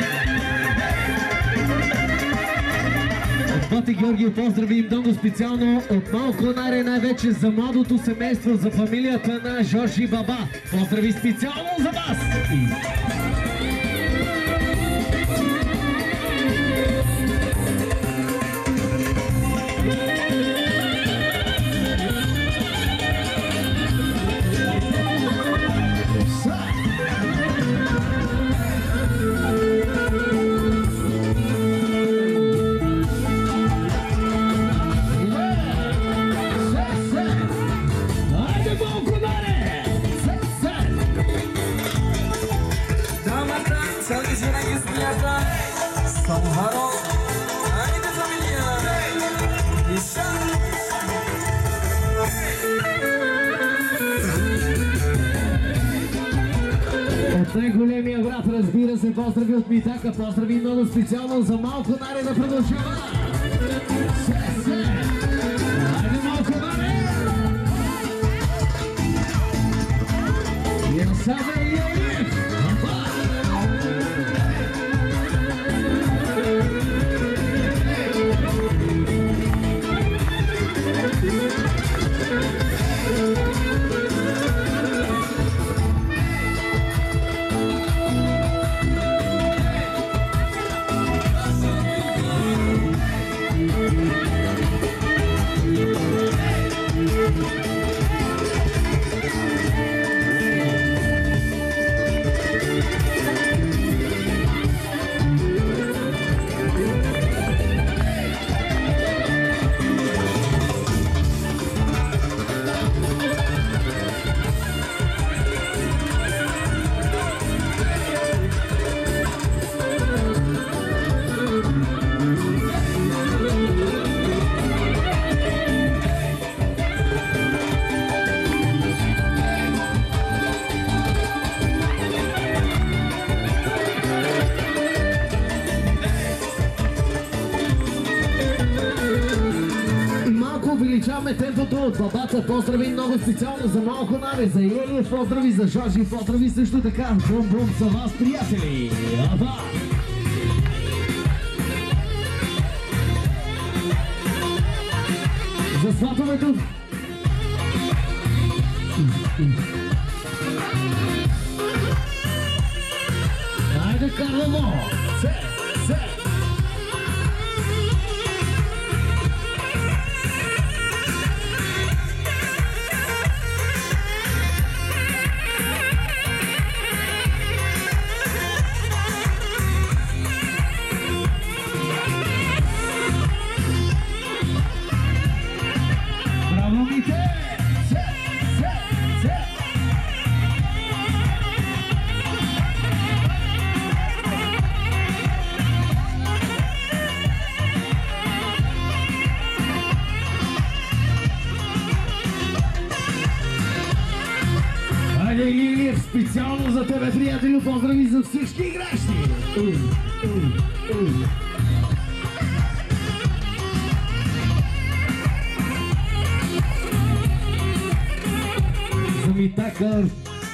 От Бати Георги поздрави им много специално от Малко Наре, най-вече за младото семейство, за фамилията на Жоржи Баба. Поздрави специално за вас! От най-големия брат, разбира се, поздрави от Митака, поздрави много специално за Малко Наре да продължава! Хайде, Малко Наре! Ясаве Илиев! продължаваме темпото от бабата. Поздрави много специално за Малко Наве, за Елия, поздрави за Жоржи, поздрави също така. Бум-бум за вас, приятели! Аба! За сватовето! Айде, Карлово! Се! Специално за тебе, приятели, поздрави за всички игращи! За Митакър!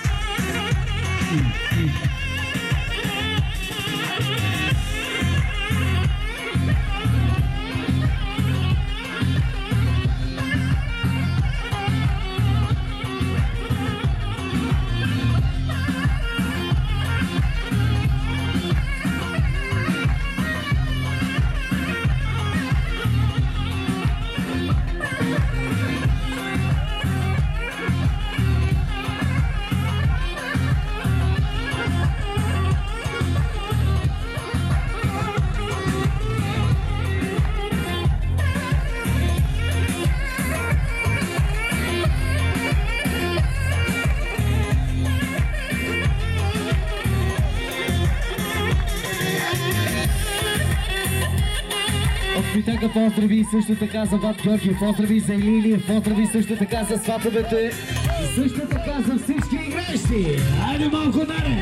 Питака, поздрави също така за Баб Георги, поздрави за Лилия, поздрави също така за сватовете, също така за всички игращи. Айде малко наре!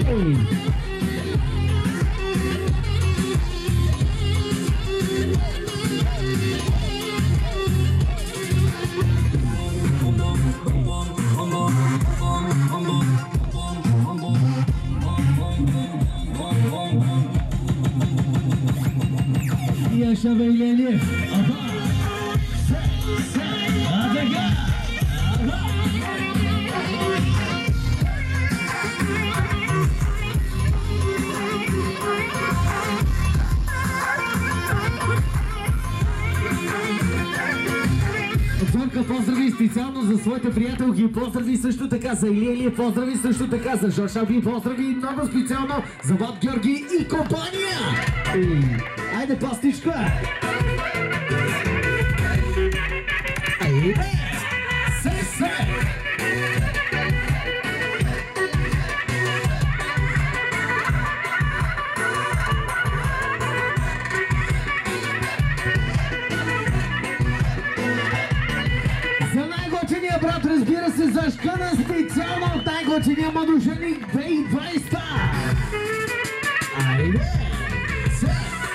Yaşa Beyleli. Aha. Adega. Цонка, поздрави специално за своите приятелки, поздрави също така за Илия, поздрави също така за Жорж Аби, поздрави много специално за Баб Георги и компания! Айде, пастичка! Айде! Се! За най-готиния брат, разбира се, за Шкана специално от най-готиния младоженик 2020! Айде! Се!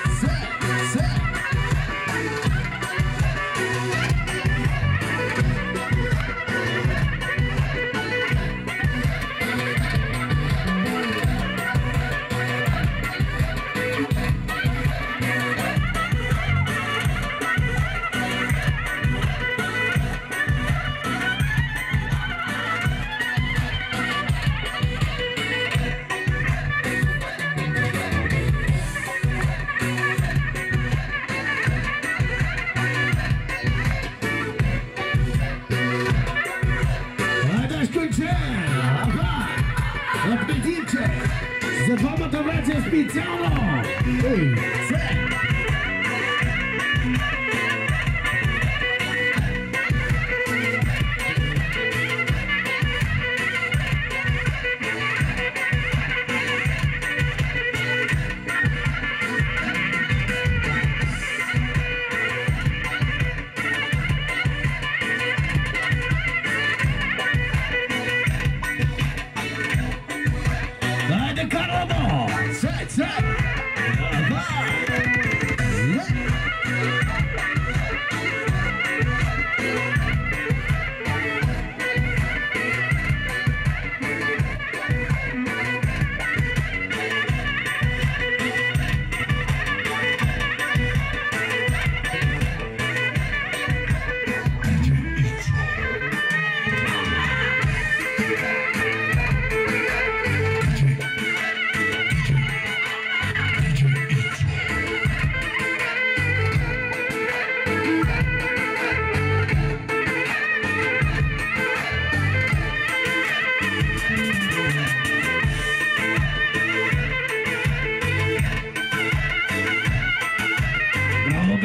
За двамата братя специално! Айде, Карлово! Сет!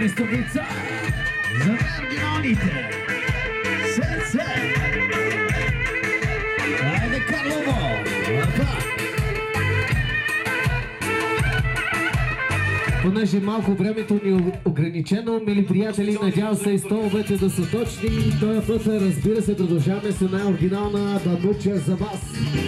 Брестовица за оригиналните. Се. Айде, Карлово. Понеже малко времето ни е ограничено, мили приятели, надявам се и столовете да са точни. И този път, разбира се, продължаваме с най-оригинална Дануча за вас.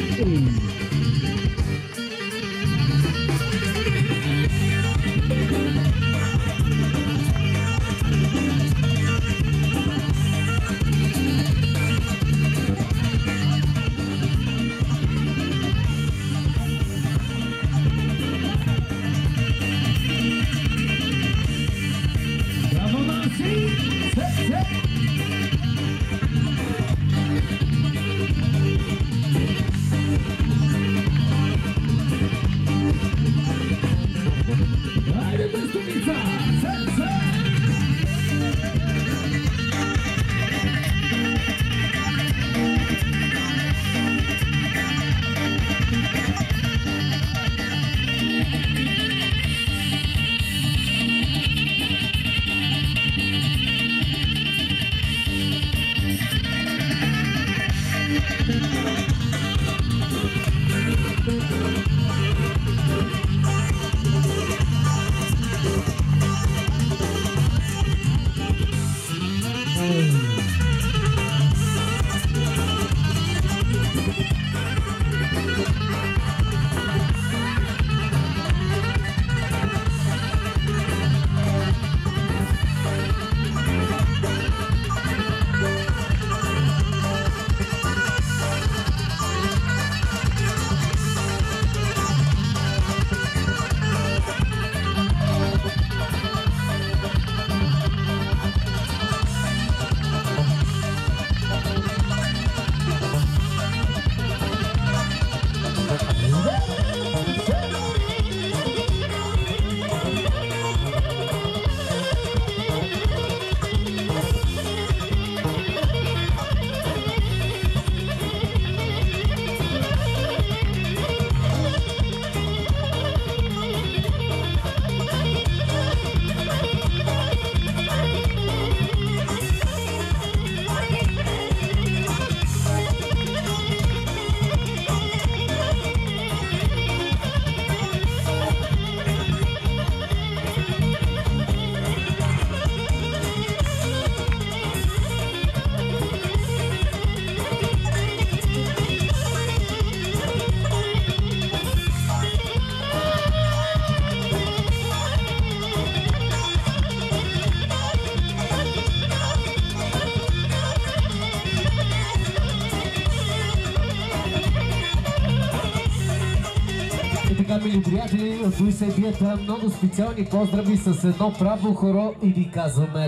Мили приятели, от кои се бият много специални поздрави с едно право хоро и ви казваме